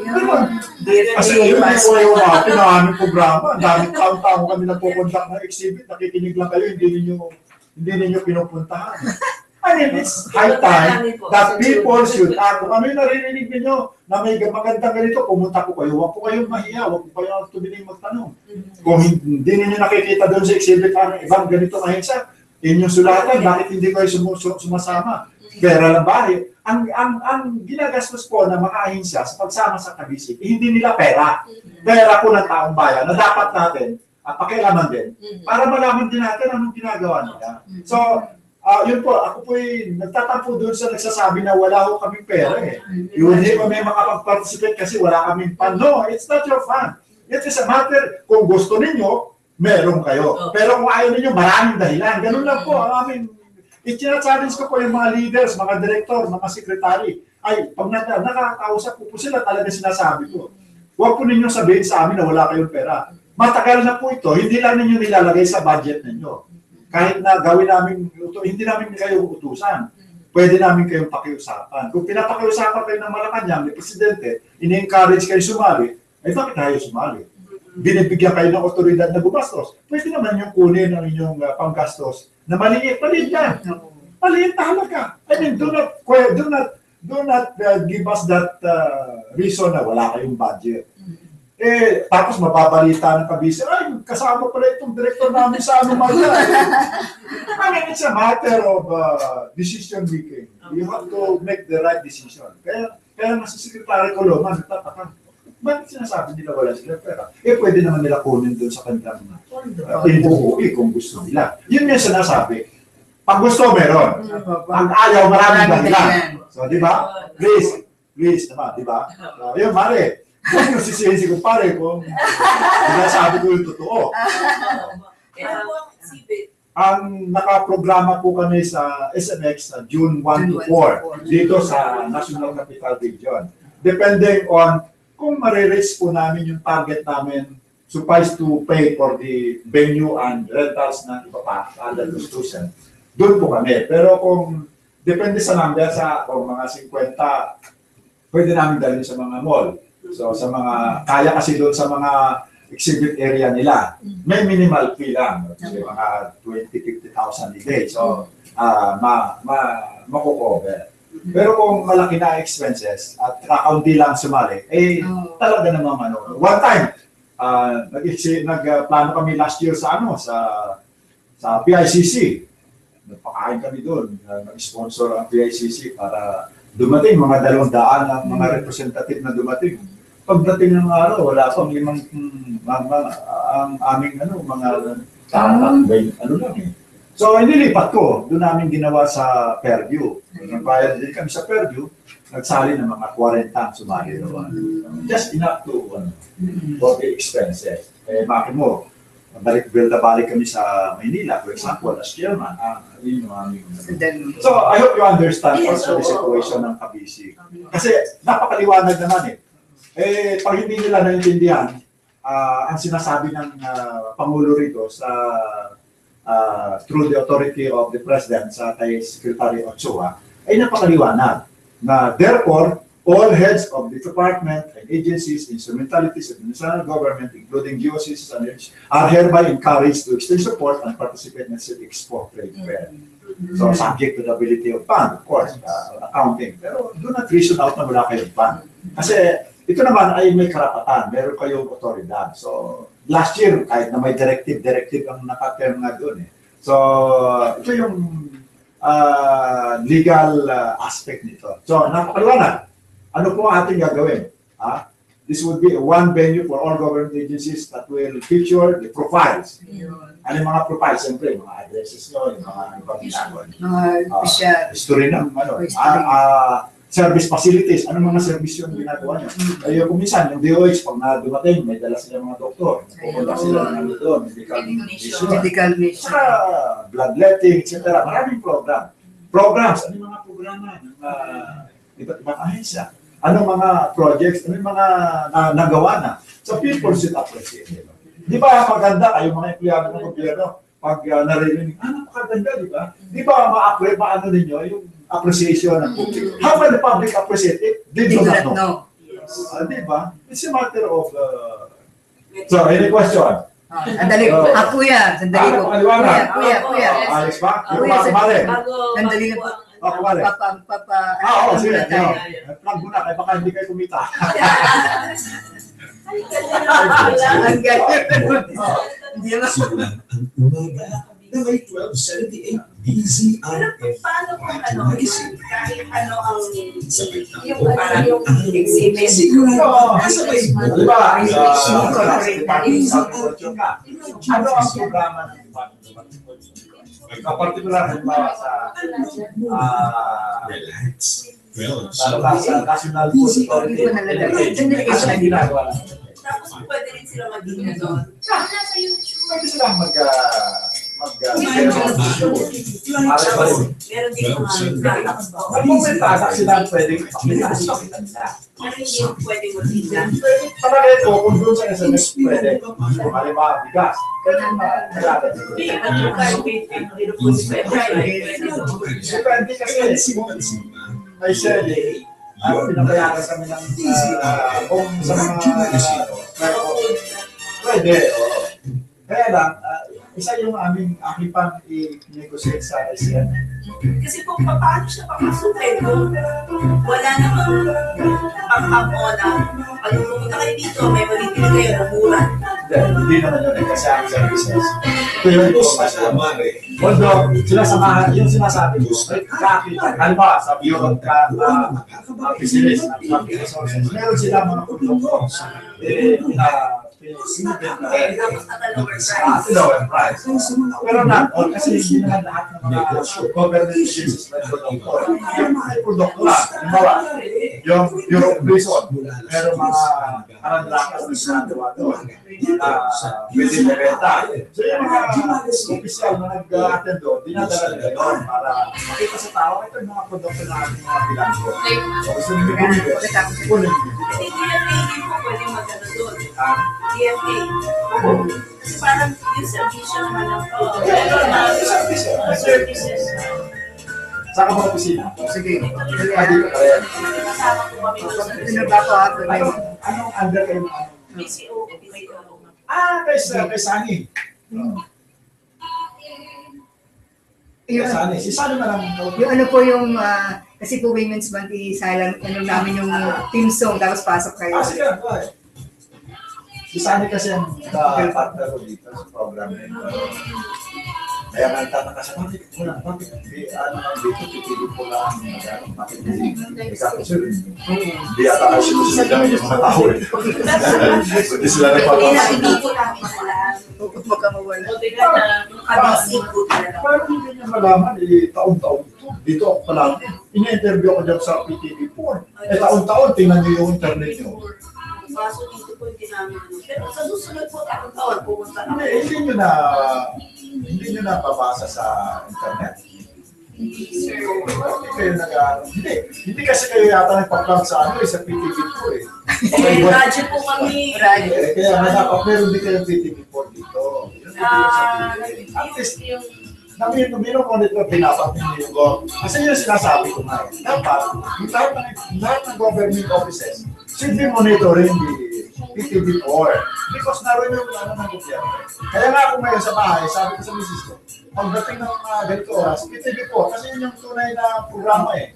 Kasi yun yung pinaming programa. Dami taong-taong kami nagpo-conduct ng exhibit, nakikinig lang kayo, hindi ninyo pinupuntahan. I mean, it's high time that people should act. Kung ano yung naririnig ninyo na may magandang ganito, pumunta po kayo. Huwag po kayong mahiya, huwag po kayong tumiling magtanong. Kung hindi ninyo nakikita doon sa exhibit ang ibang ganito na hensa, inyong sulatan, bakit hindi kayo sumasama? Pera lang ba? Ang ginagastos po ng mga ahensya sa pagsama sa Kabisig, hindi nila pera. Pera po ng taong bayan na dapat natin at pakialaman din para malaman din natin anong ginagawa nila. So, yun po, ako po'y nagtatampo doon sa nagsasabi na wala ko kaming pera eh. Yun, hindi kami makapag-participate kasi wala kaming fund. No, it's not your fund. It is a matter, kung gusto ninyo, meron kayo. Pero kung ayaw ninyo, maraming dahilan. Ganun lang po ang aming, i-challenge ko po yung mga leaders, mga director, mga secretary. Ay, pag nakakausap po sila, talaga sinasabi ko. Huwag po ninyo sabihin sa amin na wala kayong pera. Matagal na po ito, hindi lang ninyo nilalagay sa budget ninyo. Kahit na gawin namin, hindi namin kayo utusan. Pwede namin kayong pakiusapan. Kung pinapakiusapan kayo ng Malacanang, ni Presidente, ini-encourage kayo sumali, ay bakit tayo sumali? Binibigyan kayo ng otoridad na gumastos. Pwede naman yung kunin ang inyong panggastos na maliit. Maliit yan. Maliit talaga. I mean, do not give us that reason na wala kayong budget. Tapos mababalita ng kabisi, ay, kasama pala itong director namin sa anomalya. I mean, it's a matter of decision making. You have to make the right decision. Kaya nga si Secretary Coloma, nagtataka, bakit sinasabi nila wala sila pera? Pwede naman nila kunin doon sa kanilang pinbuhui kung gusto nila. Yun yung sinasabi. Pag gusto, meron. Pag ayaw, maraming dahilan. So, di ba? Please naman, di ba? Yun, mare. Huwag yung sisihin si kumpare kung sinasabi ko yung totoo. Ang nakaprograma po kami sa SMX sa June 1 to 4 dito sa National Capital Region. Depending on kung marireach po namin yung target namin suffice to pay for the venue and rentals ng iba pa, other institution, doon po kami. Pero kung depende sa number, kung mga 50, pwede namin dalhin sa mga mall. So sa mga, kaya kasi doon sa mga exhibit area nila, may minimal fee lang. Kasi mga 20,000-50,000 a day. So, makukover. Pero kung malaki na expenses at kakaunti lang sumali, talaga namang one time, nagplano kami last year sa PICC. Nagpakain kami doon. Nag-sponsor ang PICC para dumating mga 200 ang mga representative na dumating. Pagdating ng araw, wala pang limang ang aming mga lang eh. So, inilipat ko. Doon namin ginawa sa Fairview. Nagbayad din kami sa Fairview. Nagsali ng mga 40 ang sumali doon. Just enough to for the expenses. Bakit mo, balik kami sa Maynila, for example, as chairman. Yun yung aming. So, I hope you understand also the situation ng Kabisi. Kasi napakaliwanag naman eh. Pag hindi nila naintindihan, ang sinasabi ng Pangulo rito through the authority of the President sa kay Secretary Ochoa, ay napakaliwanag na therefore, all heads of the department and agencies, instrumentalities of the national government, including GOCs and others, are hereby encouraged to extend support and participate in the export trade fair. So, subject to the ability of fund, of course, accounting. Pero do not reason out na wala kayong fund. Kasi ito naman ay may karapatan, meron kayong otoridad. So, last year, kahit na may directive ang nakaterm nga doon eh. So, ito yung legal aspect nito. So, napakaliwanag. Ano po ang ating gagawin? This would be one venue for all government agencies that will feature the profiles. Ano yung mga profiles? Siyempre, mga addresses nyo, yung mga ibang ginagawa. History ng service facilities, anong mga service yung ginagawa niyo? Kaya kung minsan, yung DOH, pag dumating, may dala sila mga doktor, pupunta sila ng doon, medical mission, saka bloodletting, etc. Maraming programs, ano yung mga programa ng iba't ibang ahensya? Anong mga projects, ano yung mga nagawa na? So people should appreciate it. Di ba maganda kayo mga empleyado ng gobyerno, pag narinig, napakaganda, di ba? Di ba maano ninyo yung appreciation ng public? How can the public appreciate it? They do not know. Di ba? It's a matter of... So, any question? Sandali ko. Kuya, sandali ko. Kuya. Alis ba? Kuya, sandali ko. Kumare. Oo, sige. Plug muna, kaya baka hindi kayo kumita. Ang galing. Hindi naman. Simulan ang umaga na may 1278 DZRM. Paano kung kahit ano ang yung exhibit? Nasa Facebook. Diba? Ano ang programa ng particular halimbawa sa sa National Food Authority. Ano ginagawa lang? Tapos pwede rin sila maging doon. Nasa YouTube. Pwede silang meron din mga nagpupunta sila pwedeng ipakita nila. Pero hindi pwede magtinda. Talaga ito, kung doon sa SMS pwede. Halimbawa, bigas. Depende kasi I said pinabayaran kami ng kung sa mga pwede. Kaya lang, isa yung aking pang i-negotiate sa ICM. Kasi kung paano siya papasukin kung wala namang pang-up-o na pag pumunta kayo dito, may mabibili kayo na mura. Hindi naman yun kasi ang services. Ito yung informasyon. Although, sila samahan, yung sinasabi ko, kakita, halimbawa sa beyond business, meron sila mga produkto. Lower price. Pero not all, kasi hindi naman lahat ng mga government agencies na produkto. Yung mga produkto lang, halimbawa, yung Europe Prison, meron mga karandlakas na sinagawa doon. Pwede na benta. So yung mga opisyal na nag-attend doon, dinadala nila doon para makita sa tao, ito yung mga produkto na ating mga bilanggo. So hindi kunin. Hindi DFA po pwede magano doon. DFA. Kasi parang yung servisyo naman ang services. Saan ka mga opisina? Sige. Dito ka rin. Kasama po kami doon sa Anong under kayo? PCO. Kay Sani. Yung, si Sani na lang. Yung ano po yung, kasi po Women's Month, silent, ano namin yung team song, tapos pasok kayo. Sige, si Sani kasi ang partner ko dito sa program na ito. Kaya nga nagtataka sa bakit dito pipili ko lang bakit hindi ata kasi sila yung mga tao hindi sila nagpapasok. Huwag ka mawala. Pero hindi niya malaman, taon-taon dito ako pala, ina-interview ako dyan sa PTV4. Taon-taon, tingnan niyo yung internet niyo. Baso dito po yung ginamit. Pero sa susunod po, taon-taon, pumunta na. Hindi nyo na babasa sa internet. Hindi kasi kayo yata nagpa-plug sa sa PTV4 eh. Radyo po kami. Kaya nga dapat meron din kayo PTV4 dito. At least, monitor din dapat ninyo. Kasi yung sinasabi ko nga, dapat, lahat ng government offices should be monitoring the PTV4 because naroon yung ng gobyerno. Kaya nga ako ngayon sa bahay, sabi ko sa misis ko, pagdating ng ganito oras, PTV4 kasi yun yung tunay na programa eh.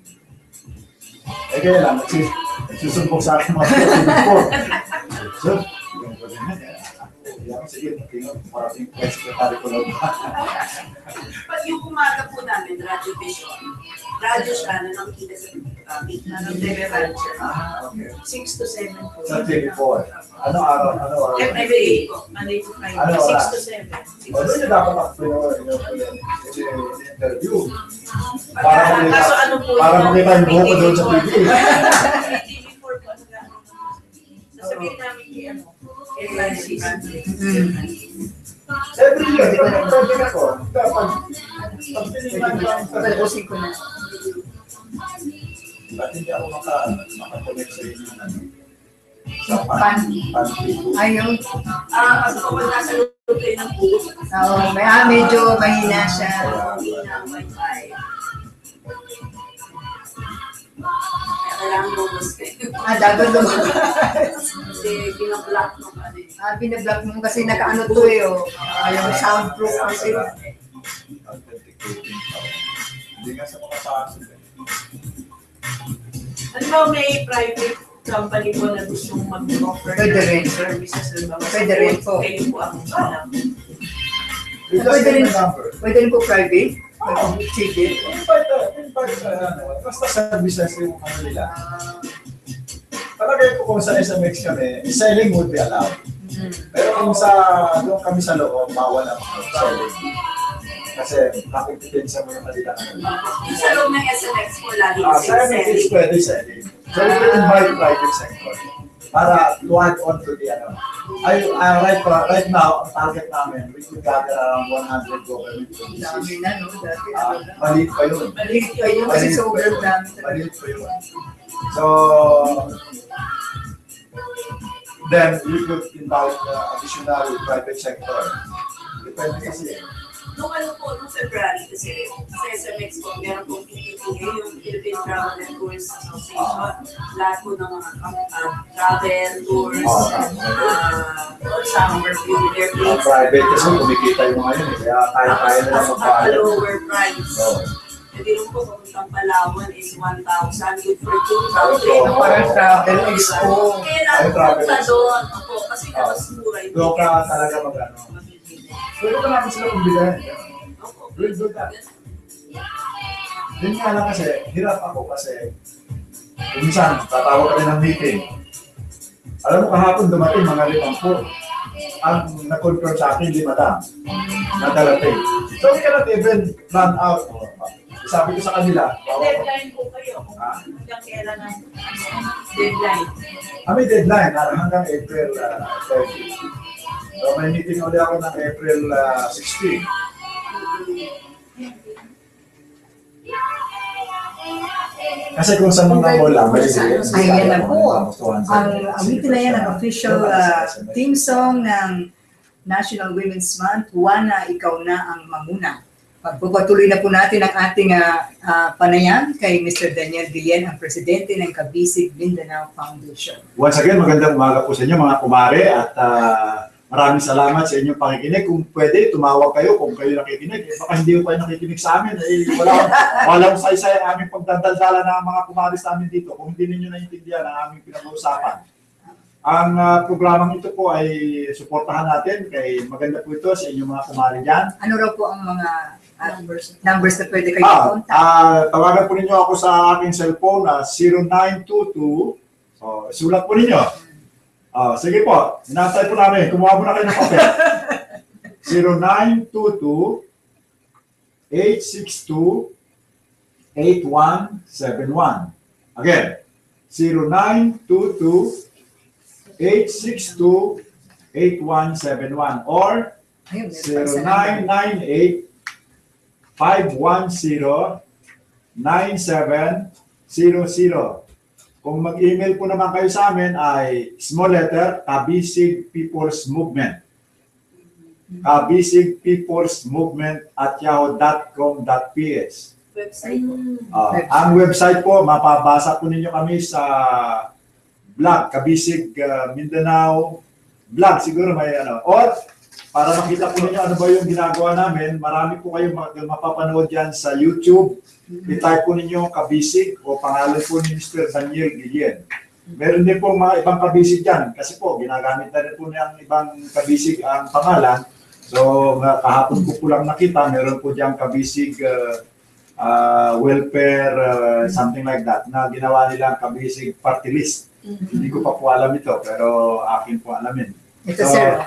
Kaya lang, nagsusumbong sa akin mga PTV4. So, yung problema niya, sige, parating secretary ko lang. Pag yung umaga po namin, Radio Vision, radyo siya na nakikita sa nag-teleradyo siya. 6 to 7 po. Sa TV4. Ano araw? Every day po. Monday to Friday. 6 to 7. O doon yung dapat interview. Para makita yung buho ko doon sa TV. TV4 po. Sasabihin namin kay every year, pwede ako. Pag-usig ko na. Ba't hindi ako makakonect sa inyo sa Ayun. Kasi kung nasa loob kayo ng booth. Oo, medyo mahina siya. Mahina ang wifi. Kailangan lumos kayo. Dapat lumos. Kasi binablock mo ka din. Binablock mo kasi naka-ano to eh. Yung soundproof kasi. Hindi nga sa mga paso. Ano ba may private company po na gustong mag-offer ng services? Pwede rin po. Kayo po ang alam. Pwede rin po private. Sige. Basta services yung ano nila. Talaga ko kung sa SMX kami, selling would be allowed. Pero kung doon kami sa loob, bawal ang selling. Kasi nakikipinsa mo yung kanila. Sa loob ng SMX po lagi sa SMX pwede selling. So you can invite private sector para to add on to the right now, ang target namin, we could gather around 100 government agencies. Maliit pa yun. Maliit pa yun kasi sobrang dami. Maliit pa yun. So, then we could invite additional private sector. Depende kasi. Nung ano po, nung February kasi sa SMX po, meron pong PTPA, yung Philippine Travel and Tours Association. Lahat po ng mga travel, tours, summer view, airplanes. Private kasi kumikita yung mga yun. Kaya kaya nila magpahal. At a lower price. Hindi rin po papuntang Palawan is 1,000, good for 2,000. Parang travel expo. Kailangan po sa doon. Kasi mas mura yung doon ka talaga mag-ano. Pwede ka natin sila kumbilan. Doon ka. Yun nga lang kasi, hirap ako kasi minsan, tatawag kami ng meeting. Alam mo, kahapon dumating mga 5. Ang na-confirm sa akin, 5 na darating. So, we cannot even run out. Sabi ko sa kanila, deadline po kayo. Hanggang kailan ang deadline? May deadline hanggang April 30. So, may meeting ulit ako ng April 16. Kasi kung sa mga bola, may ayan na po. Ang awitin na yan, ang official theme song ng National Women's Month, Juana, Ikaw Na Ang Mamuna. Pagpapatuloy na po natin ang ating panayam kay Mr. Daniel Villen, ang presidente ng Kabisig Mindanao Foundation. Once again, magandang umaga po sa inyo mga kumare at maraming salamat sa inyong pakikinig. Kung pwede, tumawag kayo kung kayo nakikinig. Baka hindi ko kayo nakikinig sa amin. Walang saysay ang aming pagdadaldala ng mga kumaris namin dito kung hindi ninyo naintindihan ang aming pinag-uusapan. Ang programang ito po ay suportahan natin kay maganda po ito sa inyong mga kumari dyan. Ano raw po ang mga numbers na pwede kayo i-contact? Tawagan po ninyo ako sa aking cellphone na 0922. So, sulat po ninyo. Sige po, inatay po namin. Kumuha mo na kayo ng papel. 0922-862-8171. Again, 0922-862-8171 or 0998-510-9700. Kung mag-email po naman kayo sa amin ay small letter, Kabisig People's Movement. Kabisig People's Movement at yahoo.com.ph. Website po. Ang website po, mapabasa po ninyo kami sa blog, Kabisig Mindanao blog, siguro may ano. Or, para makita po ninyo ano ba yung ginagawa namin, marami po kayong mapapanood yan sa YouTube. I-type po ninyo Kabisig o pangalan po ni Mr. Daniel Villen. Meron din po mga ibang Kabisig dyan kasi po ginagamit na rin po niyang ibang Kabisig ang pangalan. So kahapon ko po lang nakita, meron po dyan Kabisig welfare, something like that, na ginawa nilang Kabisig party list. Hindi ko pa po alam ito pero akin po alamin. Ito sir,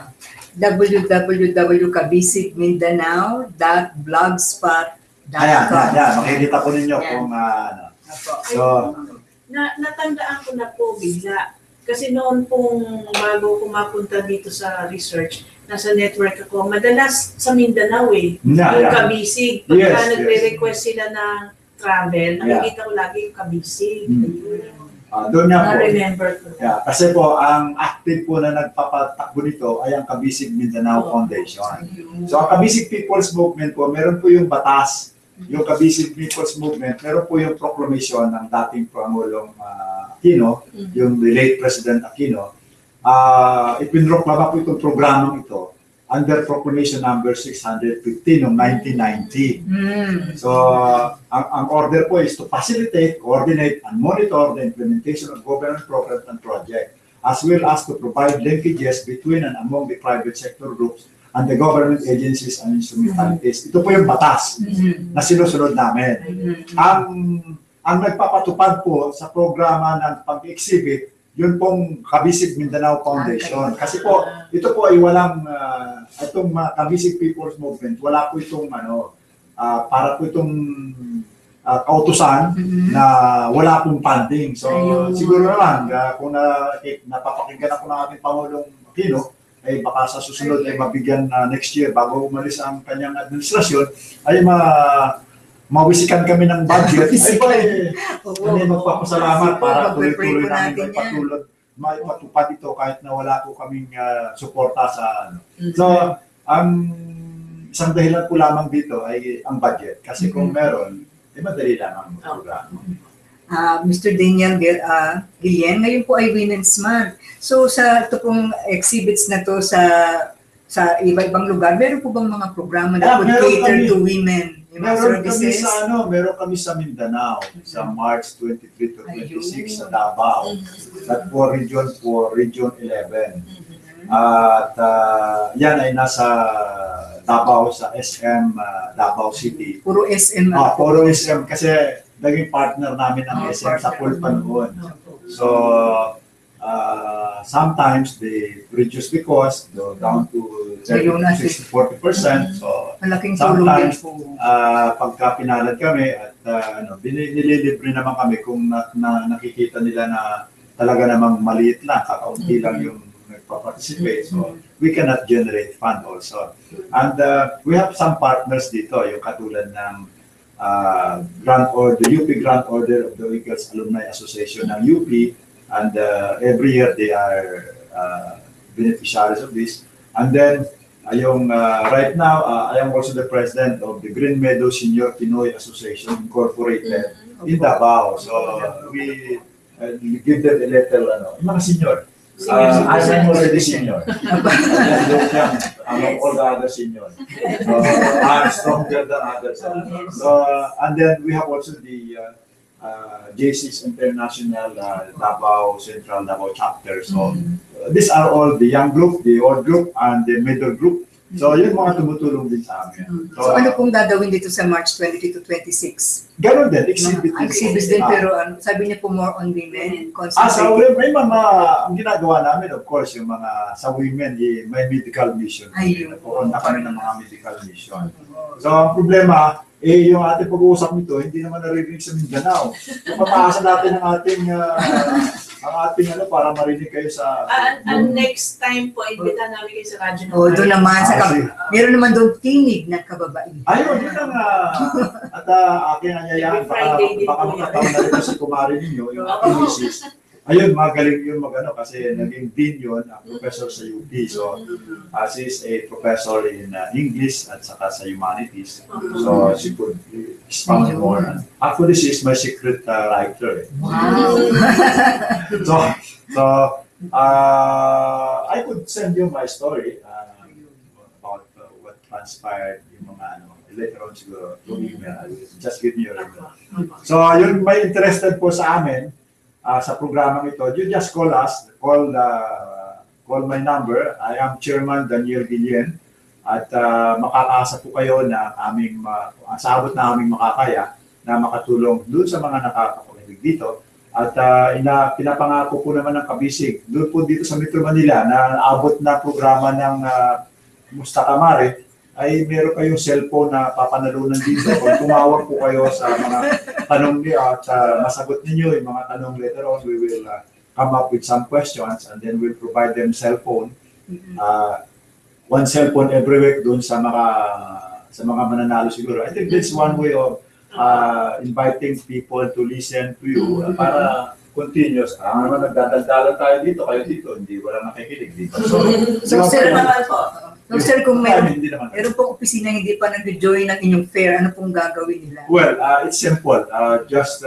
www.kabisigmindanao.blogspot.com. Ayan, makikita po ninyo kung ano. So, natandaan ko na po bigla. Kasi noon pong bago ko mapunta dito sa research, nasa network ako, madalas sa Mindanao yung Kabisig. Pagka nagre-request sila ng travel, nakikita ko lagi yung Kabisig. Doon nga po. Na-remember ko na. Kasi po, ang active po na nagpapatakbo nito ay ang Kabisig Mindanao Foundation. So, ang Kabisig People's Movement po, meron po yung batas. Yung Kabisig People's Movement, meron po yung proclamation ng dating Pangulong Aquino, yung late President Aquino. Ipinroklama po itong programang ito under Proclamation number 615 noong 1990. So, ang order po is to facilitate, coordinate, and monitor the implementation of government programs and projects, as well as to provide linkages between and among the private sector groups and the government agencies and instrumentalities. Ito po yung batas na sinusunod namin. Ang nagpapatupad po sa programa ng pag-exhibit, yun pong Kabisig Mindanao Foundation. Kasi po, ito po ay walang, itong Kabisig People's Movement, wala po itong, para po itong kautusan na wala pong funding. So, siguro naman, kung napapakinggan ako ng ating Pangulong Aquino, ay baka sa susunod ay mabigyan next year bago umalis ang kanyang administrasyon, ay mawisikan kami ng budget. Ay ba magpapasalamat para tuloy-tuloy namin matupad ito kahit na wala po kaming suporta sa ano. So, isang dahilan po lamang dito ay ang budget. Kasi kung meron, madali lang ang programa. Mr. Daniel Guillen, ngayon po ay Women's Month. So sa ito pong exhibits na to sa iba-ibang lugar, meron po bang mga programa na could cater to women? Meron kami sa Mindanao sa March 23 to 26 sa Davao. At for Region 11. At yan ay nasa Davao sa SM Davao City. Puro SM. Puro SM kasi naging partner namin ang SM sa Pulpan noon. So sometimes they reduce the cost down to 30-40%. So sometimes pagka pinalad kami at nililibre naman kami kung nakikita nila na talaga namang maliit lang, kakaunti lang yung nagpa-participate. So we cannot generate fund also. And we have some partners dito, yung katulad ng the UP Grant Order of the Eagles Alumni Association ng UP, and every year they are beneficiaries of this. And then, right now, I am also the president of the Green Meadow Senior Pinoy Association Incorporated in Davao. So we give them a little, mga senior. I am already senior. Among all the other seniors. So I'm stronger than others. So, and then we have also the J6 International Davao Central Davao chapter. So these are all the young group, the old group, and the middle group. So yun mga tumutulong din sa amin. So ano pong gagawin dito sa March 22 to 26? Ganun din, exhibit din. Exhibit din, pero sabi niyo po more on women. May mga, ang ginagawa namin, of course, yung mga sa women, may medical mission. Pupunta kami ng mga medical mission. So ang problema, yung ating pag-uusap nito, hindi naman naririnig sa Mindanao. Papaasa natin ang ating para marinig kayo sa... next time po, imbita namin kayo sa radyo. Doon naman, meron naman doon tinig ng kababaihan. Ayun, yun ang at aking anyayaan, baka makataon na rin si kumari ninyo, yung aking misis. Ayun, magaling yun kasi naging dean yun, ang professor sa UP. So, she is a professor in English at saka sa humanities. So, she could expound more. Actually, she is my secret writer. Wow! So, I could send you my story about what transpired yung mga later on siguro through email. Just give me your email. So, yun, may interested po sa amin sa programang ito, you just call us, call my number. I am Chairman Daniel Guillen at makakaasa po kayo na sa abot na aming makakaya na makatulong doon sa mga nakakapakinig dito. At pinapangako po naman ng Kabisig, doon po dito sa Metro Manila na abot na programa ng Musta Kamare, ay meron kayong cellphone na papanalunan dito. Kung tumawag po kayo sa mga tanong niyo at masagot ninyo yung mga tanong later on, we will come up with some questions and then we'll provide them cellphone. One cellphone every week doon sa mga mananalo siguro. I think that's one way of inviting people to listen to you para continuous. Naman nagdadaldalan tayo dito, kayo dito, hindi wala nakikinig dito. So sir, kung meron pong opisina hindi pa nag-join ng inyong fair, ano pong gagawin nila? Well, it's simple. Just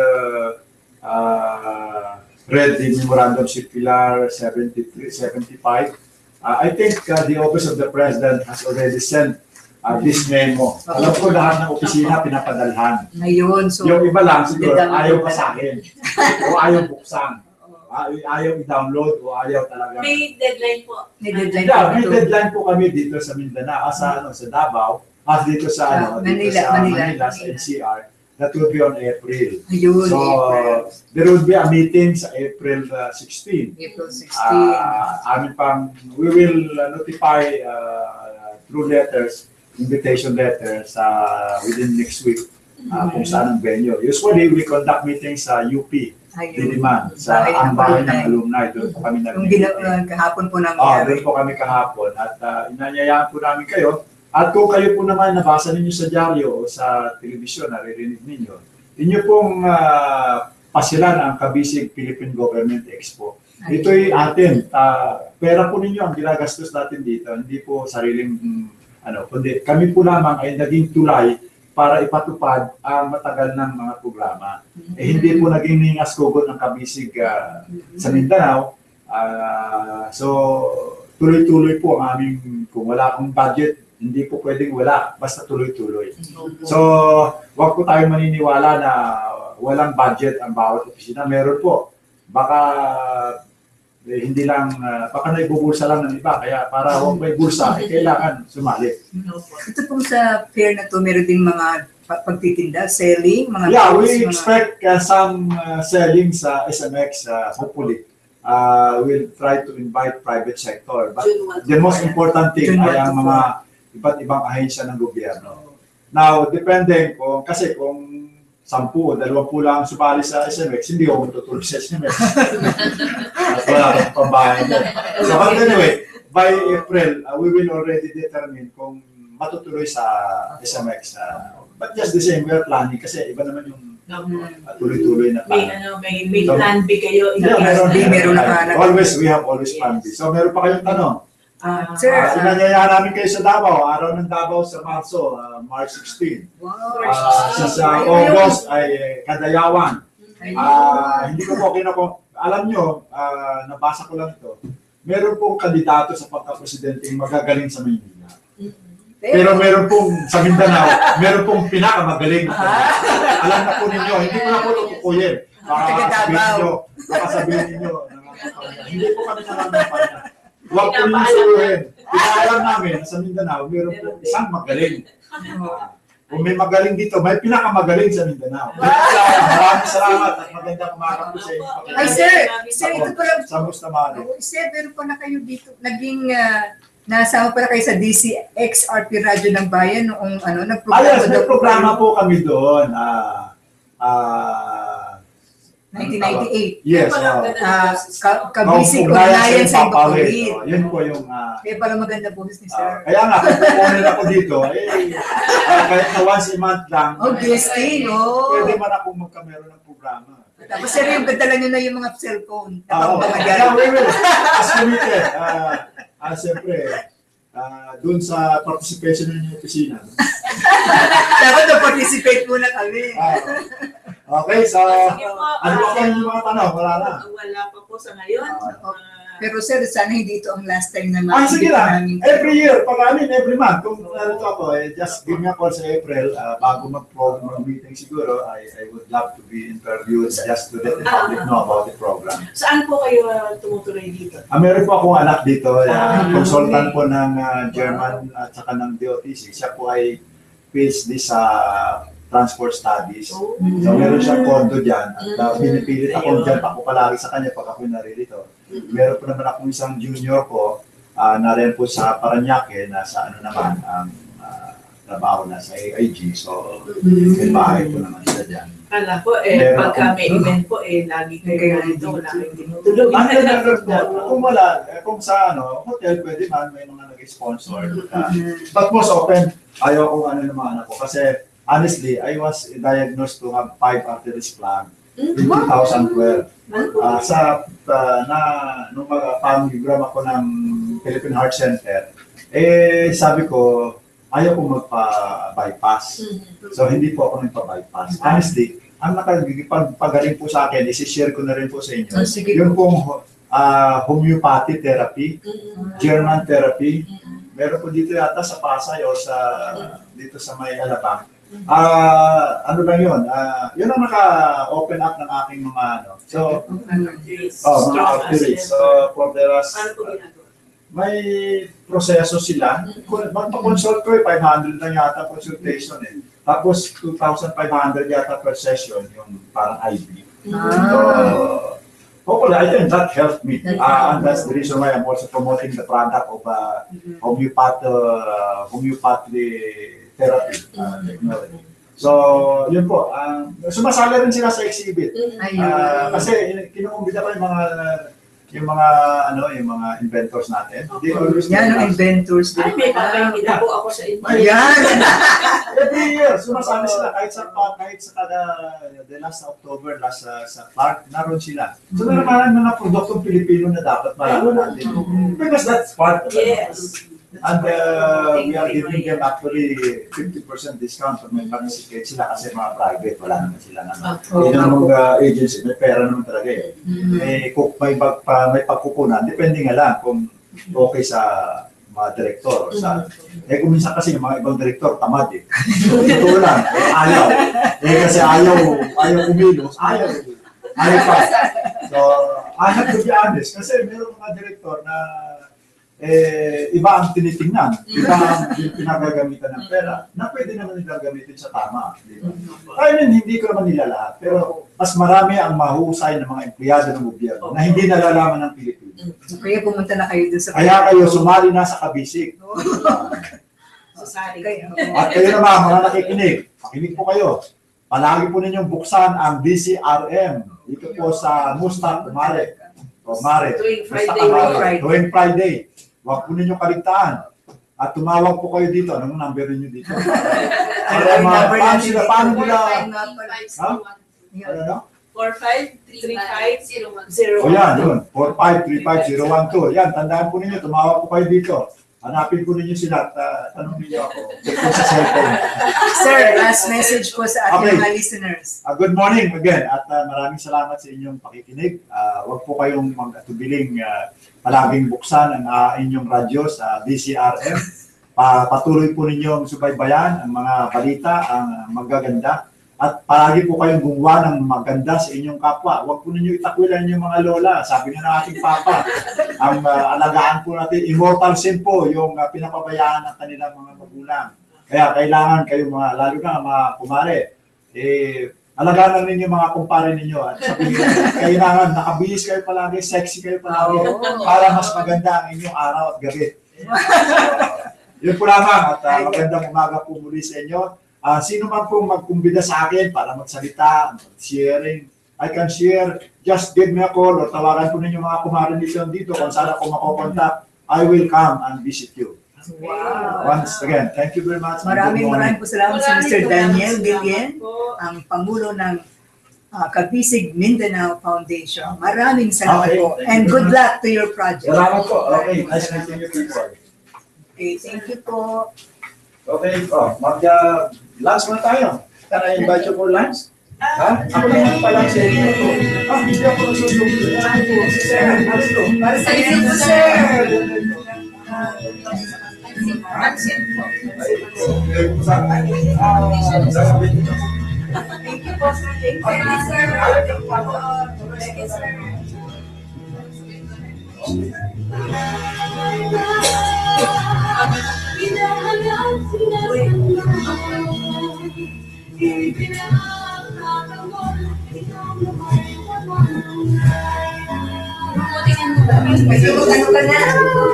read the Memorandum Circular 73-75. I think the Office of the President has already sent this memo. Alam ko lahat ng opisina pinapadalhan. Ngayon, so... Yung iba lang siguro, ayaw basahin. O ayaw buksan. Ayaw i-download o ayaw talaga. May deadline po. May deadline may deadline po kami dito sa Mindanao, sa Davao, dito sa Manila, sa NCR. That will be on April. Ayun, so there will be a meeting sa April 16. April 16. We will notify through letters, invitation letters within next week kung saan ang venue. Usually we conduct meetings sa UP. Diliman, sa ang bahay ng alumni, doon po kami kahapon po namin. Doon po kami kahapon at inanyayaan po namin kayo. At kung kayo po naman nabasa ninyo sa dyaryo o sa telebisyon, naririnig ninyo, inyo pong pasilan ang Kabisig Philippine Government Expo. Ito'y atin. Pera po ninyo ang ginagastos natin dito, hindi po sariling kundi kami po lamang ay naging tulay para ipatupad ang matagal ng mga programa. Hindi po naging ningas-kugot ng kabisig sa Mindanao. So, tuloy-tuloy po ang aming, kung wala akong budget, hindi po pwedeng wala, basta tuloy-tuloy. So, wag po tayong maniniwala na walang budget ang bawat opisina. Meron po. Baka hindi lang, baka naibubulsa lang ng iba. Kaya para huwag may bulsa, kailangan sumali. Ito pong sa fair na to, meron ding mga pagtitinda, selling, mga Yeah, goods, we expect some selling sa SMX, hopefully. We'll try to invite private sector. But the most important thing ay ang mga iba't ibang ahensya ng gobyerno. Now, depende kasi kung 10 o 20 lang sumali sa SMX, hindi ako matutuloy sa SMX. At wala akong pambahan doon. So, but anyway, by April, we will already determine kung matutuloy sa SMX. But just the same, we are planning kasi iba naman yung tuloy-tuloy na plan. May plan B kayo. Meron na. Always, we have always plan B. So, meron pa kayong tanong? Sir, inanyayahan namin kayo sa Davao, araw ng Davao sa Marso, March 16. Sa August ay Kadayawan. Hindi ko po alam nyo, nabasa ko lang ito, meron pong kandidato sa pagka-presidente magagaling sa Maynila. Pero meron pong sa Mindanao, meron pong pinakamagaling. Alam na po ninyo, hindi ko na po tutukuyin. Baka sabihin ninyo, hindi po kami nalaman. Huwag po yung suruhin. Pinaalam namin sa Mindanao, meron po isang magaling. Kung may magaling dito, may pinakamagaling sa Mindanao. Maraming salamat at magandang umaga po sa inyo. Ay, sir, ito pala. Sa Mustamari. Sir, meron pa na kayo dito, naging nasama pala kayo sa DCXRP Radyo ng Bayan noong nagprograma. Yes, may programa po kami doon. 1998. Yes. Kabisig ugnayan sa Ibacorit. Yun po yung... Kaya pala maganda boses ni sir. Kaya nga, kung pupunin ako dito, kahit na once a month lang. Guesting, Pwede man akong magkamero ng programa. Tapos sir, yung gadala nyo na yung mga cellphone. We will. As committed. Siyempre, doon sa participation ng opisina. Dapat na-participate muna kami. Okay, so ano pa kayo yung mga tanong? Wala na. Wala pa po sa ngayon. Pero sir, sana hindi ito ang last time na sige lang. Every year, every month. Kung ito ako, just give me a call sa April. Bago mag-program meeting siguro, I would love to be interviewed just to let the public know about the program. Saan po kayo tumutuloy dito? Meron po akong anak dito. Consultant po ng German at saka ng DOTC. Siya po ay PhD sa transport studies. So, meron siyang condo dyan. At pinipilit ako dyan, ako palagi sa kanya pag ako naririto. Meron po naman akong isang junior ko na rin po sa Paranaque na sa naman, trabaho na sa AIG. So, may bahay po naman siya dyan. Kala ko, pagka may event po, lagi kayo dito, wala kayong tinutulog. Kung wala, kung sa hotel, pwede man, may mga nag-sponsor. But most often, ayaw kung naman ako. Kasi, honestly, I was diagnosed to have 5 arteries clogged in 2012. Nung mag-pangiogram ako ng Philippine Heart Center, sabi ko, ayaw ko magpa-bypass. So, hindi po ako nagpa-bypass. Honestly, ang nakagpagaling po sa akin, isi-share ko na rin po sa inyo. Yung pong homeopathy therapy, German therapy, meron po dito yata sa Pasay o dito sa may Alabang. Ano lang yun? Yun ang naka-open up ng aking mga mga arteries. So, for the last, may proseso sila. Magpa-consult ko 500 lang yata consultation Tapos 2,500 yata per session yung parang IV. So, hopefully, I think that helped me. And that's the reason why I'm also promoting the product of homeopathy therapy technology. So, yun po. Sumasali rin sila sa exhibit. Kasi kinukumbita ko yung mga inventors natin. Yan ang inventors. May papakita po ako sa inyo. Ayan! Every year, sumasali sila kahit sa the last October, sa Clark, naroon sila. So, meron mga produktong Pilipino na dapat malaman natin. Because that's part of it. And we are giving them actually 50% discount pag may participate sila kasi mga private, wala naman sila naman. Yun ang mga agency, may pera naman talaga eh. May pagkukunan, depende nga lang kung okay sa mga direktor. Kung minsan kasi yung mga ibang direktor, tamad eh. Totoo lang, ayaw. Kasi ayaw kumilos, ayaw pa. So, I have to be honest, kasi meron mga direktor na iba ang tinitingnan, iba ang pinagagamitan ng pera, na pwede naman nila gamitin sa tama. Kaya hindi ko naman nila lahat, pero mas marami ang mahusay ng mga empleyado ng gobyerno na hindi nalalaman ng Pilipinas. Kaya pumunta na kayo dun sa... Kaya kayo sumali na sa kabisig. At kayo naman, mga nakikinig, makinig po kayo. Palagi po ninyong buksan ang dzrm dito po sa Mustang Kumare. Tuwing Friday. Huwag po ninyong kaligtaan. At tumawag po kayo dito. Anong number niyo dito? Paano nila? 453501. O yan, yun. 45350112. Yan, tandaan po ninyo. Tumawag po kayo dito. Hanapin po ninyo sila at tanong ninyo ako. Check po sa cellphone. Sir, last message po sa ating mga listeners. Good morning again at maraming salamat sa inyong pakikinig. Huwag po kayong mag-atubiling palaging buksan ang inyong radyo sa DCRM. Patuloy po ninyong subaybayan ang mga balita, ang magaganda. At palagi po kayong gumawa ng maganda sa inyong kapwa. Huwag po ninyo itakwilan yung mga lola. Sabi nga ng ating papa, ang alagaan po natin, immortal sin po yung pinapabayaan ng kanilang mga magulang. Kaya kailangan kayo mga, lalo na mga kumare, alagaan lang ninyo mga kumpare ninyo. At sabihin, kailangan nakabihis kayo palagi, sexy kayo palagi, para mas maganda ang inyong araw at gabi. Yun po lamang at magandang umaga po muli sa inyo. Sino man pong magkumbida sa akin para magsalita, sharing, I can share, just give me a call or tawagan po ninyo mga kumarin dito kung saan ako makokontak. I will come and visit you. Wow. Once again, thank you very much. Maraming po salamat sa Mr. Daniel Guillen, ang Pangulo ng Kabisig Mindanao Foundation. Maraming salamat po. And good luck to your project. Salamat po. Okay, nice meeting you people. Okay, thank you po. Okay, mag-lunch muna tayo. Can I invite you for lunch? Ha? Ako lang pala sa inyo to. Hindi ako nasusunod. Sir, ano to? Para sa inyo po, sir. Thank you po, sir. Thank you, sir. Kasi kung ano ka na.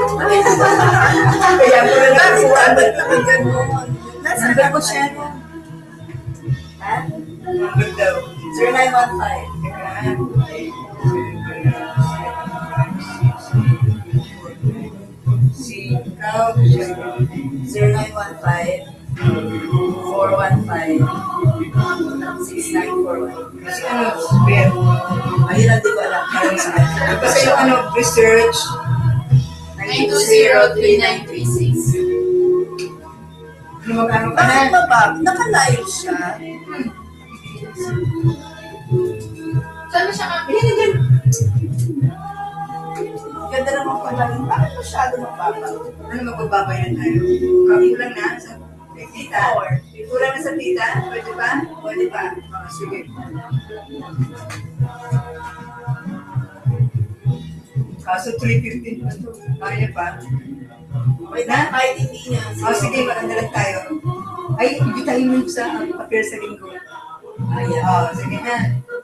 Kaya po na lang po. Nasaan ko siya? Ha? Sir 915. Si Kao 0915 415 6941. Kasi ano, ayun lang di ko alam. Kasi yung ano, research 920-3936. Magkano ka na? Naka-live siya. Saan mo siya kapit? Ganda naman po namin. Bakit masyado mapapa? Ano magbababayan tayo? Kulang na sa tita? Kulang na sa tita? Pwede ba? Pwede ba? Sige. Kaso 315 pa ito. Kaya pa? Wait na? Kahit hindi niya. Sige, makandalag tayo. Ay, hindi tayo move sa appear sa linggo. Sige na.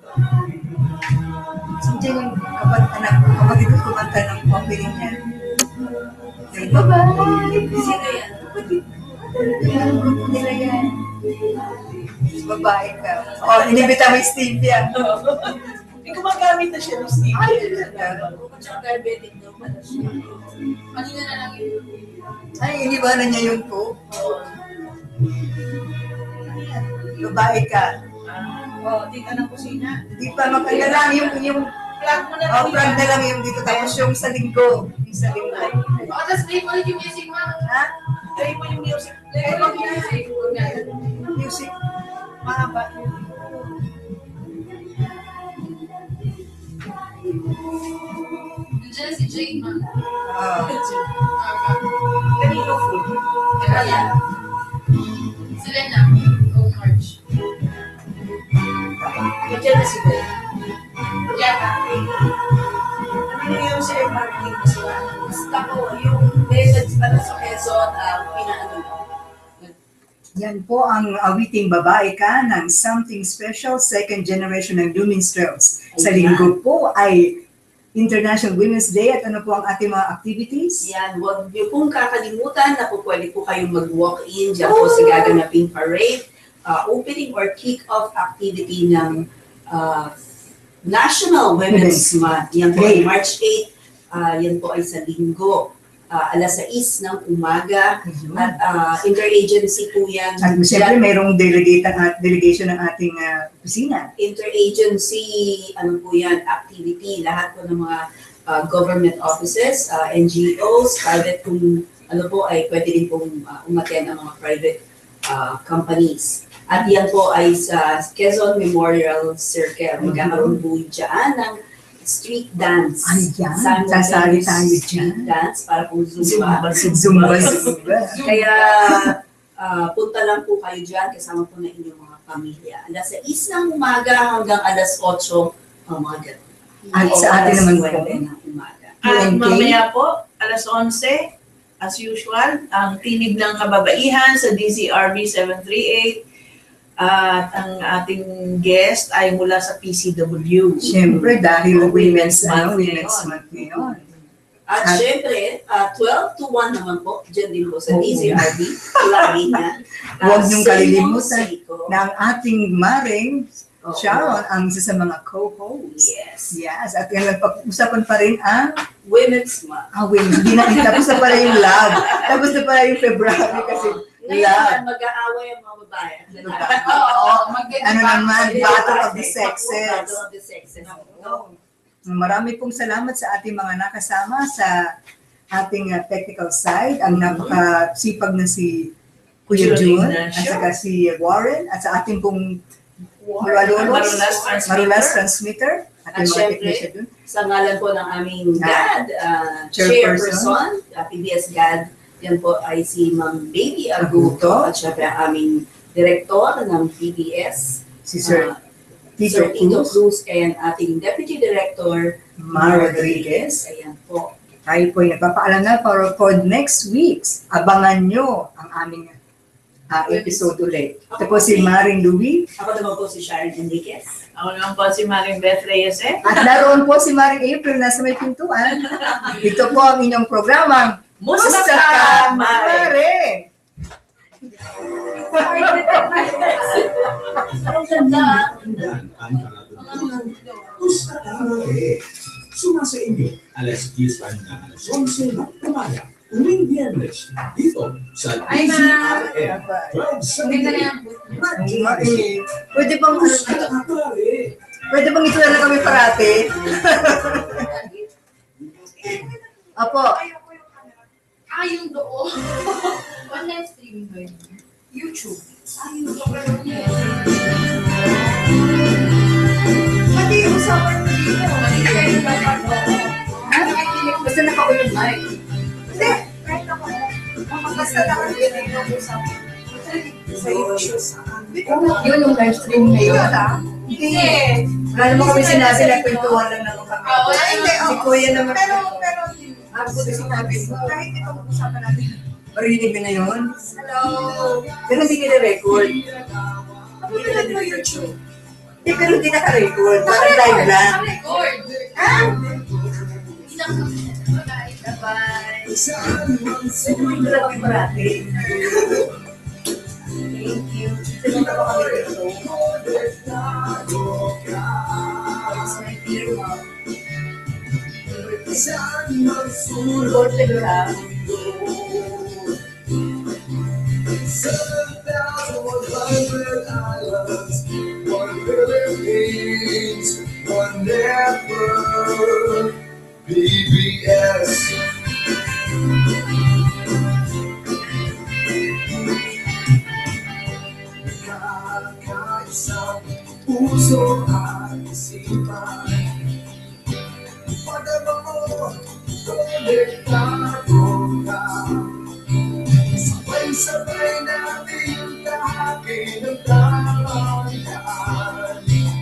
Hindi yung kapatid ko kumanta ng pampiling niya. Bye-bye! Sino yan? Yung grupo nila yan. Babae ka. Inibita mo yung Steve yan. Hindi ko magamit na siya ng Steve. Ay, tsaka diabetic daw pala siya. Kanina na lang yun. Ay, inibanan niya yung cook. Babae ka. Di ka ng kusina. Di pa magkagalang yung Plug mo na Oh, plug na lang yung dito. Tapos yung sa linggo. Yung sa linggo. Oh, tapos play mo ulit yung music mo. Ha? Play mo yung music. Play mo yung music. Music. Mahaba. Nandiyan si Jane, ma. Kanino food? Kaya. Sila na. Go March. Nandiyan na si Ben. Yeah. Ano yung sa MRT mo sila? Basta ko, yung message sa Quezon, pinaano mo. Yan po ang awiting babae ka ng Something Special, second generation ng New Minstrels. Sa linggo po ay International Women's Day at ano po ang ating mga activities? Yan, huwag niyo pong kakalimutan na po pwede po kayong mag-walk-in dyan po sa gaganaping parade, opening or kick-off activity ng National Women's Month. Yan po ay March 8, yan po ay sa linggo. Alas 6 ng umaga at interagency po yan. At siyempre mayroong delegation ng ating opisina. Interagency, ano po yan, activity, lahat po ng mga government offices, NGOs, private kung ano po ay pwede rin pong umattend ang mga private companies. At yan po ay sa Quezon Memorial Circle. Magkakaroon po dyan ng street dance. Ayan, sasali tayo dyan. Street dance para po Zumba. Zumba. Kaya punta lang po kayo dyan kasama po na inyong mga pamilya. Alas 6 ng umaga hanggang alas 8 ang mga ganun. At sa atin naman po. ng umaga. At mamaya po, alas 11, as usual, ang Tinig ng Kababaihan sa DZRB 738. At ang ating guest ay mula sa PCW. Siyempre, dahil Women's Month ngayon. At siyempre, 12 to 1 naman po, dyan din po sa DZRB. Lagi na. Huwag niyong kalilimutan na ang ating Maring Sharon ang isa sa mga co-hosts. Yes. At yan, pag-usapan pa rin ang Women's Month. Women's. Tapos na pala yung love. Tapos na pala yung February kasi ngayon, mag-aaway ang mga babae. Ano naman, Battle of the Sexes. Battle of the Sexes. Marami pong salamat sa ating mga nakasama sa ating technical side. Ang napakasipag na si Kuya June, at saka si Warren, at sa ating pong Marulas Transmitter. At syempre, sa ngalan po ng aming GAD, Chairperson, PBS GAD, yan po ay si Ma'am Baby Aguto at syempre ang aming Direktor ng PBS, si Sir Tito Cruz, and ating Deputy Director, Mar Rodriguez. Ayan po. Tayo po ay nagpapaalam na for next weeks. Abangan nyo ang aming episode ulit. Ito po si Maring Louie. Ako naman po si Sharon Enriquez. Ako naman po si Maring Beth Reyes. At naroon po si Maring April nasa may pintuan. Ito po ang inyong programang Musta ka, Mare? Musta ka, Mare? Sumasa inyo, alas 10 hanggang alas 11 ng umaga. Tuwing Biyernes, dito sa DZRM 1278. Pwede bang ito na lang kami parati? Apo. Yung doon. Online streaming ba yun? YouTube. Pati yung usapan mo dito. Basta naka-ulit mic. Hindi. Kahit ako. Basta naka-ulit yung usapan. Sa YouTube. Yun yung live stream ngayon. Hindi. Wala naman kami sinabi na kwentuhan lang naman kami. Si Kuya naman. Pero ako na sinabi mo. Kahit itong usapan natin. Marinig na yun? Hello. Pero hindi nila-record. Hindi nila YouTube. Hindi, pero hindi naka-record. Parang live lang. Naka-record. Ha? Hindi naka-record. Bye-bye. Hindi na kami parati. Thank you. Sinunta pa kami dito. It's my dear mom. Lord, ka. 7,100 islands, one Philippines, one never PBS. Kakaisang puso at isipan. Pagkabaon, konektado ka. Sabay-sabay natin tahakin ang talangan.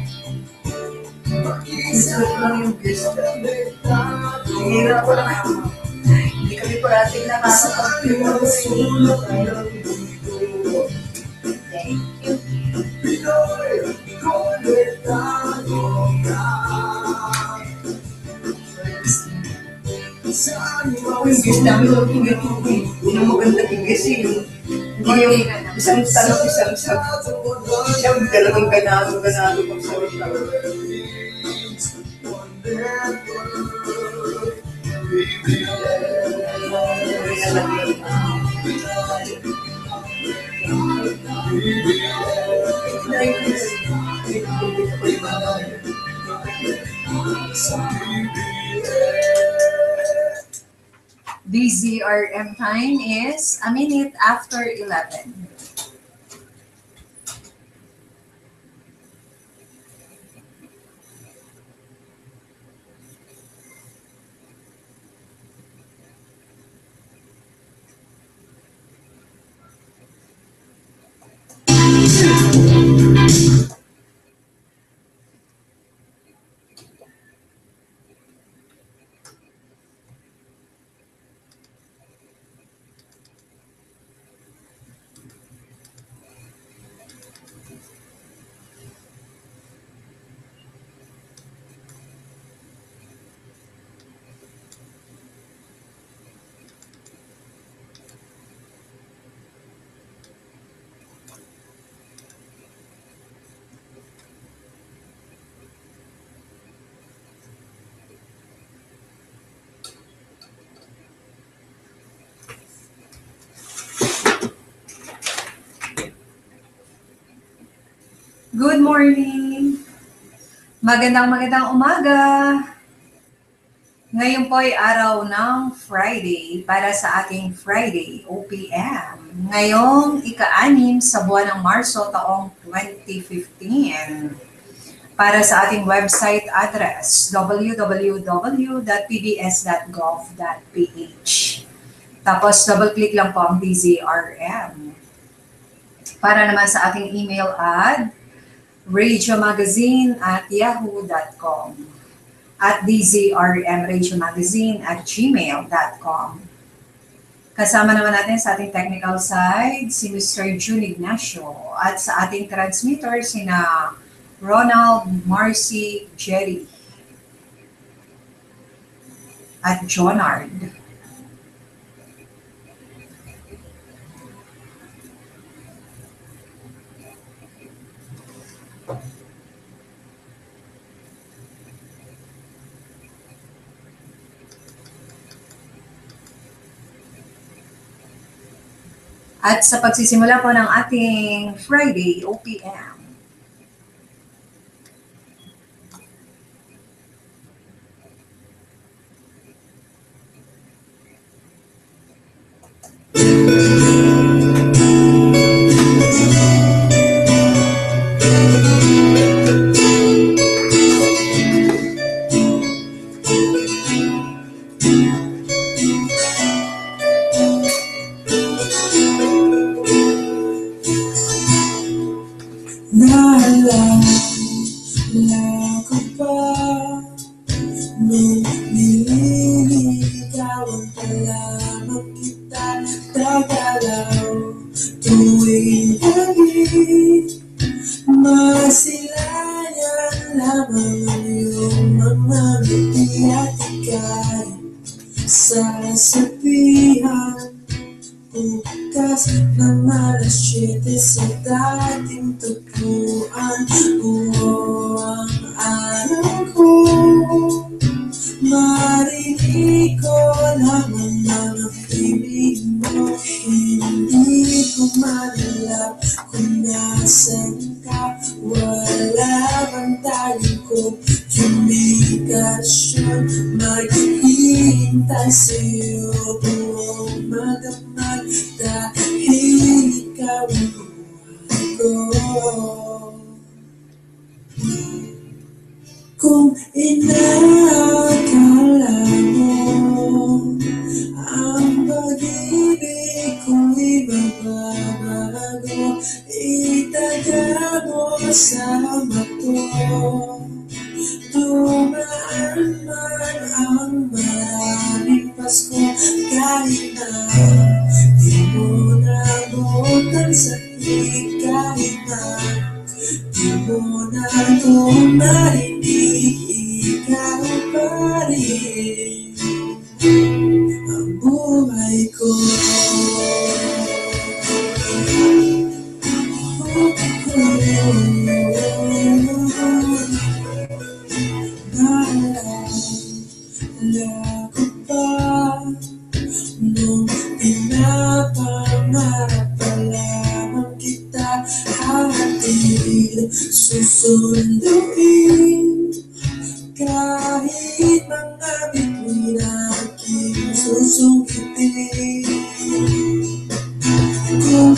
Isa lang yung guest. Hihira ko lang ako. Hindi kami parating nakakapag-sulok. Thank you. Pinoy, konektado ka. Yung guest namin, yung magandang guest yung isang tanong, isang talagang ganado pagsalita. DZRM time is a minute after 11. Good morning! Magandang umaga! Ngayon po ay araw ng Friday para sa ating Friday OPM. Ngayong ika-6 sa buwan ng Marso taong 2015. Para sa ating website address www.pbs.gov.ph. Tapos double-click lang po ang DZRM. Para naman sa ating email ad radiomagazine@yahoo.com at dzrmradiomagazine@gmail.com. Kasama naman natin sa ating technical side si Mr. June Ignacio at sa ating transmitter sina Ronald, Marcy, Jerry at Jonard. At sa pagsisimula po ng ating Friday OPM, Naalala ko pa nung nililigawan pa lamang kita nagdagalaw tuwing gabi. Masilayan lamang ang iyong mga ngiti at ika'y sasabihan. Bukas ng alas 7 sa dating tagpuan. Oo, ang alam ko, marinig ko lamang ang piling mo. Hindi ko manalap kung nasan ka. Wala bang tayong komunikasyon, maghihintay sa'yo buong magamag dahil ikaw ang buhay ko. Kung inakala mo ang pag-ibig ko'y mababago, itaga mo sa mato. Dumaan man ang maraming Pasko, kahit na di mo nabutan sa kahit na di mo na ako marinig, ikaw pa rin ang buhay ko. Naalala ko pa nung pinapangarap pa lamang kita, hatid susunduin kahit mga bituin aking susungitin. Kung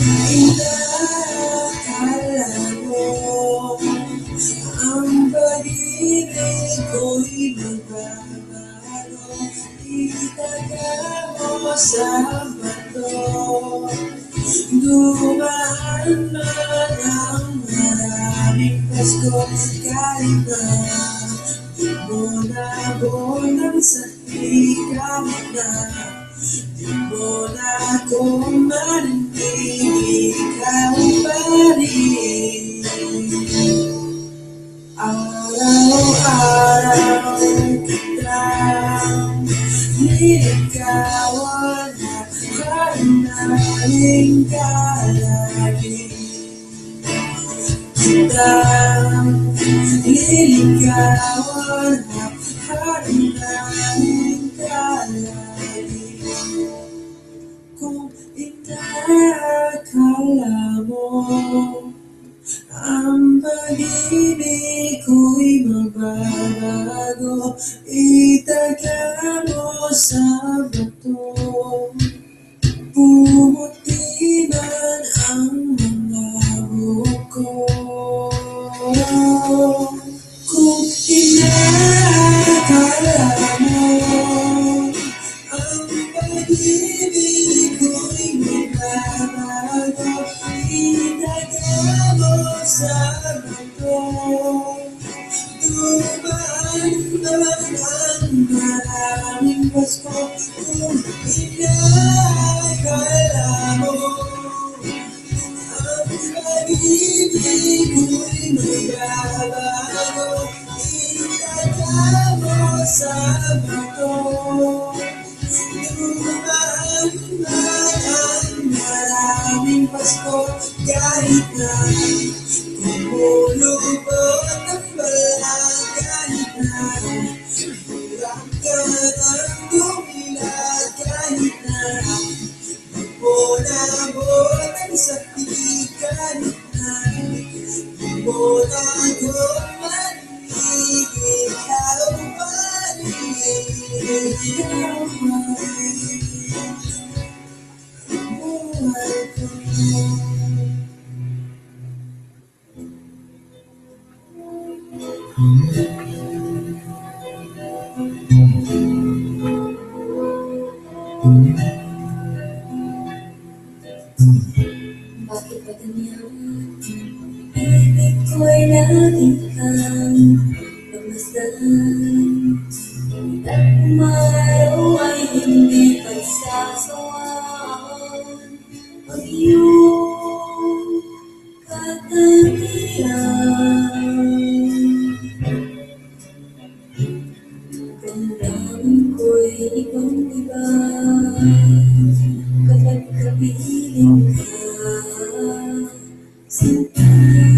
inakala mo ang pag-ibig ko'y magbabago, itaga mo sa bato. Dumaan man ang maraming Pasko, kahit na di mo nabutan sa kahit na di mo na ako marinig, ikaw pa rin. Araw-araw kitang niligawan at hanaling ka lagi. Kitang niligawan at hanaling ka lagi. Kung inakala mo ang pag-ibig ko'y mababago, itaga mo sa bato. Pumuti man ang mga buhok ko. Kung inakala mo ang pag-ibig ko'y mababago, itaga mo sa bato. Dumaan naman ang maraming Pasko, kung inakala mo ang pag-ibig ko'y magbabago, itaga mo sa bato. Dumaan naman ang maraming Pasko, kahit na kumulubot ang balang, kahit na hirap ka ng dumilag, kahit na di mo nabot ang sakit, kahit na di mo na ako marinig, ikaw pa rin, ikaw pa rin ang buhay ko. Bakit ba ganyan? Ibig ko'y lagi kang pagmasdan, at umaraw ay hindi pagsasawaan. Pag iyong katagian, damdamin ko'y ibang-iba kapag kapiling ka. Sinta,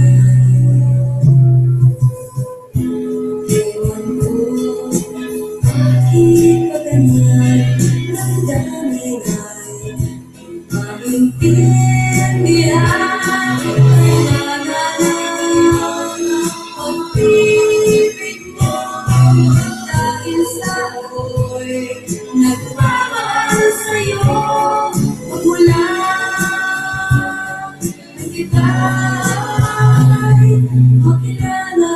ewan ko bakit ba ganyan, damdamin ay pag-ibig makilala.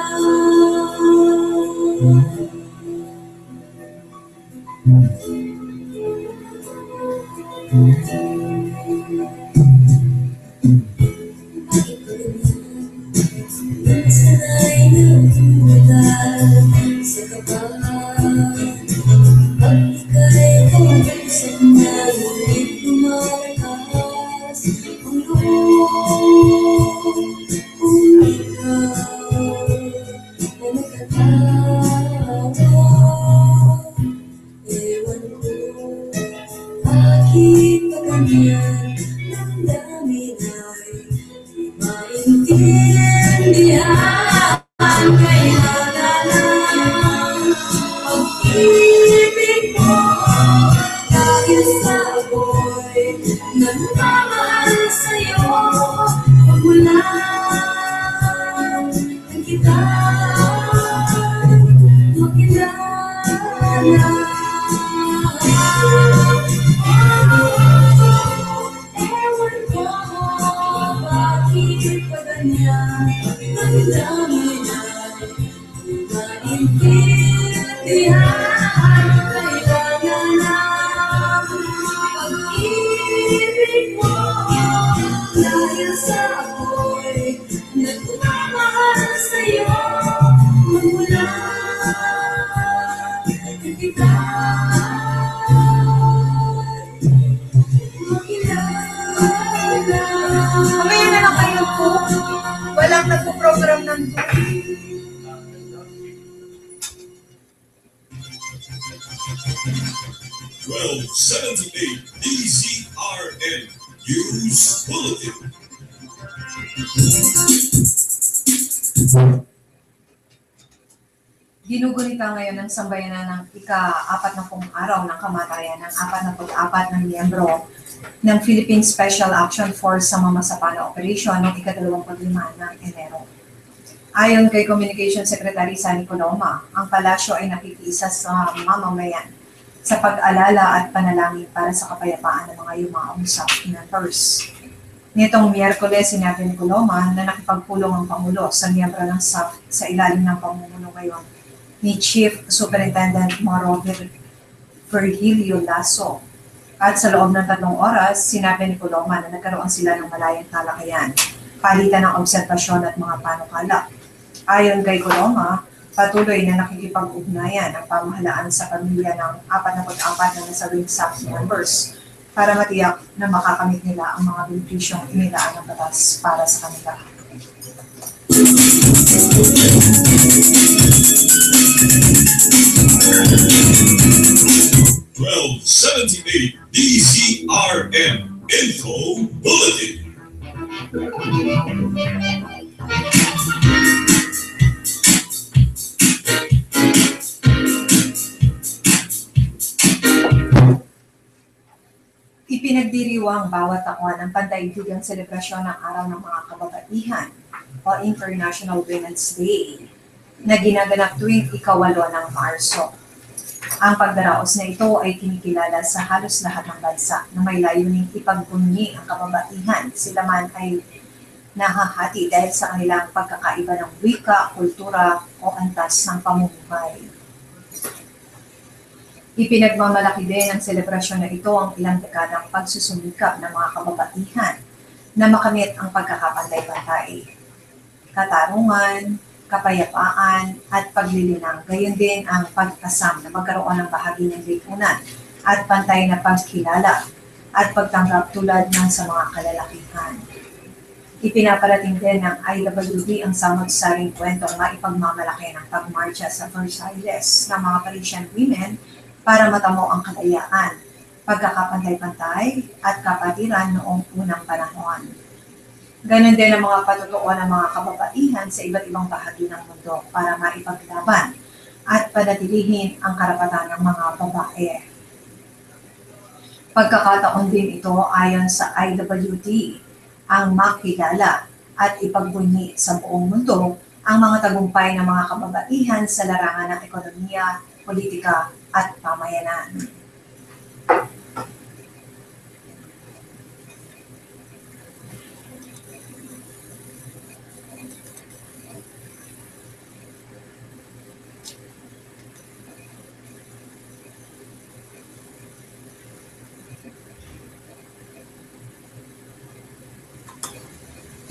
Sanay na umulan sa kaba. Pag ika'y kausap na, ngunit lumalakas ang loob. Kung ikaw ay nakatawa, ewan ko bakit pa ganyan. Damdamin ay di maintindihan. Kailangan lang pag-ibig mo, dahil sa ako'y nagmamahal sa'yo. Pagmula ng kita makilala. Ewan ko bakit pa ganyan. Ang dami na di maintindihan. Kailangan lang pag-ibig mo, dahil sa ako'y nagmamahal sa'yo. Magmula ng kita makilala. Ngayon na lang kayo po. Walang nagpo-program ng 1278 dzrm News Bulletin. Ginugunita ngayon ng sambayanan ng ika-40 araw ng kamatayan ng 44 na miyembro ng Philippine Special Action Force sa Mamasapana Operation noong ika-25 ng Enero. Ayon kay Communication Secretary Sani Coloma, ang palasyo ay nakikiisa sa mamamayan sa pag-alala at panalangin para sa kapayapaan ng mga yumaong sa inators. Nitong Miyerkules, sinabi ni Coloma na nakipagpulong ang Pangulo sa miyembro ng SAF sa ilalim ng pamumuno ngayon ni Chief Superintendent Moro Virgilio Lasso. At sa loob ng 3 oras, sinabi ni Coloma na nagkaroon sila ng malayang talakayan, palitan ng obserbasyon at mga panukala. Ayon kay Coloma, patuloy na nakikipag-ugnayan ang pamahalaan sa pamilya ng 44 na nasabing SAF members para matiyak na makakamit nila ang mga benepisyong inilaan ng batas para sa kanila. "1278 dzrm Info Bulletin." Ipinagdiriwang bawat taon ang pandaigdigang selebrasyon ng Araw ng Mga Kababaihan o International Women's Day na ginaganap tuwing ika-8 ng Marso. Ang pagdaraos na ito ay kinikilala sa halos lahat ng bansa na may layuning ipagbunyi ang kababaihan. Sila man ay nahahati dahil sa kanilang pagkakaiba ng wika, kultura o antas ng pamumuhay. Ipinagmamalaki din ng selebrasyon na ito ang ilang dekadang pagsusumikap ng mga kababaihan na makamit ang pagkakapantay-pantay, katarungan, kapayapaan at paglilinang, gayon din ang pag-asam na magkaroon ng bahagi ng lipunan at pantay na pagkilala at pagtanggap tulad ng sa mga kalalakihan. Ipinaparating din ng IWD ang samot-saring kwentong maipagmamalaki ng pagmarcha sa Versailles ng mga Parisian women para matamo ang kalayaan, pagkakapantay-pantay at kapatiran noong unang panahon. Ganon din ang mga patutuo ng mga kababaihan sa iba't ibang bahagi ng mundo para maipaglaban at panatilihin ang karapatan ng mga babae. Pagkakataon din ito ayon sa IWD ang makilala at ipagbunyi sa buong mundo ang mga tagumpay ng mga kababaihan sa larangan ng ekonomiya, politika at pamayanan.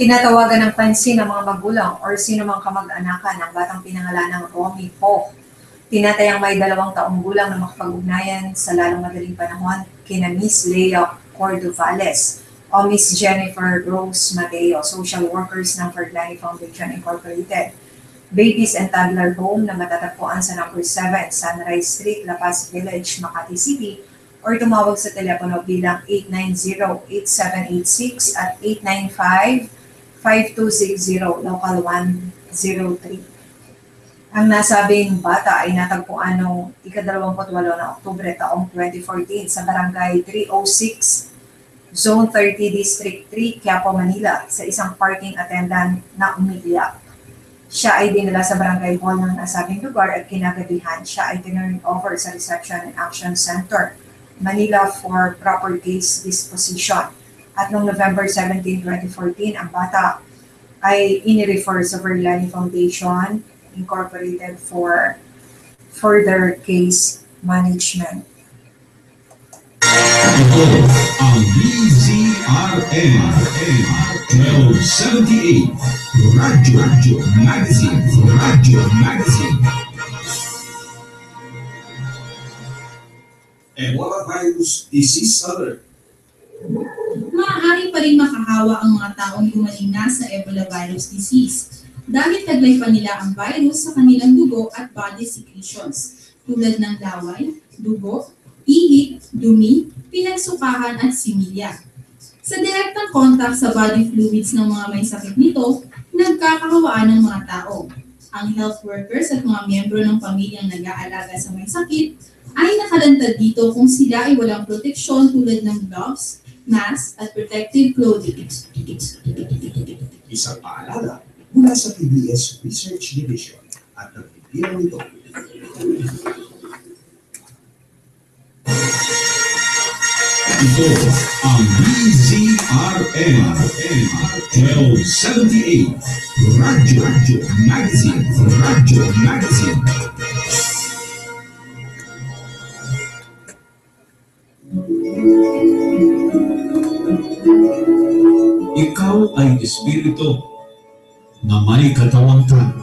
Tinatawagan ng pansin ng mga magulang or sino mang kamag-anakan ng batang pinangalan ng Romy Po. Tinatayang may 2 taong gulang na makapag-ugnayan sa lalong madaling panahon kina Miss Leah Cordovales o Miss Jennifer Rose Mateo, social workers ng Ferglani Foundation Incorporated. Babies and Toddler Home na matatagpuan sa number 7 Sunrise Street, La Paz Village, Makati City, or tumawag sa telepono bilang 890-8786 at 895-5260, local 103. Ang nasabing bata ay natagpuan noong ika-28 na Oktubre taong 2014 sa Barangay 306, Zone 30, District 3, Quiapo, Manila, sa isang parking attendant na umiiyak. Siya ay dinala sa barangay hall ng nasabing lugar at kinagabihan siya ay tinurn over sa Reception and Action Center, Manila for proper case disposition. At noong November 17, 2014, ang bata ay inirefer sa Verlani Foundation Incorporated for further case management. Ito ang dzrm 1278 Radyo Magazine. Ebola virus disease alert. Maaari pa rin makahawa ang mga taong gumaling na sa Ebola virus disease dahil taglay pa nila ang virus sa kanilang dugo at body secretions tulad ng laway, dugo, ihip, dumi, pinagsukahan at similya. Sa direktang contact sa body fluids ng mga may sakit nito, nagkakahawaan ng mga tao. Ang health workers at mga miyembro ng pamilyang nag-aalaga sa may sakit ay nakalantad dito kung sila ay walang proteksyon tulad ng gloves, mask at protective clothing. Isang paalala mula sa PBS Research Division at nagtitira nito. Ito ang dzrm 1278 Radyo Magazine. Ikaw ay espiritu na may katawang tao.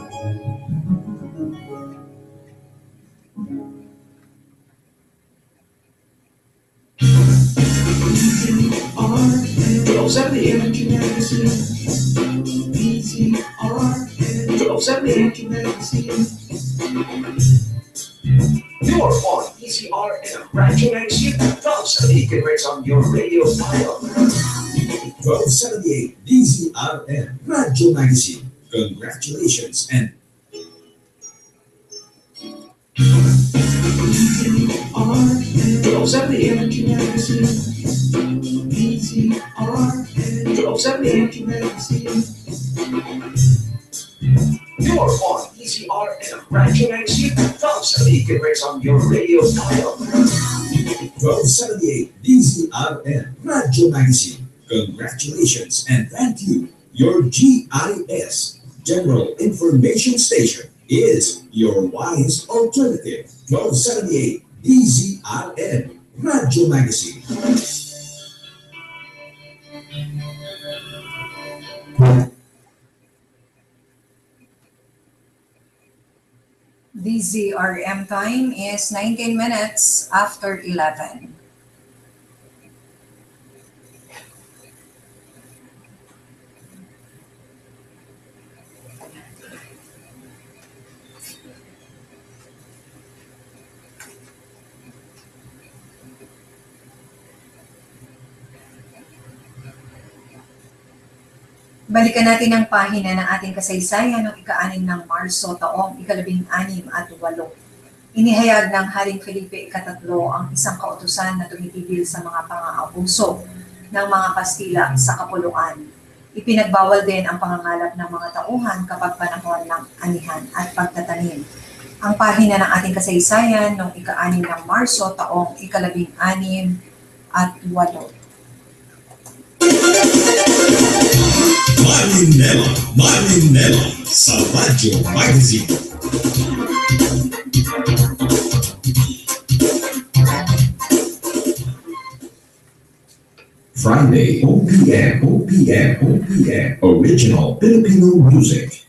You're on dzrm Radio Magazine. 1278 gigahertz on your radio dial. 1278 dzrm Radio Magazine. Congratulations and You're on dzrm Radio Magazine. 1278 gigahertz on your radio dial. 1278 dzrm Radio Magazine. Congratulations and thank you. Your GIS, General Information Station, is your wise alternative. 1278 dzrm Radio Magazine. DZRM time is 19 minutes after 11. Balikan natin ang pahina ng ating kasaysayan ng ika-6 ng Marso taong ika-18 at 8. Inihayag ng Haring Felipe III ang isang kautusan na tumitigil sa mga pang-aabuso ng mga Kastila sa kapuluan. Ipinagbawal din ang pangangalap ng mga tauhan kapag panahon ng anihan at pagtatanim. Ang pahina ng ating kasaysayan ng ika-6 ng Marso taong ika-18 at 8. Maninela sa Radyo Magazine. Friday, OPM, original Filipino music.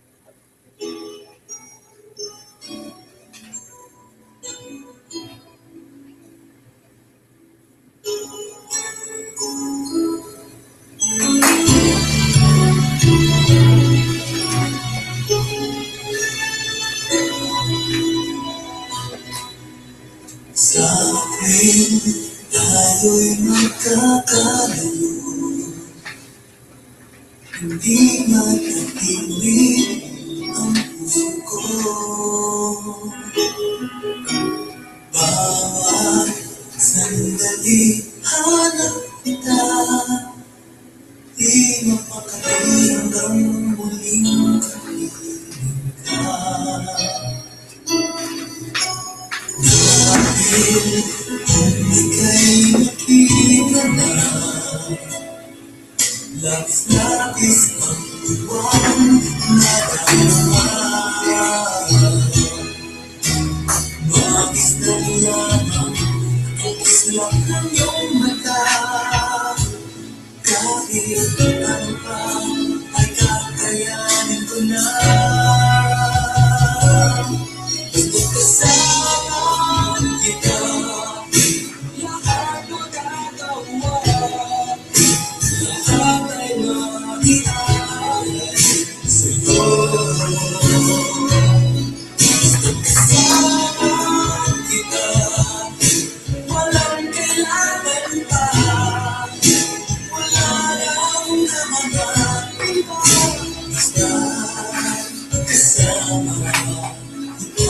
Sa akin, tayo'y magkakalayo. Hindi matatilig ang puso ko. Bawat sandali hanap kita. Di mapakali hanggang muling kapiling ka. Dahil kung ika'y nakita na, labis-labis ang buwang nadarama. Magis na lamang ang islap ng iyong mata. Kahit ano pa ay kakayanin ko na. Basta kasama kita, lahat magagawa. Lahat ay maiaalay sa'yo. Basta kasama kita, walang kailangan pa. Wala lang naman ang iba. Basta kasama kita.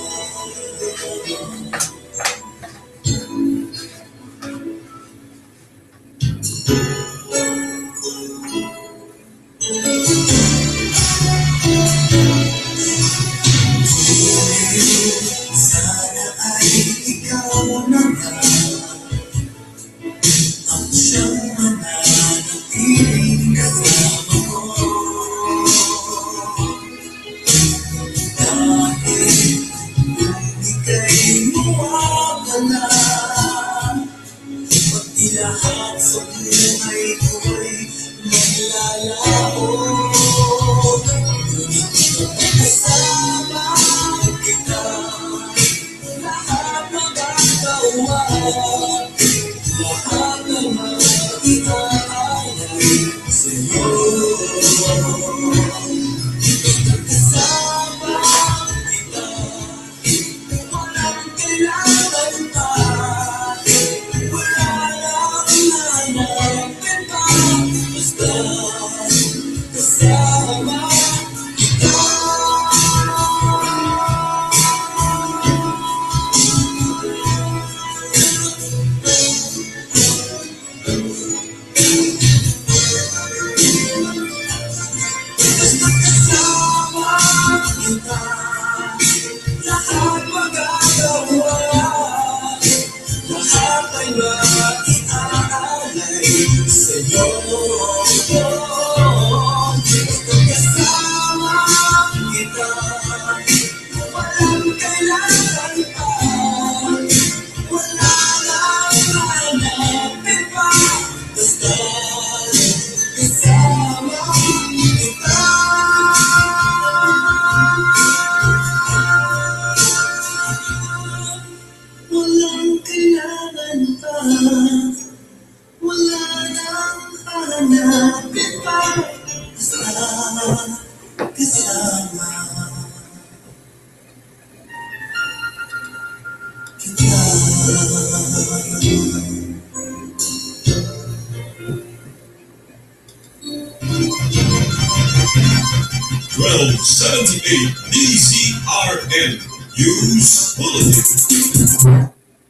1278 dzrm News Bulletin.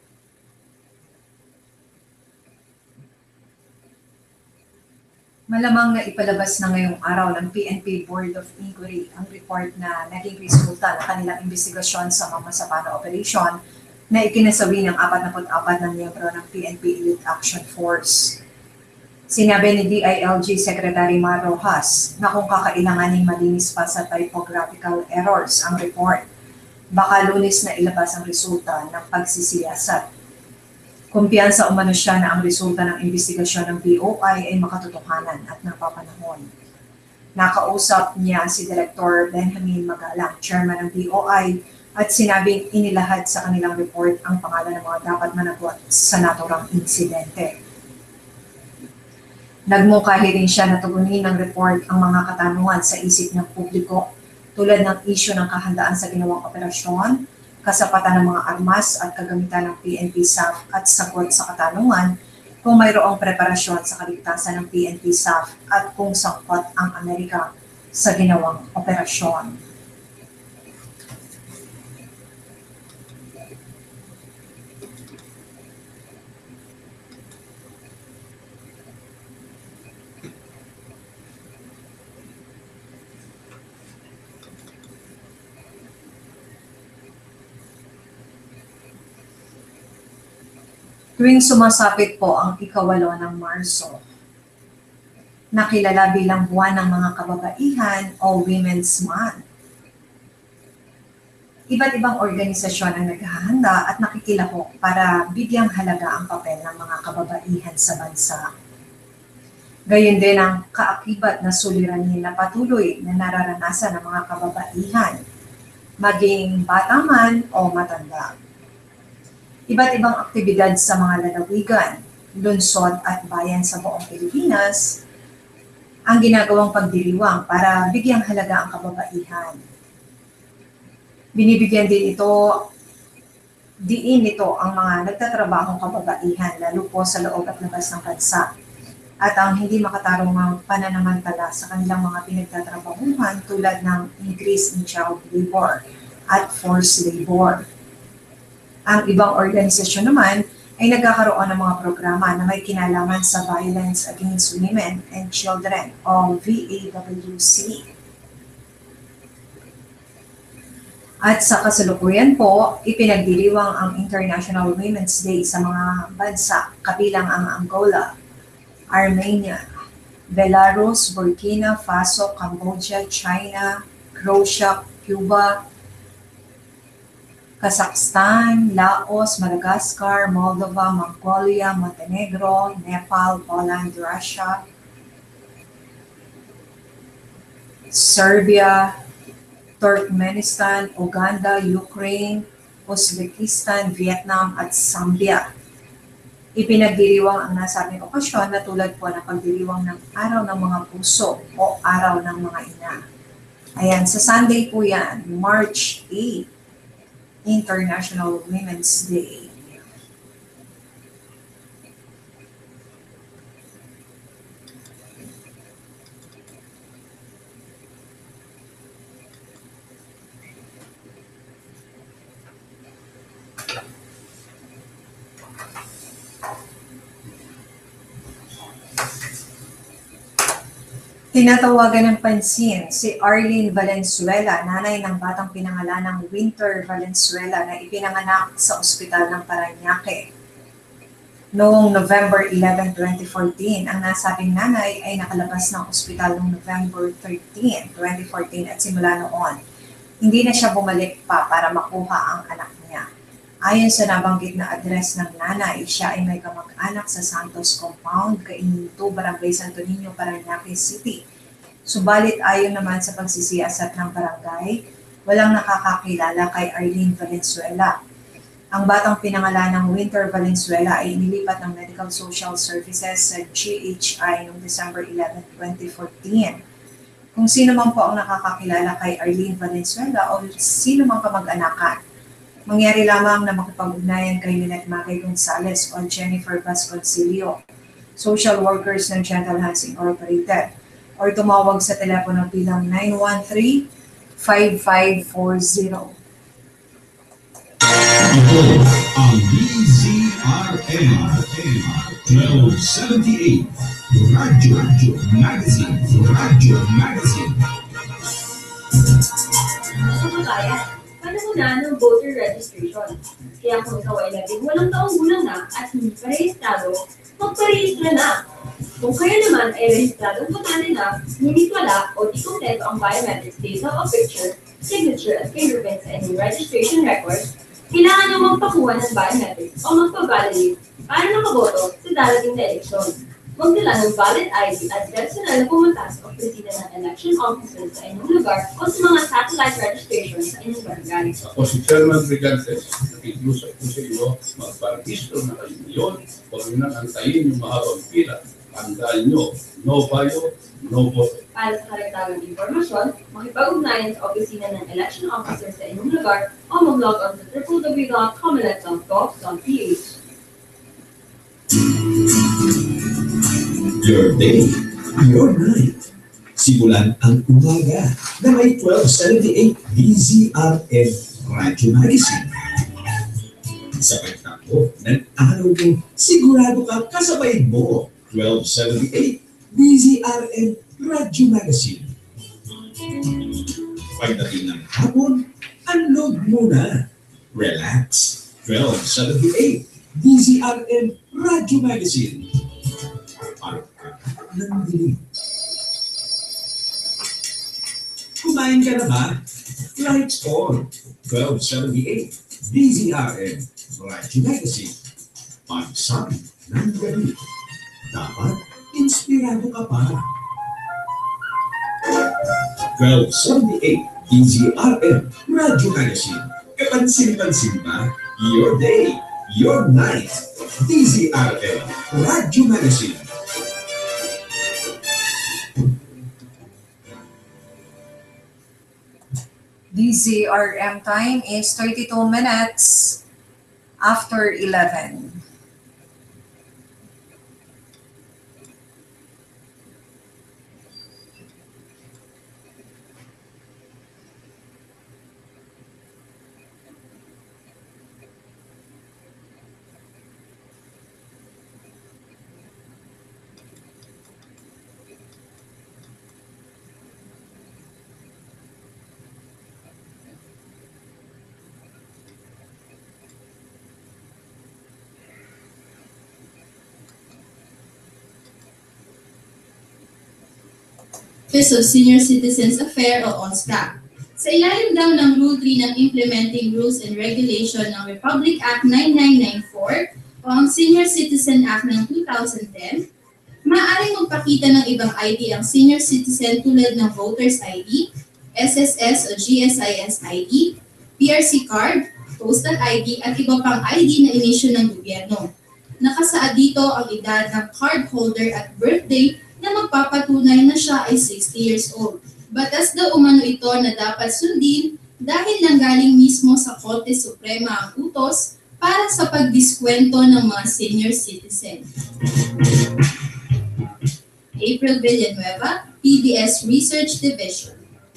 Malamang na ipalabas na ngayong araw ng PNP Board of Inquiry ang report na naging resulta ng kanilang investigasyon sa Mamasapana Operation na ikinasawi ng 44 na miyembro ng PNP Elite Action Force. Sinabi ni DILG Secretary Mar Rojas na kung kakailanganing malinis pa sa typographical errors ang report, baka Lunes na ilabas ang resulta ng pagsisiyasat. Kumpiyansa umano siya na ang resulta ng investigasyon ng BOI ay makatotohanan at napapanahon. Nakausap niya si Director Benjamin Magalang, Chairman ng BOI, at sinabing inilahad sa kanilang report ang pangalan ng mga dapat managot sa naturang insidente. Nagmungkahi rin siya na tugunin ng report ang mga katanungan sa isip ng publiko tulad ng isyu ng kahandaan sa ginawang operasyon, kasapatan ng mga armas at kagamitan ng PNP SAF at sagot sa katanungan kung mayroong preparasyon sa kaligtasan ng PNP SAF at kung sangkot ang Amerika sa ginawang operasyon. Tuwing sumasapit po ang ikawalo ng Marso, nakilala bilang buwan ng mga kababaihan o Women's Month. Iba't ibang organisasyon ang naghahanda at nakikilahok para bigyang halaga ang papel ng mga kababaihan sa bansa. Gayon din ang kaakibat na suliranin na patuloy na nararanasan ng mga kababaihan, maging bata man o matanda. Iba't ibang aktibidad sa mga lalawigan, lungsod at bayan sa buong Pilipinas ang ginagawang pagdiriwang para bigyang halaga ang kababaihan. Binibigyan din diin ito ang mga nagtatrabahong kababaihan lalo po sa loob at labas ng bansa at ang hindi makatarungang pananamantala sa kanilang mga pinagtatrabahuhan tulad ng increase in child labor at forced labor. Ang ibang organisasyon naman ay nagkakaroon ng mga programa na may kinalaman sa Violence Against Women and Children o VAWC. At sa kasalukuyan po, ipinagdiriwang ang International Women's Day sa mga bansa kabilang ang Angola, Armenia, Belarus, Burkina Faso, Cambodia, China, Croatia, Cuba, Kazakhstan, Laos, Madagascar, Moldova, Mongolia, Montenegro, Nepal, Poland, Russia, Serbia, Turkmenistan, Uganda, Ukraine, Uzbekistan, Vietnam at Zambia. Ipinagdiriwang ang nasabing okasyon na tulad po ng pagdiriwang ng Araw ng Mga Puso o Araw ng Mga Ina. Ayan, sa Sunday po yan, March 8, International Women's Day. Tinatawagan ng pansin si Arlene Valenzuela, nanay ng batang pinangalanang Winter Valenzuela na ipinanganak sa ospital ng Parañaque. Noong November 11, 2014, ang nasabing nanay ay nakalabas ng ospital noong November 13, 2014 at simula noon, hindi na siya bumalik pa para makuha ang anak niya. Ayon sa nabanggit na address ng nanay, siya ay may kamag-anak sa Santos Compound, Kaininto, Barangay Santo Niño, Parañaque City. Subalit ayon naman sa pagsisiyasat ng barangay, walang nakakakilala kay Arlene Valenzuela. Ang batang pinangalanang Winter Valenzuela ay inilipat ng Medical Social Services sa GHI noong December 11, 2014. Kung sino man po ang nakakakilala kay Arlene Valenzuela o sino mang kamag-anakan, mangyari lamang na makipag-ugnayan kay Minette Magay Gonzalez o Jennifer Vasconcillo, social workers ng Gentle Hands Incorporated, or tumawag sa telepono bilang 913-5540. Ito ang dzrm 1278 Radyo Magazine. Kababayan, panahon na ng voter registration. Kaya kung ikaw ay labing walang taong gulang na at hindi pa rehistrado, magparehistro na. Kung kayo naman ay rehistradong botante na, ngunit wala o di kompleto ang biometric data o picture, signature at fingerprints sa inyong registration records, Kailangan nyo magpakuha ng biometrics o magpa-validate para nakaboto sa darating na eleksyon. Magdala ng valid ID at personal na pumunta sa opisina ng election officer sa inyong lugar o sa mga satellite registration sa inyong barangay. Ako si Chairman Brigantes, nakikiusap po sa inyo, magparehistro na kayo ngayon, huwag nyo nang antayin yung mahabang pila. Tandaan nyo, no bio, no vote. Para sa karagdagang impormasyon, makipag-ugnayan sa opisina ng election officer sa inyong lugar o mag-log on sa www.comelec.gov.ph. Your day, your night. Simulan ang umaga na may 1278 DZRM Radio Magazine. Sa pagtakbo ng araw din, sigurado ka kasabay mo 1278 DZRM Radio Magazine. Pagdating ng hapon, unload muna. Relax. 1278 DZRM Radio Magazine. Ng dilim. Kumain ka na ba? Lights on. 1278 DZRM Radio Magazine. Pagsabi ng gabi. Dapat inspirado ka pa. 1278 DZRM Radio Magazine. Kapansin-pansin ba? Your day, your night. DZRM Radio Magazine. DZRM time is 32 minutes after 11. Office of Senior Citizens Affairs o OSCA. Sa ilalim daw ng Rule 3 ng Implementing Rules and Regulation ng Republic Act 9994 o ang Senior Citizen Act ng 2010, maaaring magpakita ng ibang ID ang senior citizen tulad ng Voter's ID, SSS o GSIS ID, PRC card, Postal ID at iba pang ID na inisyu ng gobyerno. Nakasaad dito ang edad ng cardholder at birthday na magpapatunay na siya ay 60 years old. Batas daw umano ito na dapat sundin dahil nanggaling mismo sa Korte Suprema ang utos para sa pagdiskwento ng mga senior citizen. April Villanueva, PBS Research Division.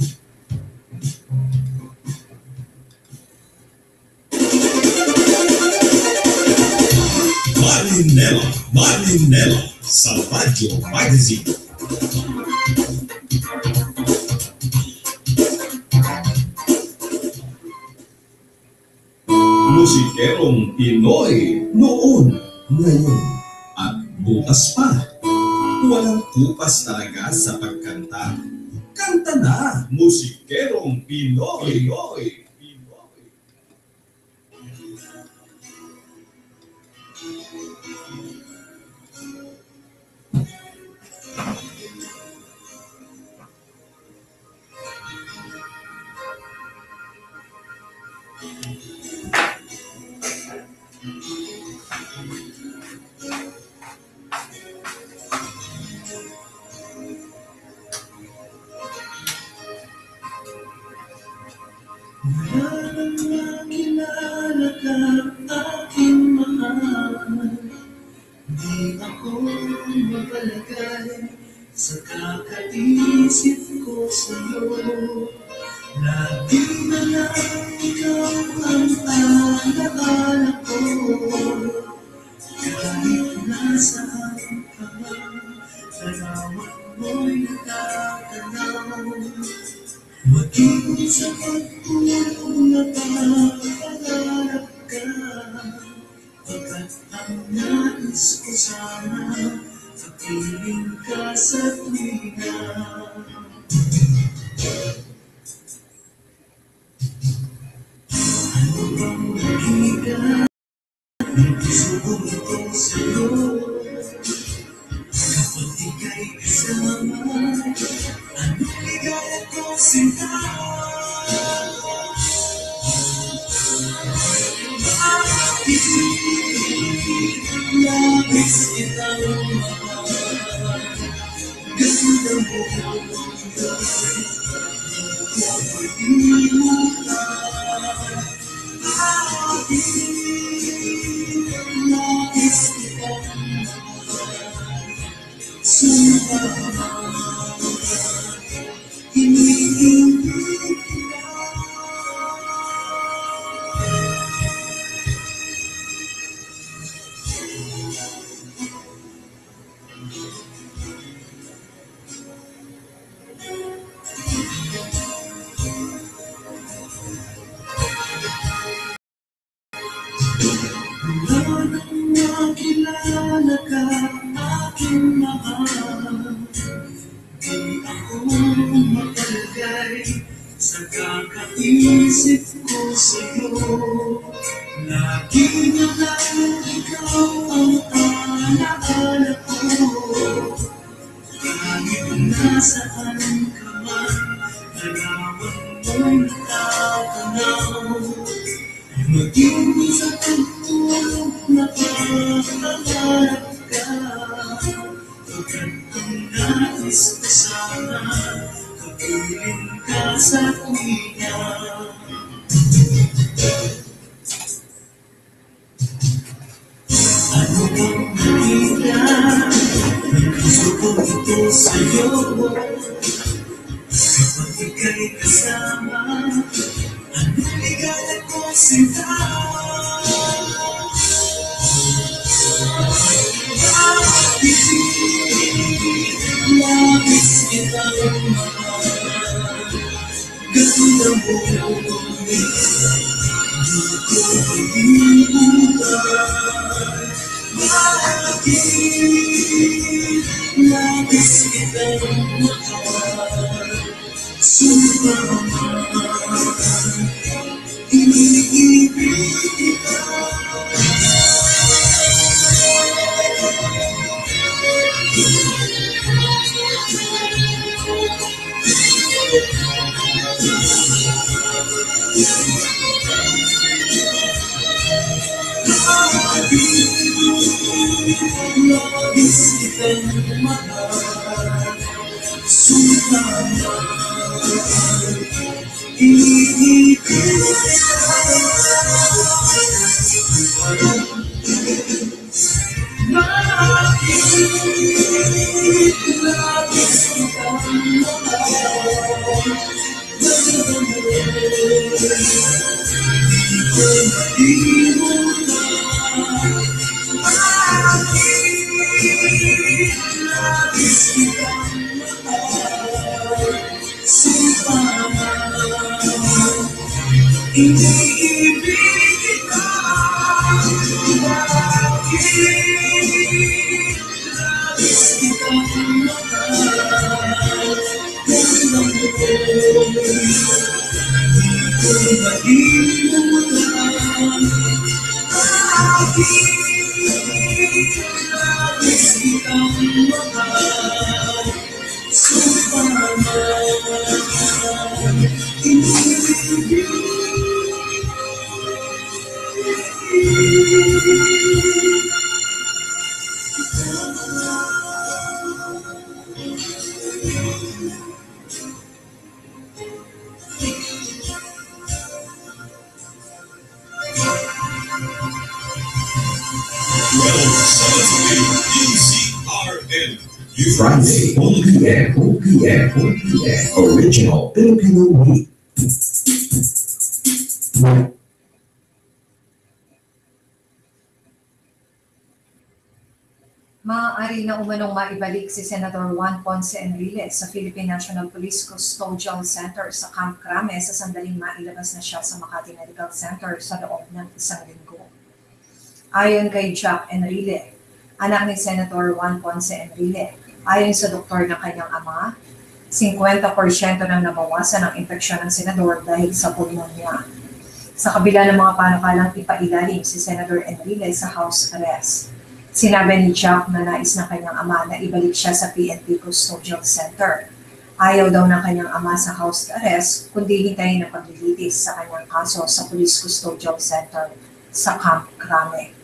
Marinela, sa Radio Magazine. Musikerong Pinoy noon, ngayon, at bukas pa. Walang kupas talaga sa pagkanta. Kanta na, musikerong Pinoy. Kilala ka, aking mahal. Di ako mapalagay sa kakaisip ko sa'yo. Lagi na lang ikaw ang alaala ko. Kahit nasaan ka man, larawan mo'y nakakalaw. Maging sa pagpulong na pangarap ka, pagkat ang nais ko sana, kapiling ka sa tuwina. Ano bang Subukan sa'yo kapag ika'y kasama. Anong ligaya ko sinta? Bakit labis kitang mahal? Ganda mo ko pag-imutan. Bakit labis kitang mahal? Sumpah iniibig kita. Mula nang makilala ka, aking mahal, di ako makalagay sa kakaisip ko sa'yo. Lagi na lang ikaw ang alaala ko. Kahit nasaan ka man, larawan mo'y nakakanaw. Maging sa pagtulog na pangarap ka. Pagkat ang nais ko sana, kapiling ka sa tuwina. Ano bang nakita ng gusto kong ito sa'yo? Kapag ika'y kasama, anong ligaya ko sinta? Bakit labis kitang mahal? Ganda mo di ko pag-imutan. Bakit labis kitang mahal? Sumpah iniibig kita. Labis kitang mahal. Sumpah iniibig kita. Bakit labis kitang mahal? Ganda mo di ko malimutan. Bakit labis kitang mahal? Sumpah iniibig kita. Bakit labis kitang mahal? Ganda mo di ko malimutan. Bakit labis kitang mahal? Sumpah iniibig. Friday, OPM, Original Filipino Week. Maaari na umanong maibalik si Senator Juan Ponce Enrile sa Philippine National Police Custodial Center sa Camp Crame sa sandaling mailabas na siya sa Makati Medical Center sa loob ng isang linggo. Ayon kay Jack Enrile, anak ni Senator Juan Ponce Enrile, ayon sa doktor ng kanyang ama, 50% nang nabawasan ang infeksyon ng senador dahil sa pulmonya. Sa kabila ng mga panukalang ipailalim si Senator Enrile sa house arrest. Sinabi ni Jack na nais ng kanyang ama na ibalik siya sa PNP Custodial Center. Ayaw daw ng kanyang ama sa house arrest, kundi hintayin ang paglilitis sa kanyang kaso sa Police Custodial Center sa Camp Crame.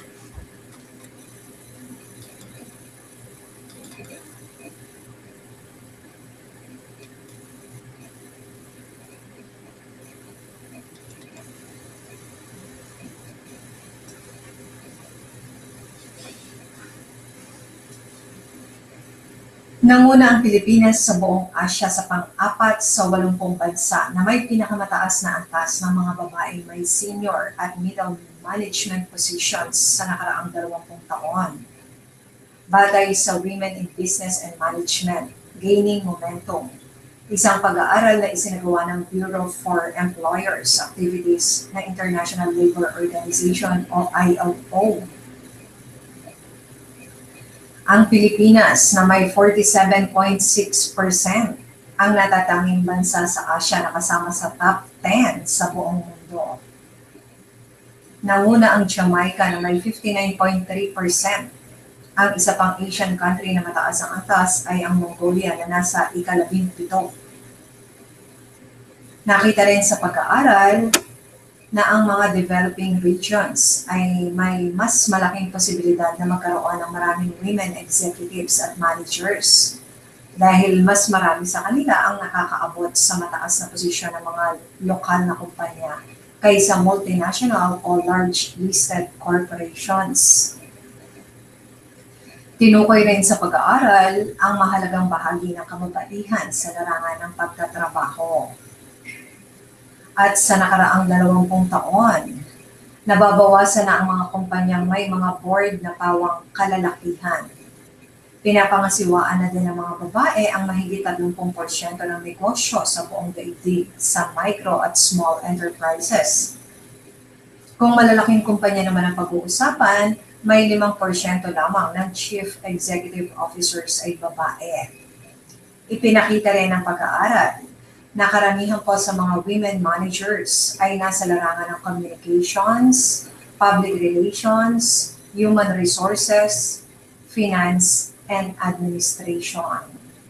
Nanguna ang Pilipinas sa buong Asya sa pang-apat sa 80 bansa na may pinakamataas na antas ng mga babaeng may senior at middle management positions sa nakaraang 20 taon. Batay sa Women in Business and Management, Gaining Momentum, isang pag-aaral na isinagawa ng Bureau for Employers Activities ng International Labour Organization o ILO. Ang Pilipinas na may 47.6% ang natatanging bansa sa Asia na kasama sa top 10 sa buong mundo. Nanguna ang Jamaica na may 59.3%. Ang isa pang Asian country na mataas ang antas ay ang Mongolia na nasa ika-17. Nakita rin sa pag-aaral na ang mga developing regions ay may mas malaking posibilidad na magkaroon ng maraming women executives at managers dahil mas marami sa kanila ang nakakaabot sa mataas na posisyon ng mga lokal na kumpanya kaysa multinational o large listed corporations. Tinukoy rin sa pag-aaral ang mahalagang bahagi ng kababaihan sa larangan ng pagtatrabaho. At sa nakaraang 20 taon, nababawasan na ang mga kumpanyang may mga board na pawang kalalakihan. Pinapangasiwaan na din ng mga babae ang mahigit 30% ng negosyo sa buong daigdig sa micro at small enterprises. Kung malalaking kumpanya naman ang pag-uusapan, may 5% lamang ng chief executive officers ay babae. Ipinakita rin ng pag-aaral na karamihan po sa mga women managers ay nasa larangan ng communications, public relations, human resources, finance, and administration.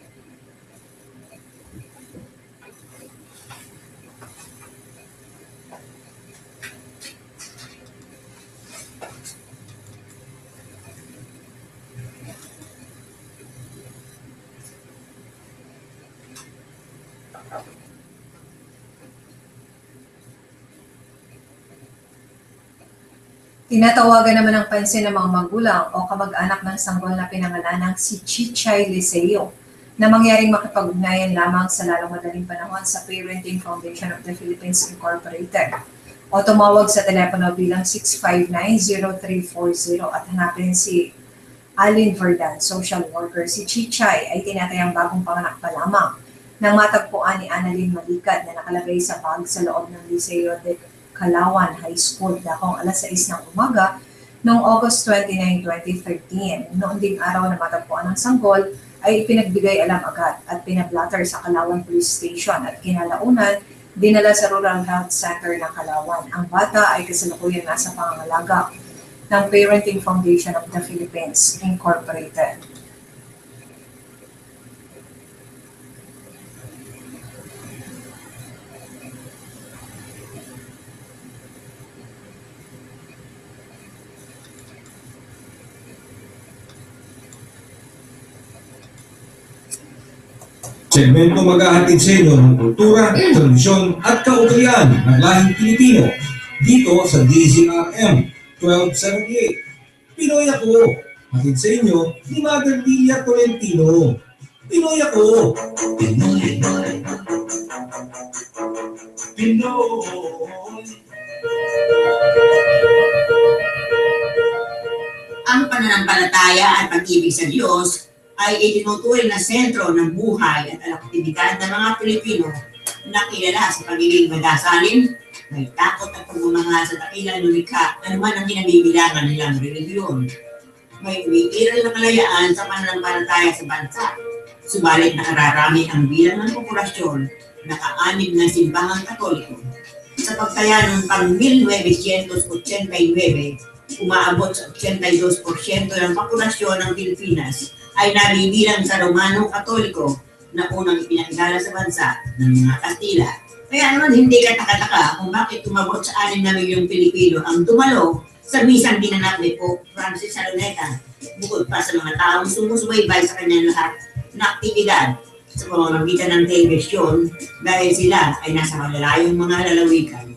Tinatawagan naman ng pansin ng mga magulang o kamag-anak ng sanggol na pinangalanang si Chichay Liceo na mangyaring makipag-ugnayan lamang sa lalong madaling panahon sa Parenting Foundation of the Philippines Incorporated o tumawag sa telepono bilang 659-0340 at hanapin si Alin Verdan, social worker. Si Chichay ay tinatayang bagong panganak pa lamang nang matagpuan ni Annalyn Malikad na nakalagay sa bag sa loob ng Liceo de Calawan High School dakong alas 6 ng umaga noong August 29, 2013. Noong ding araw na matagpuan ng sanggol ay ipinagbigay alam agad at pinablatter sa Calawan Police Station at kinalaunan dinala sa Rural Health Center ng Calawan. Ang bata ay kasalukuyan nasa pangangalaga ng Parenting Foundation of the Philippines Incorporated. Segmento maghahatid sa inyo ng kultura, tradisyon at kaugalian ng lahing Pilipino dito sa dzrm 1278. Pinoy ako, hatid sa inyo ni Mother Lilia Tolentino. Pinoy ako. Pinoy. Pinoy. Ang pananampalataya at pag-ibig sa Diyos ay itinuturing na sentro ng buhay at aktibidad ng mga Pilipino na kilala sa pagiging madasalin, may takot at pagmamahal sa dakilang lumikha na naman ang kinabibilangan nilang relihiyon. May umiiral na kalayaan sa pananampalataya sa bansa, subalit nakararami ang bilang ng populasyon na kaanib ng simbahang Katoliko. Sa pagtaya noong pang 1989, umaabot sa 82% ng populasyon ng Pilipinas ay nabibilang sa Romano Katoliko na unang ipinakilala sa bansa ng mga Kastila. Kaya naman hindi ka taka-taka kung bakit tumabot sa 6 na milyong Pilipino ang dumalo sa misang ginanap ni Pope Francis sa Luneta, bukod pa sa mga taong sumusubaybay sa kanyang lahat na aktibidad sa pamamagitan ng telebisyon dahil sila ay nasa malalayong mga lalawigan.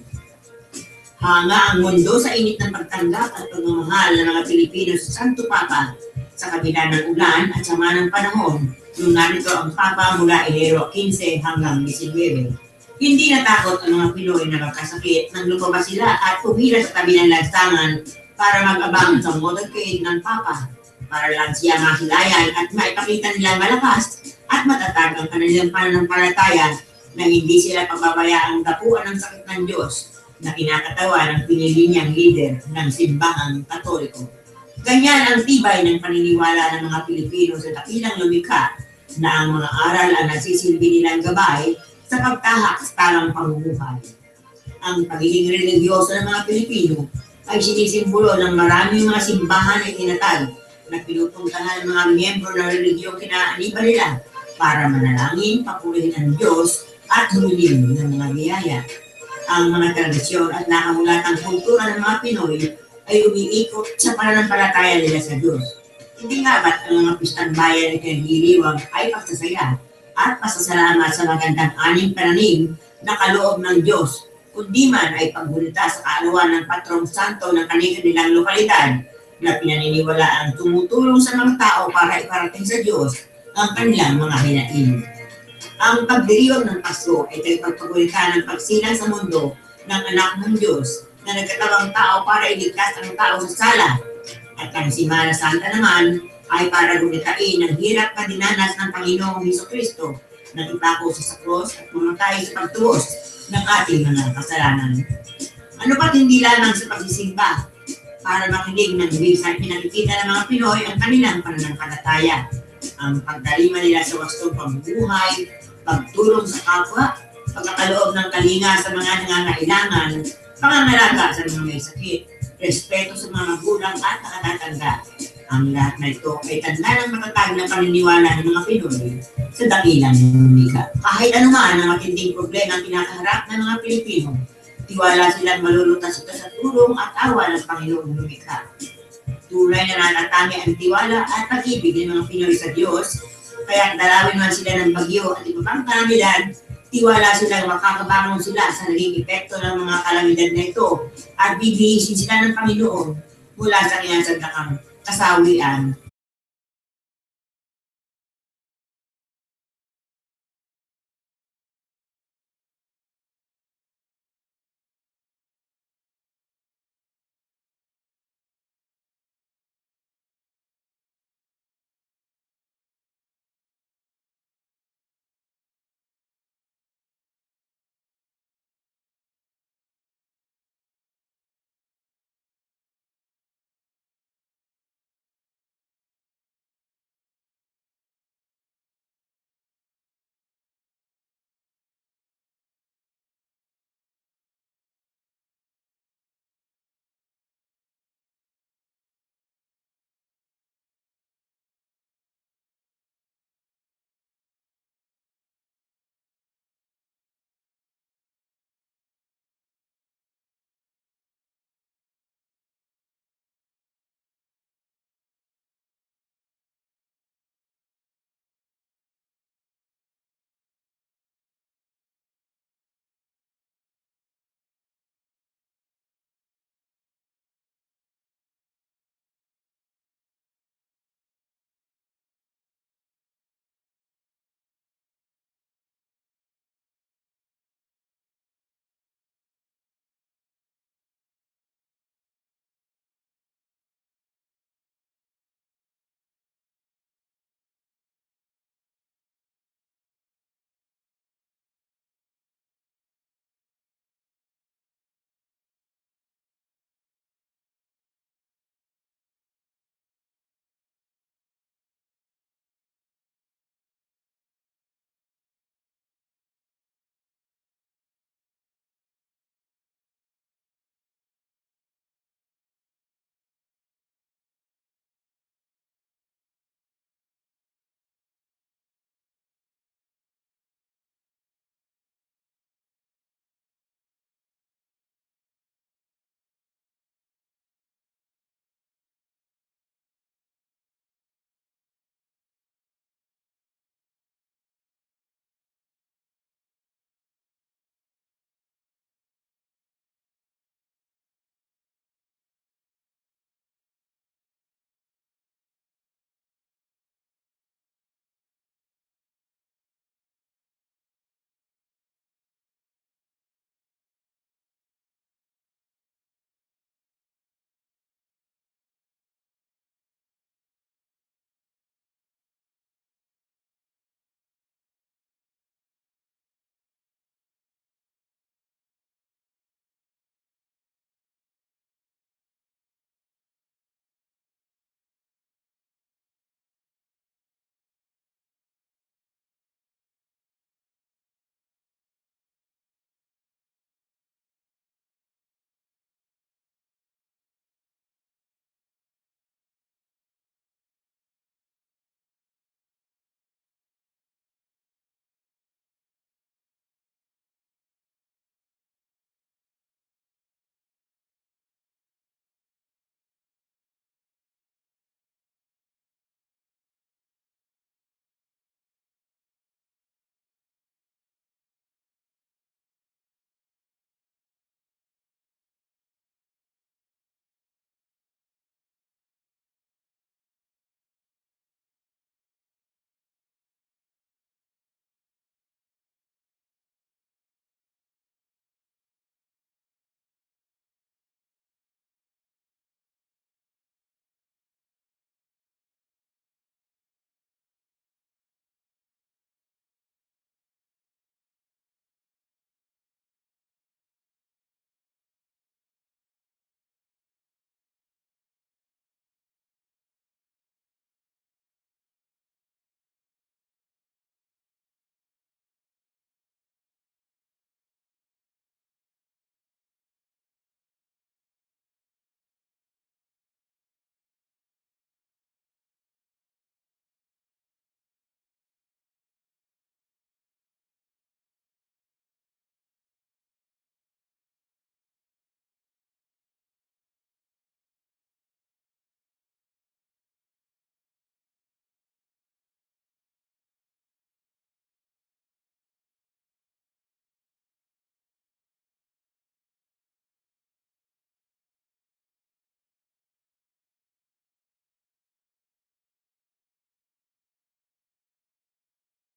Hanga ang mundo sa init ng pagtanggap at pagmamahal ng mga Pilipino sa Santo Papa sa kabila ng ulan at sama ng panahon nung narito ang Papa mula Enero 15 hanggang 19. Hindi natakot ang mga Pinoy na magkasakit nang lumabas sila at pumila sa tabi ng lansangan para mag-abang sa motorcade ng Papa para lang siya mahilayan at maipakita nilang malakas at matatag ang kanilang pananampalataya na hindi sila pababayaang dapuan ng sakit ng Diyos na kinakatawa ng pinili niyang leader ng simbahang Katoliko. Ganyan ang tibay ng paniniwala ng mga Pilipino sa dakilang lumikha na ang mga aral ang nagsisilbi nilang gabay sa pagtahak sa talang pamumuhay. Ang pagiging religyoso ng mga Pilipino ay sinisimbolo ng maraming mga simbahan na itinatag na pinupuntahan ng mga miyembro ng religiyong kinaaniba nila para manalangin, papurihin ang Diyos at humiling ng mga biyaya. Ang mga tradisyon at nakamulatang kultura ng mga Pinoy ay umiikot sa pananampalataya nila sa Diyos. Hindi nga ba't ang mga pistang bayan at kinagiliwang ay pagsasaya at pasasalamat sa magandang aning pananim na kaloob ng Diyos, kundi man ay pagbulita sa kaalawan ng patrong santo ng kanilang lokalidad na pinaniniwala ang tumutulong sa mga tao para iparating sa Diyos ang kanilang mga hinaing. Ang pagdiriwang ng Pasko ay pagpagulita ng pagsilang sa mundo ng anak ng Diyos na nagkatawang tao para iligtas ang tao sa sala. At ang Simana Santa naman ay para gulitain ang hirap na dinanas ng Panginoong Hesukristo na ipako sa krus at mamatay sa pagtuos ng ating mga kasalanan. Ano pa't hindi lamang sa pagsisimba para makinig ng minsan pinakikita ng mga Pinoy ang kanilang pananampalataya, ang pagdalima nila sa wastong pamumuhay, pagtulong sa kapwa, pagkakaloob ng kalinga sa mga nangangailangan, pangangalaga sa mga may sakit, respeto sa mga magulang at nakatatanda. Ang lahat na ito ay tanda ng matatag na paniniwala ng mga Pinoy sa dakilang lumikha. Kahit anuman ang matinding problema ang kinakaharap ng mga Pilipino, tiwala silang malulutas ito sa tulong at awa ng Panginoong lumikha. Tunay na natatangi ang tiwala at pag-ibig ng mga Pinoy sa Diyos, kaya dalawin man sila ng bagyo at iba pang kalamidad, tiwala silang makakabangon sila sa naging epekto ng mga kalamidad na ito at bibihisin sila ng Panginoon mula sa kinasandakang kasawian